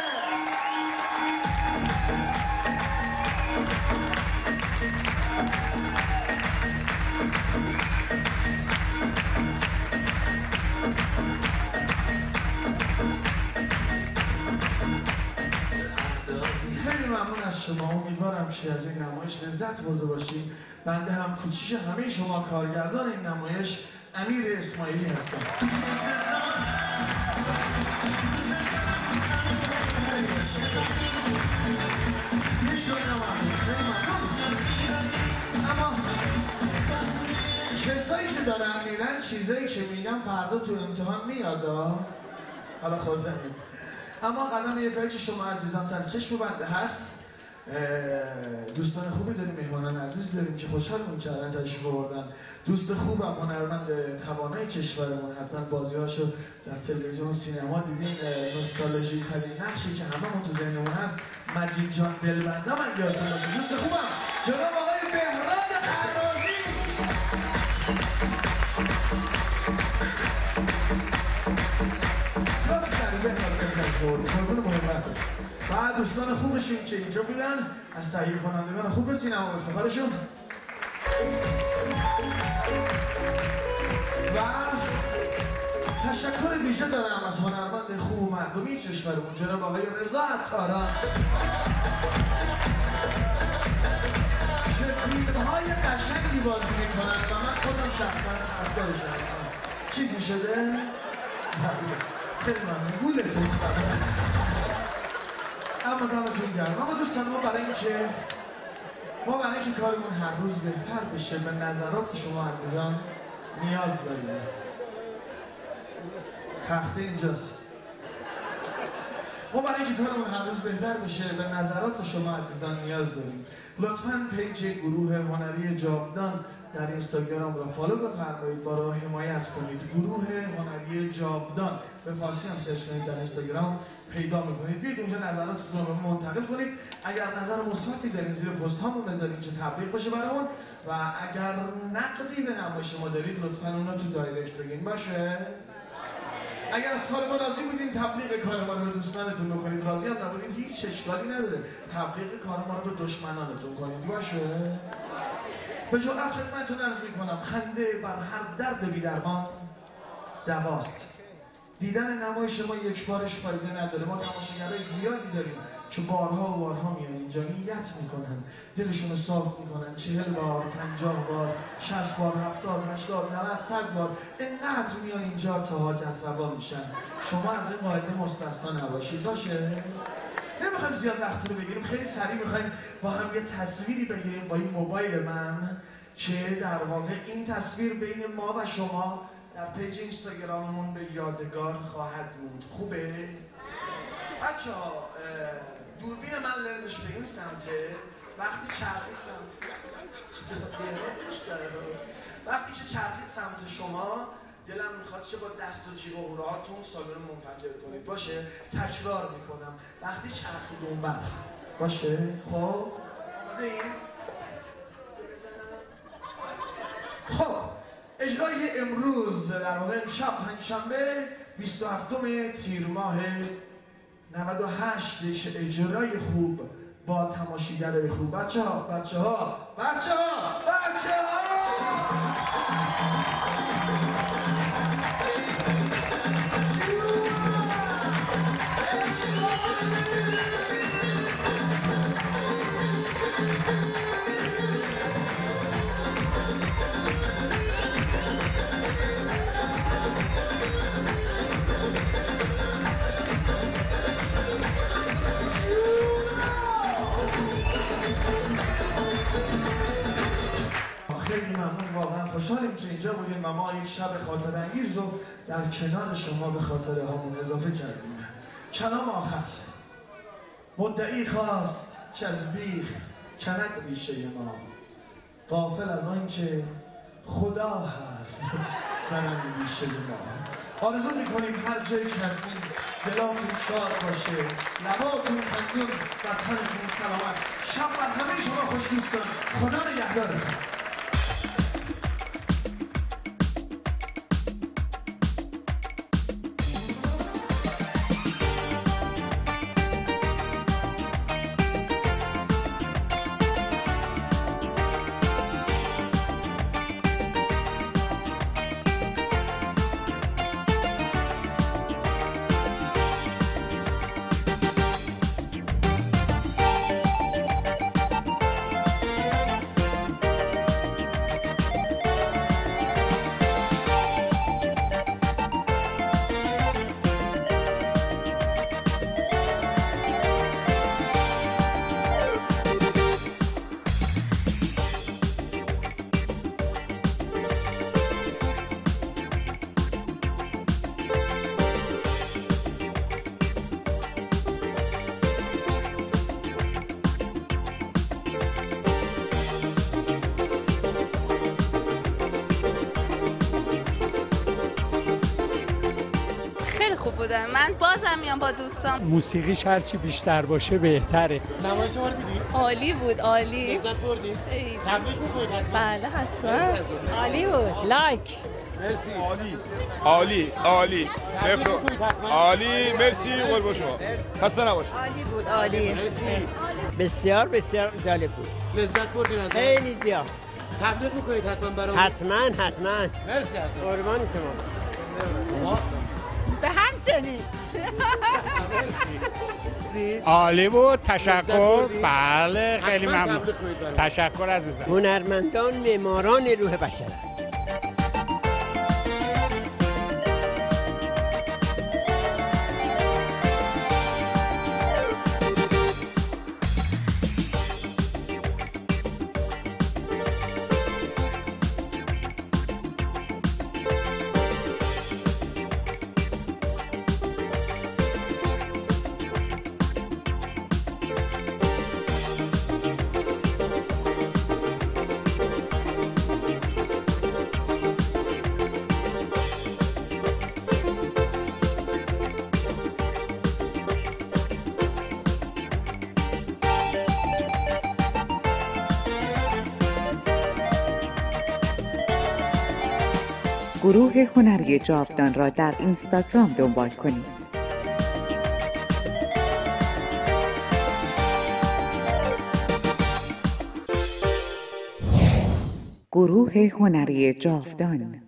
ممنون از شما. امیدوارم که از این نمایش لذت برده باشید. بنده هم کوچیک همه شما کارگردان این نمایش امیر اسماعیلی هستم. اما کسایی که دارن میرن چیزایی که میگم فردا تو امتحان میاد. حالا خود فهمید. اما قدم یک کاری که شما عزیزان سر چشم بنده هست. دوستان خوبی داریم، مهمانان عزیز داریم که خوشحالمون کردن تشریف آوردن. دوست خوبم هنرمند توانای کشورمون، حتما بازی‌هاشو در تلویزیون و سینما دیدین. نوستالژی ترین نقشی که هممون تو ذهنمون هست مجید جان دلبنده من یادتون باشه. دوست خوبم جناب آقای بهراد خرازی. لطف کردید بهراد خرازی قربون محبت. و دوستان خوبشون که اینجا بودن از تهیه کنندگان خوب سینما افتخارشون و تشکر ویژه دارم از هنرمند خوب مردمی کشورمون جناب آقای رضا عطاران که فیلم‌های قشنگی بازی میکنن و من خودم شخصا طرفدارش هستم. چیزی شده؟ خیلی ممنون. گولتون خواهد. اما دمتون گرم. اما دوستان ما برای اینکه ما برای اینکه کارمون هر روز بهتر بشه به نظرات شما عزیزان نیاز داریم. تخته اینجاست. ما برای اینکه کارمون هر روز بهتر بشه به نظرات شما عزیزان نیاز داریم. لطفاً پیج گروه هنری جاودان در اینستاگرام را فالو بفرمایید، با را حمایت کنید. گروه هنری جاودان به فارسی هم سرچ کنید در اینستاگرام پیدا میکنید. بیاید اونجا نظراتتون رو منتقل کنید. اگر نظر مثبتی دارین زیر پست هامون بذارید که تبلیغ بشه برامون و اگر نقدی به نمایش ما دارید لطفاً اون رو تو دایرکت بگین باشه. اگر از کار ما راضی بودین تبلیغ کار ما رو به دوستانتون بکنید، راضی هم نبودین هیچ اشکالی نداره، تبلیغ کار ما رو به دشمنانتون کنید باشه. به جرأت خدمتتون عرض میکنم خنده بر هر درد بی‌درمان دواست. دیدن نمایش ما یک بارش فایده نداره. ما تماشاگرای زیادی داریم که بارها و بارها میان اینجا نیت میکنن، دلشون رو صاف میکنن، چهل بار، پنجاه بار، شصت بار، هفتاد، هشتاد، نود، صد بار اینقدر میان اینجا تا حاجت روا میشن. شما از این قاعده مستثنا نباشید باشه. نمیخوایم زیاد وقت رو بگیریم، خیلی سریع میخوایم با هم یه تصویری بگیریم با این موبایل من که در واقع این تصویر بین ما و شما در پیج اینستاگراممون به یادگار خواهد موند. خوبه؟ بچه ها دوربین من لنزش به این سمته، وقتی چرخید سمت وقتی که چرخید سمت شما دلم میخواد که با دست و جیغ و هوراتون سالن منفجر کنید باشه. تکرار میکنم وقتی چرخید اون بر باشه. خب آماده این؟ خب اجرای امروز در واقع امشب پنجشنبه بیست و هفتم تیر ماه نود و هشت اجرای خوب با تماشاگرای خوب. بچه ها بچه ها بچه ها بچه ها خوشحالیم که اینجا بودیم و ما یک شب خاطر انگیز رو در کنار شما به خاطره هامون اضافه کردیم. کلام آخر مدعی خواست که از بیخ کند ریشه ما، غافل از آن که خدا هست در آن ریشه ما. آرزو میکنیم هر جایی که هستیم دلاتون شاد باشه، لباتون خندون و تنتون سلامت. شب بر همه شما خوش دوستان. خدا نگهدارتون. من بازم میام با دوستان. موسیقیش هرچی بیشتر باشه بهتره. نمایش ما رو دیدی؟ عالی بود، عالی. لذت بردی؟ تبریک می‌گید حتما. بله حتما. عالی بود. لایک. مرسی. عالی. عالی. عالی. عالی مرسی قربون شما خسته نباشید عالی بود عالی بسیار بسیار جالب بود لذت بردین از خیلی زیاد تبلیغ میکنید حتما برام حتما حتما مرسی قربان شما به همچنین عالی بود تشکر بله خیلی ممنون تشکر عزیزم هنرمندان معماران روح بشر گروه هنری جاودان را در اینستاگرام دنبال کنید. گروه هنری جاودان